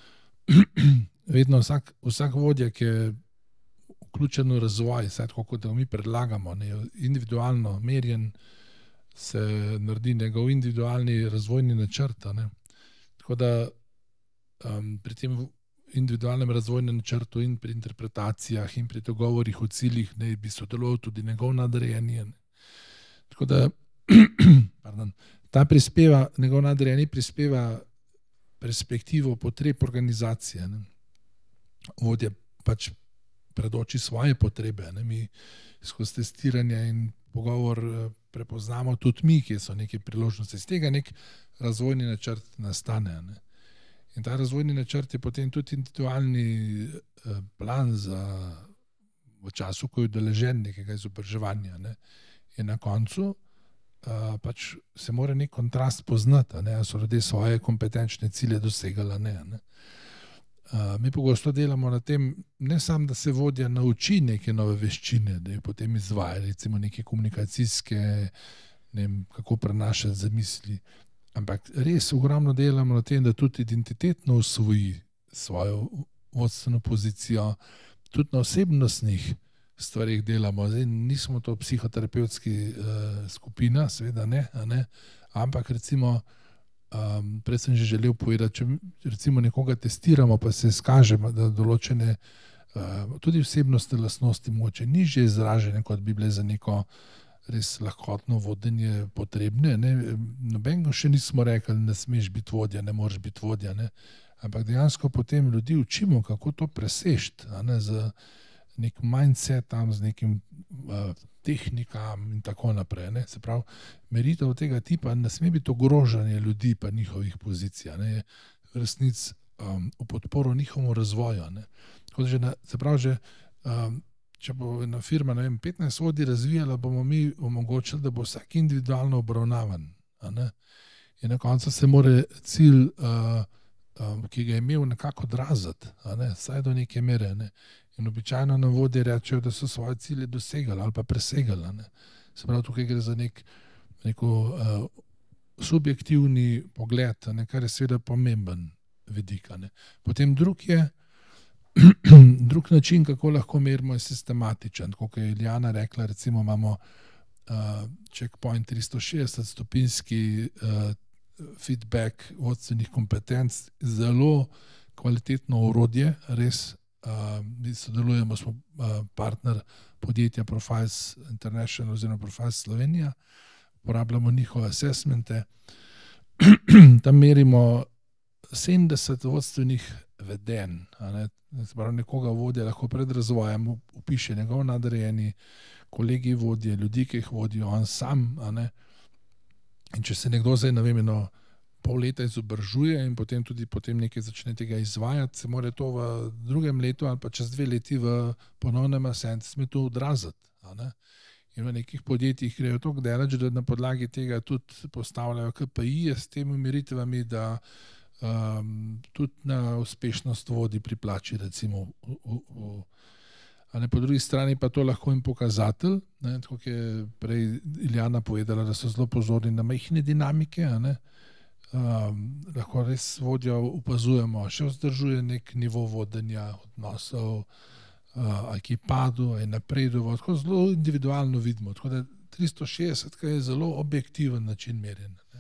vedno vsak, vsak vodja, ki je vključen v razvoj, saj tako kot mi predlagamo, ne? Individualno merjen, se naredi njegov individualni razvojni načrt. Ne? Tako da um, pri tem individualnem razvojnem načrtu in pri interpretacijah in pri dogovorih o ciljih ne bi sodeloval tudi njegov nadrejeni. Tako da pardon, ta prispeva, njegov nadrejeni prispeva perspektivo potreb organizacije. Ne. Vodja pač predoči svoje potrebe. Ne. Mi skozi testiranje in pogovor prepoznamo tudi mi, kje so neke priložnosti. Z tega nek razvojni načrt nastane. Ne. In ta razvojni načrt je potem tudi individualni plan za v času, ko je udeležen nekega izobraževanja. Ne. In na koncu uh, pač se mora nek kontrast poznati, ne, so ljudje svoje kompetenčne cilje dosegali. Ne, ne. Uh, mi pogosto delamo na tem, ne samo, da se vodja nauči neke nove veščine, da je potem izvaja, recimo neke komunikacijske, ne vem, kako prenašati zamisli, ampak res ogromno delamo na tem, da tudi identitetno usvoji svojo vodstveno pozicijo, tudi na osebnostnih stvarih delamo. Zdaj, nismo to psihoterapevtski uh, skupina, seveda ne, ne, ampak recimo, um, prej sem že želel povedati, če recimo nekoga testiramo, pa se izkažemo, da določene uh, tudi osebnostne lastnosti mogoče nižje izražene, kot bi bile za neko res lahkotno vodenje potrebne. Ne. Nobenega še nismo rekli, ne smeš biti vodja, ne moreš biti vodja, ne. Ampak dejansko potem ljudi učimo, kako to presešti, ne, z nek mindset tam, z nekim uh, tehnikam in tako naprej. Ne. Se pravi, meritev tega tipa ne sme biti ogrožanje ljudi pa njihovih pozicij. Ne. v resnici um, v podporo njihovemu razvoju. Ne. Že na, se pravi, že, um, če bo ena firma ne vem, petnajst vodij razvijala, bomo mi omogočili, da bo vsak individualno obravnavan. A ne. In na koncu se mora cilj, uh, um, ki ga je imel, nekako odraziti, a ne, saj do neke mere. Ne. In običajno nam vodje rečejo, da so svoje cilje dosegali ali pa presegali. Ne. Se pravi, tukaj gre za nek, neko uh, subjektivni pogled, ne, kar je seveda pomemben vidik. Ne. Potem drug je, drug način, kako lahko merimo, je sistematičen. Kot je Iljana rekla, recimo imamo uh, checkpoint tristo šestdeset stopinjski uh, feedback vodstvenih kompetenc, zelo kvalitetno orodje, res. Uh, mi sodelujemo, smo uh, partner podjetja Profiles International oziroma Profiles Slovenija, uporabljamo njihove assessmente, tam merimo sedemdeset vodstvenih vedenj, a ne, pravi, nekoga vodja lahko pred razvojem upiše njegov nadrejeni, kolegi vodje, ljudi, ki jih vodijo, on sam, a ne, in če se nekdo zdaj, ne vem, eno pol leta izobražuje in potem tudi potem nekaj začne tega izvajati, se mora to v drugem letu ali pa čez dve leti v ponovnem assessmentu odraziti. A ne? In v nekih podjetjih grejo toliko daleč, da na podlagi tega tudi postavljajo K P I-je s temi meritvami, da um, tudi na uspešnost vodi pri plači, recimo. V, v, v, a ne, po drugi strani pa to lahko in pokazatelj, ne, tako je prej Iljana povedala, da so zelo pozorni na majhne dinamike, a ne. Um, lahko res vodjo opazujemo, še vzdržuje nek nivo vodenja, odnosov, uh, ki padu, je napredoval, tako zelo individualno vidimo, tako da tristo šestdeset je zelo objektiven način merjenja.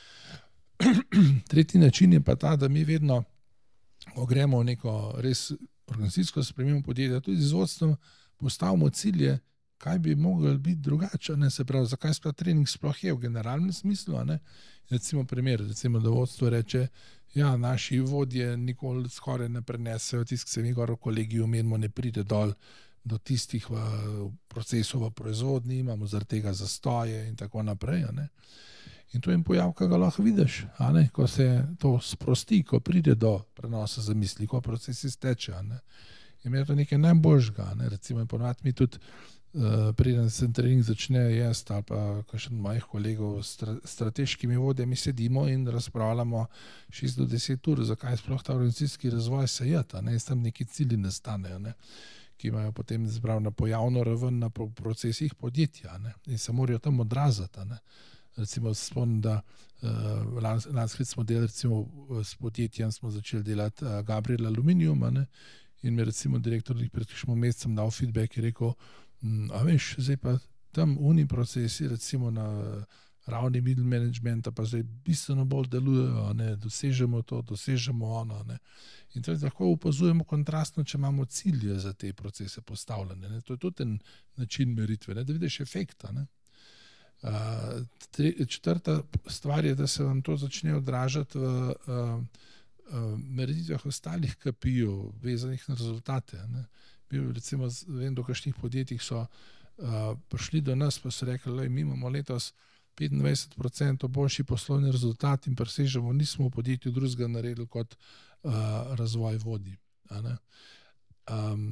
Tretji način je pa ta, da mi vedno, ko gremo v neko res organizacijsko spremembo podjetja, tudi z vodstvom postavimo cilje, kaj bi mogli biti drugače, ne, se pravi, zakaj sploh trening sploh je v generalnem smislu, a ne. Recimo primer, recimo, da vodstvo reče, ja, naši vodje nikoli skoraj ne prenesejo, tisk se mi gor v kolegiju menimo, ne pride dol do tistih v procesu v proizvodnji, imamo zaradi tega zastoje in tako naprej, a ne. In to je pojav, ki ga lahko vidiš, a ne, ko se to sprosti, ko pride do prenosa zamisli, ko proces izteče, a ne. In je to nekaj najboljšega, ne, recimo, ponovadi mi tudi Uh, preden se trening začne, jaz ali pa kakšen mojih kolegov s stra strateškimi vodjami sedimo in razpravljamo šest do deset ur, zakaj sploh ta organizacijski razvoj se je, ne, in tam neki cilji nastanejo, ne, ki imajo potem zbrav na pojavno raven na pro procesih podjetja, ne, in se morajo tam odraziti, ne. Recimo spomnim, da uh, lanskrat smo delali recimo s podjetjem, smo začeli delati uh, Gabriel Aluminium, ne, in mi recimo direktor pred kakšnim mesecem dal feedback in rekel, a veš, zdaj pa tam uni procesi, recimo na ravni middle managementa, pa zdaj bistveno bolj delujejo, ne, dosežemo to, dosežemo ono, ne. In to lahko opazujemo kontrastno, če imamo cilje za te procese postavljene, ne. To je tudi en način meritve, ne, da vidiš efekta, ne. Uh, tri, četrta stvar je, da se vam to začne odražati v uh, uh, meritvah ostalih K P I-jev, vezanih na rezultate, ne. Recimo, vem, do kakšnih podjetjih so uh, prišli do nas, pa so rekli, lej, mi imamo letos petindvajset procentov boljši poslovni rezultat in presežemo, nismo v podjetju drugega naredili kot uh, razvoj vodij. Um,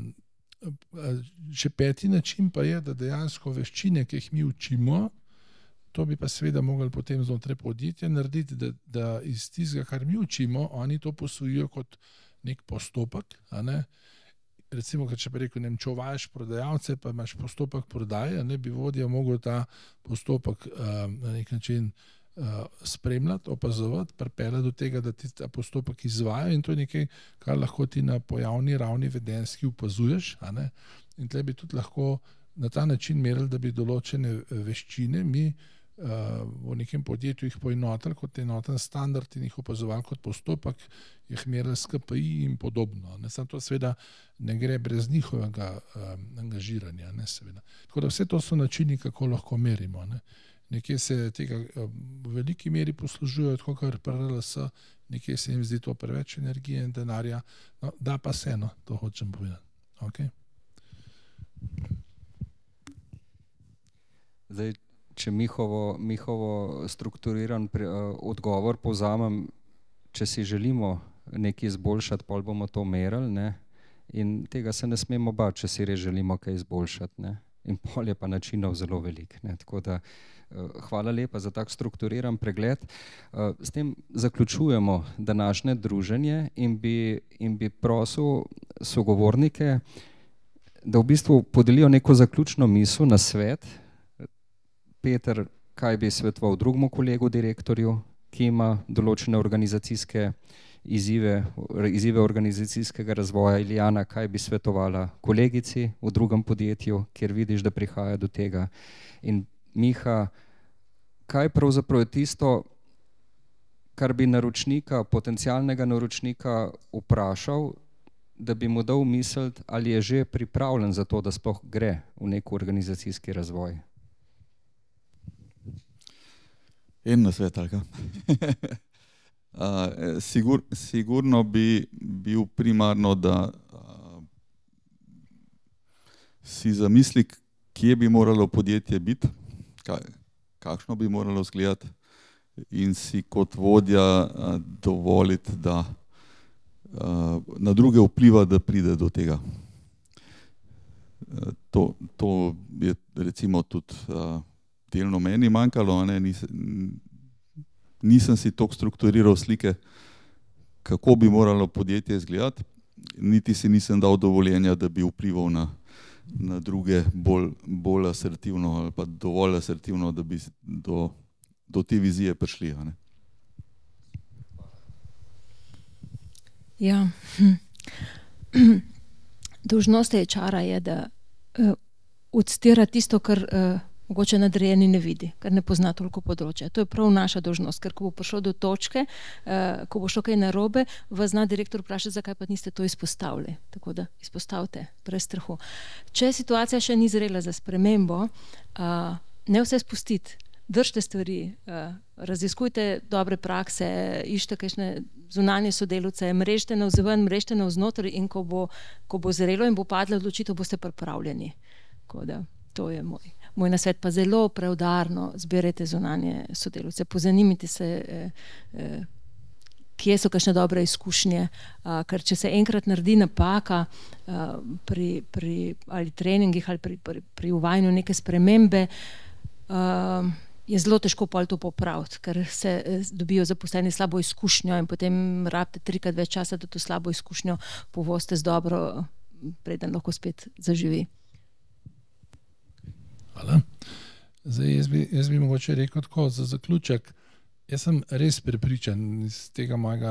še peti način pa je, da dejansko veščine, ki jih mi učimo, to bi pa seveda mogli potem znotraj podjetja narediti, da, da iz tistega, kar mi učimo, oni to posojijo kot nek postopek, a ne. Recimo, če pa rekel, če uvajaš prodajalce, pa imaš postopek prodaje, ne bi vodja mogel ta postopek uh, na nek način uh, spremljati, opazovati, pripeljati do tega, da ti ta postopek izvaja, in to je nekaj, kar lahko ti na pojavni ravni vedenjski opazuješ, a ne, in tle bi tudi lahko na ta način merili, da bi določene veščine mi uh, v nekem podjetju jih poenotili kot enoten standard in jih opazovali kot postopek, jih merili s K P I in podobno. Ne, samo to seveda ne gre brez njihovega um, angažiranja, ne, seveda. Tako da vse to so načini, kako lahko merimo, ne. Nekje se tega v veliki meri poslužujejo, tako kar P R L S, nekje se jim zdi to preveč energije in denarja, no, da pa se, no, to hočem povedati. Okay. Zdaj, če Mihovo, Mihovo strukturiran pri, uh, odgovor povzamem, če si želimo nekaj izboljšati, pol bomo to merili, ne? In tega se ne smemo bati, če si res želimo kaj izboljšati, ne? In pol je pa načinov zelo velik, ne? Tako da hvala lepa za tak strukturiran pregled. S tem zaključujemo današnje druženje in bi, in bi prosil sogovornike, da v bistvu podelijo neko zaključno misel na svet. Peter, kaj bi svetoval drugemu kolegu direktorju, ki ima določene organizacijske izzive, izzive organizacijskega razvoja? Ilijana, kaj bi svetovala kolegici v drugem podjetju, kjer vidiš, da prihaja do tega? In Miha, kaj pravzaprav je tisto, kar bi naročnika, potencialnega naročnika vprašal, da bi mu dal misliti, ali je že pripravljen za to, da sploh gre v nek organizacijski razvoj? En nasvet, ali kaj? uh, sigur, sigurno bi bil primarno, da uh, si zamisli, kje bi moralo podjetje biti, kaj, kakšno bi moralo izgledati, in si kot vodja uh, dovoliti, da uh, na druge vpliva, da pride do tega. Uh, to, to je recimo tudi uh, delno meni manjkalo, ne? Nisem, nisem si toliko strukturiral slike, kako bi moralo podjetje izgledati, niti si nisem dal dovoljenja, da bi vplival na, na druge bolj, bolj asertivno ali pa dovolj asertivno, da bi do, do te vizije prišli. Ne? Ja. Dolžnost H R-a je, da uh, odstira tisto, kar uh, mogoče nadrejeni ne vidi, ker ne pozna toliko področja. To je prav naša dolžnost, ker ko bo prišlo do točke, uh, ko bo šlo kaj narobe, vas zna direktor vprašati, zakaj pa niste to izpostavili. Tako da izpostavite brez strahu. Če situacija še ni zrela za spremembo, uh, ne vse spustiti, držite stvari, uh, raziskujte dobre prakse, iščite kakšne zunanje sodelavce, mrežite navzven, mrežite navznoter, in ko bo, ko bo zrelo in bo padla odločitev, boste pripravljeni. Tako da to je moj. Moj nasvet, pa zelo preudarno zbirajte zunanje sodelavce, pozanimite se, eh, eh, kje so kakšne dobre izkušnje, eh, ker če se enkrat naredi napaka eh, pri, pri ali treningih ali pri, pri, pri uvajanju neke spremembe, eh, je zelo težko pol to popraviti, ker se eh, dobijo zaposleni slabo izkušnjo in potem rabite trikrat več časa, da to slabo izkušnjo povozite z dobro, preden lahko spet zaživi. Hvala. Zdaj, jaz bi, jaz bi mogoče rekel tako, za zaključek, jaz sem res prepričan iz tega mojega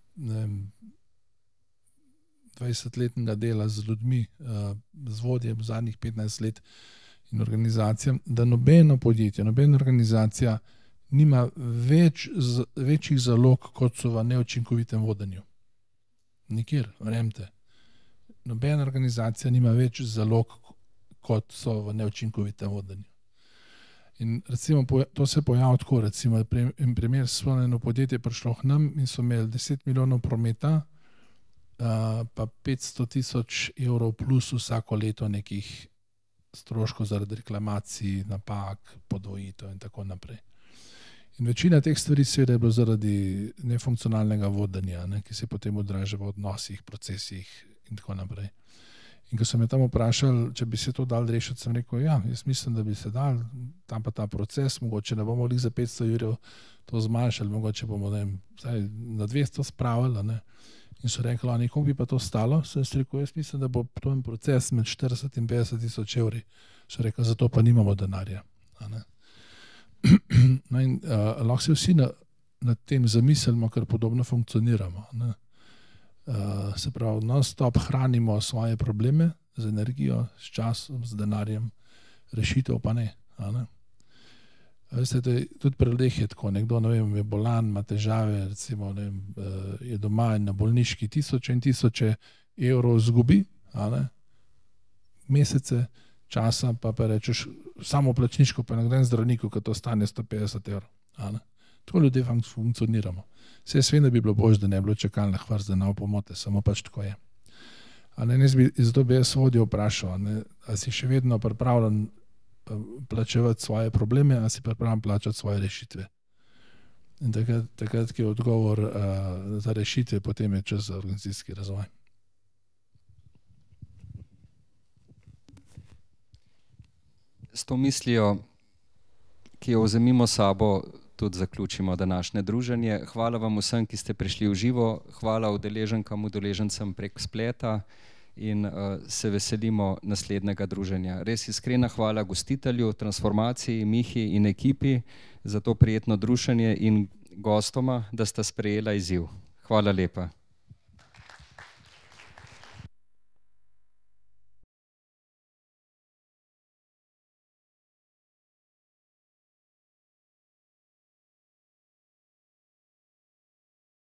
dvajsetletnega dela z ljudmi, z vodjem zadnjih petnajst let in organizacijam, da nobeno podjetje, nobena organizacija nima več, večjih zalog, kot so v neučinkovitem vodenju. Nikjer, verjemite. Nobena organizacija nima več zalog, kot so v neučinkovitem vodenju. In recimo, to se pojavlja tako, recimo, in primer, eno podjetje prišlo k nam in so imeli deset milijonov prometa, pa petsto tisoč evrov plus vsako leto nekih stroškov zaradi reklamacij, napak, podvojitev in tako naprej. In večina teh stvari seveda je bilo zaradi nefunkcionalnega vodenja, ne, ki se potem odraža v odnosih, procesih in tako naprej. In ko so me tam vprašali, če bi se to dal rešiti, sem rekel, ja, jaz mislim, da bi se dal, tam pa ta proces, mogoče ne bomo za petsto evrov to zmanjšali, mogoče bomo ne, vsaj na dvesto spravili. Ne. In so rekli, a nekom bi pa to stalo, sem rekel, jaz mislim, da bo to en proces med štirideset in petdeset tisoč evri. So rekli, zato pa nimamo denarja. Ne. No in uh, lahko se vsi na, na tem zamislimo, ker podobno funkcioniramo. Ne. Uh, se pravi, non-stop hranimo svoje probleme z energijo, s časom, z denarjem, rešitev pa ne. ne? Veste, tudi pri ljudeh je tako, nekdo ne vem, je bolan, ima težave, recimo ne vem, uh, je doma in na bolniški tisoče in tisoče evrov zgubi, ne? Mesece časa, pa pa rečeš samo plačniško, pa nekdo zdravniku, ki to stane sto petdeset evrov. Ne? Tako ljudje funkcioniramo. Vse svem, da bi bilo bož, da ne bi bilo čakalnih vrst, da ne pomote, samo pač tako je. A ne, bi, zato bi jaz vodjo vprašal, ne, a si še vedno pripravljen plačevati svoje probleme, a si pripravljen plačati svoje rešitve. In takrat, takrat je odgovor uh, za rešitve, potem je čas za organizacijski razvoj. S to mislijo, ki jo vzemimo sabo, tudi zaključimo današnje druženje. Hvala vam vsem, ki ste prišli v živo, hvala udeleženkam, udeležencem prek spleta in uh, se veselimo naslednjega druženja. Res iskrena hvala gostitelju, transformaciji, Mihi in ekipi za to prijetno druženje in gostoma, da sta sprejela izziv. Hvala lepa.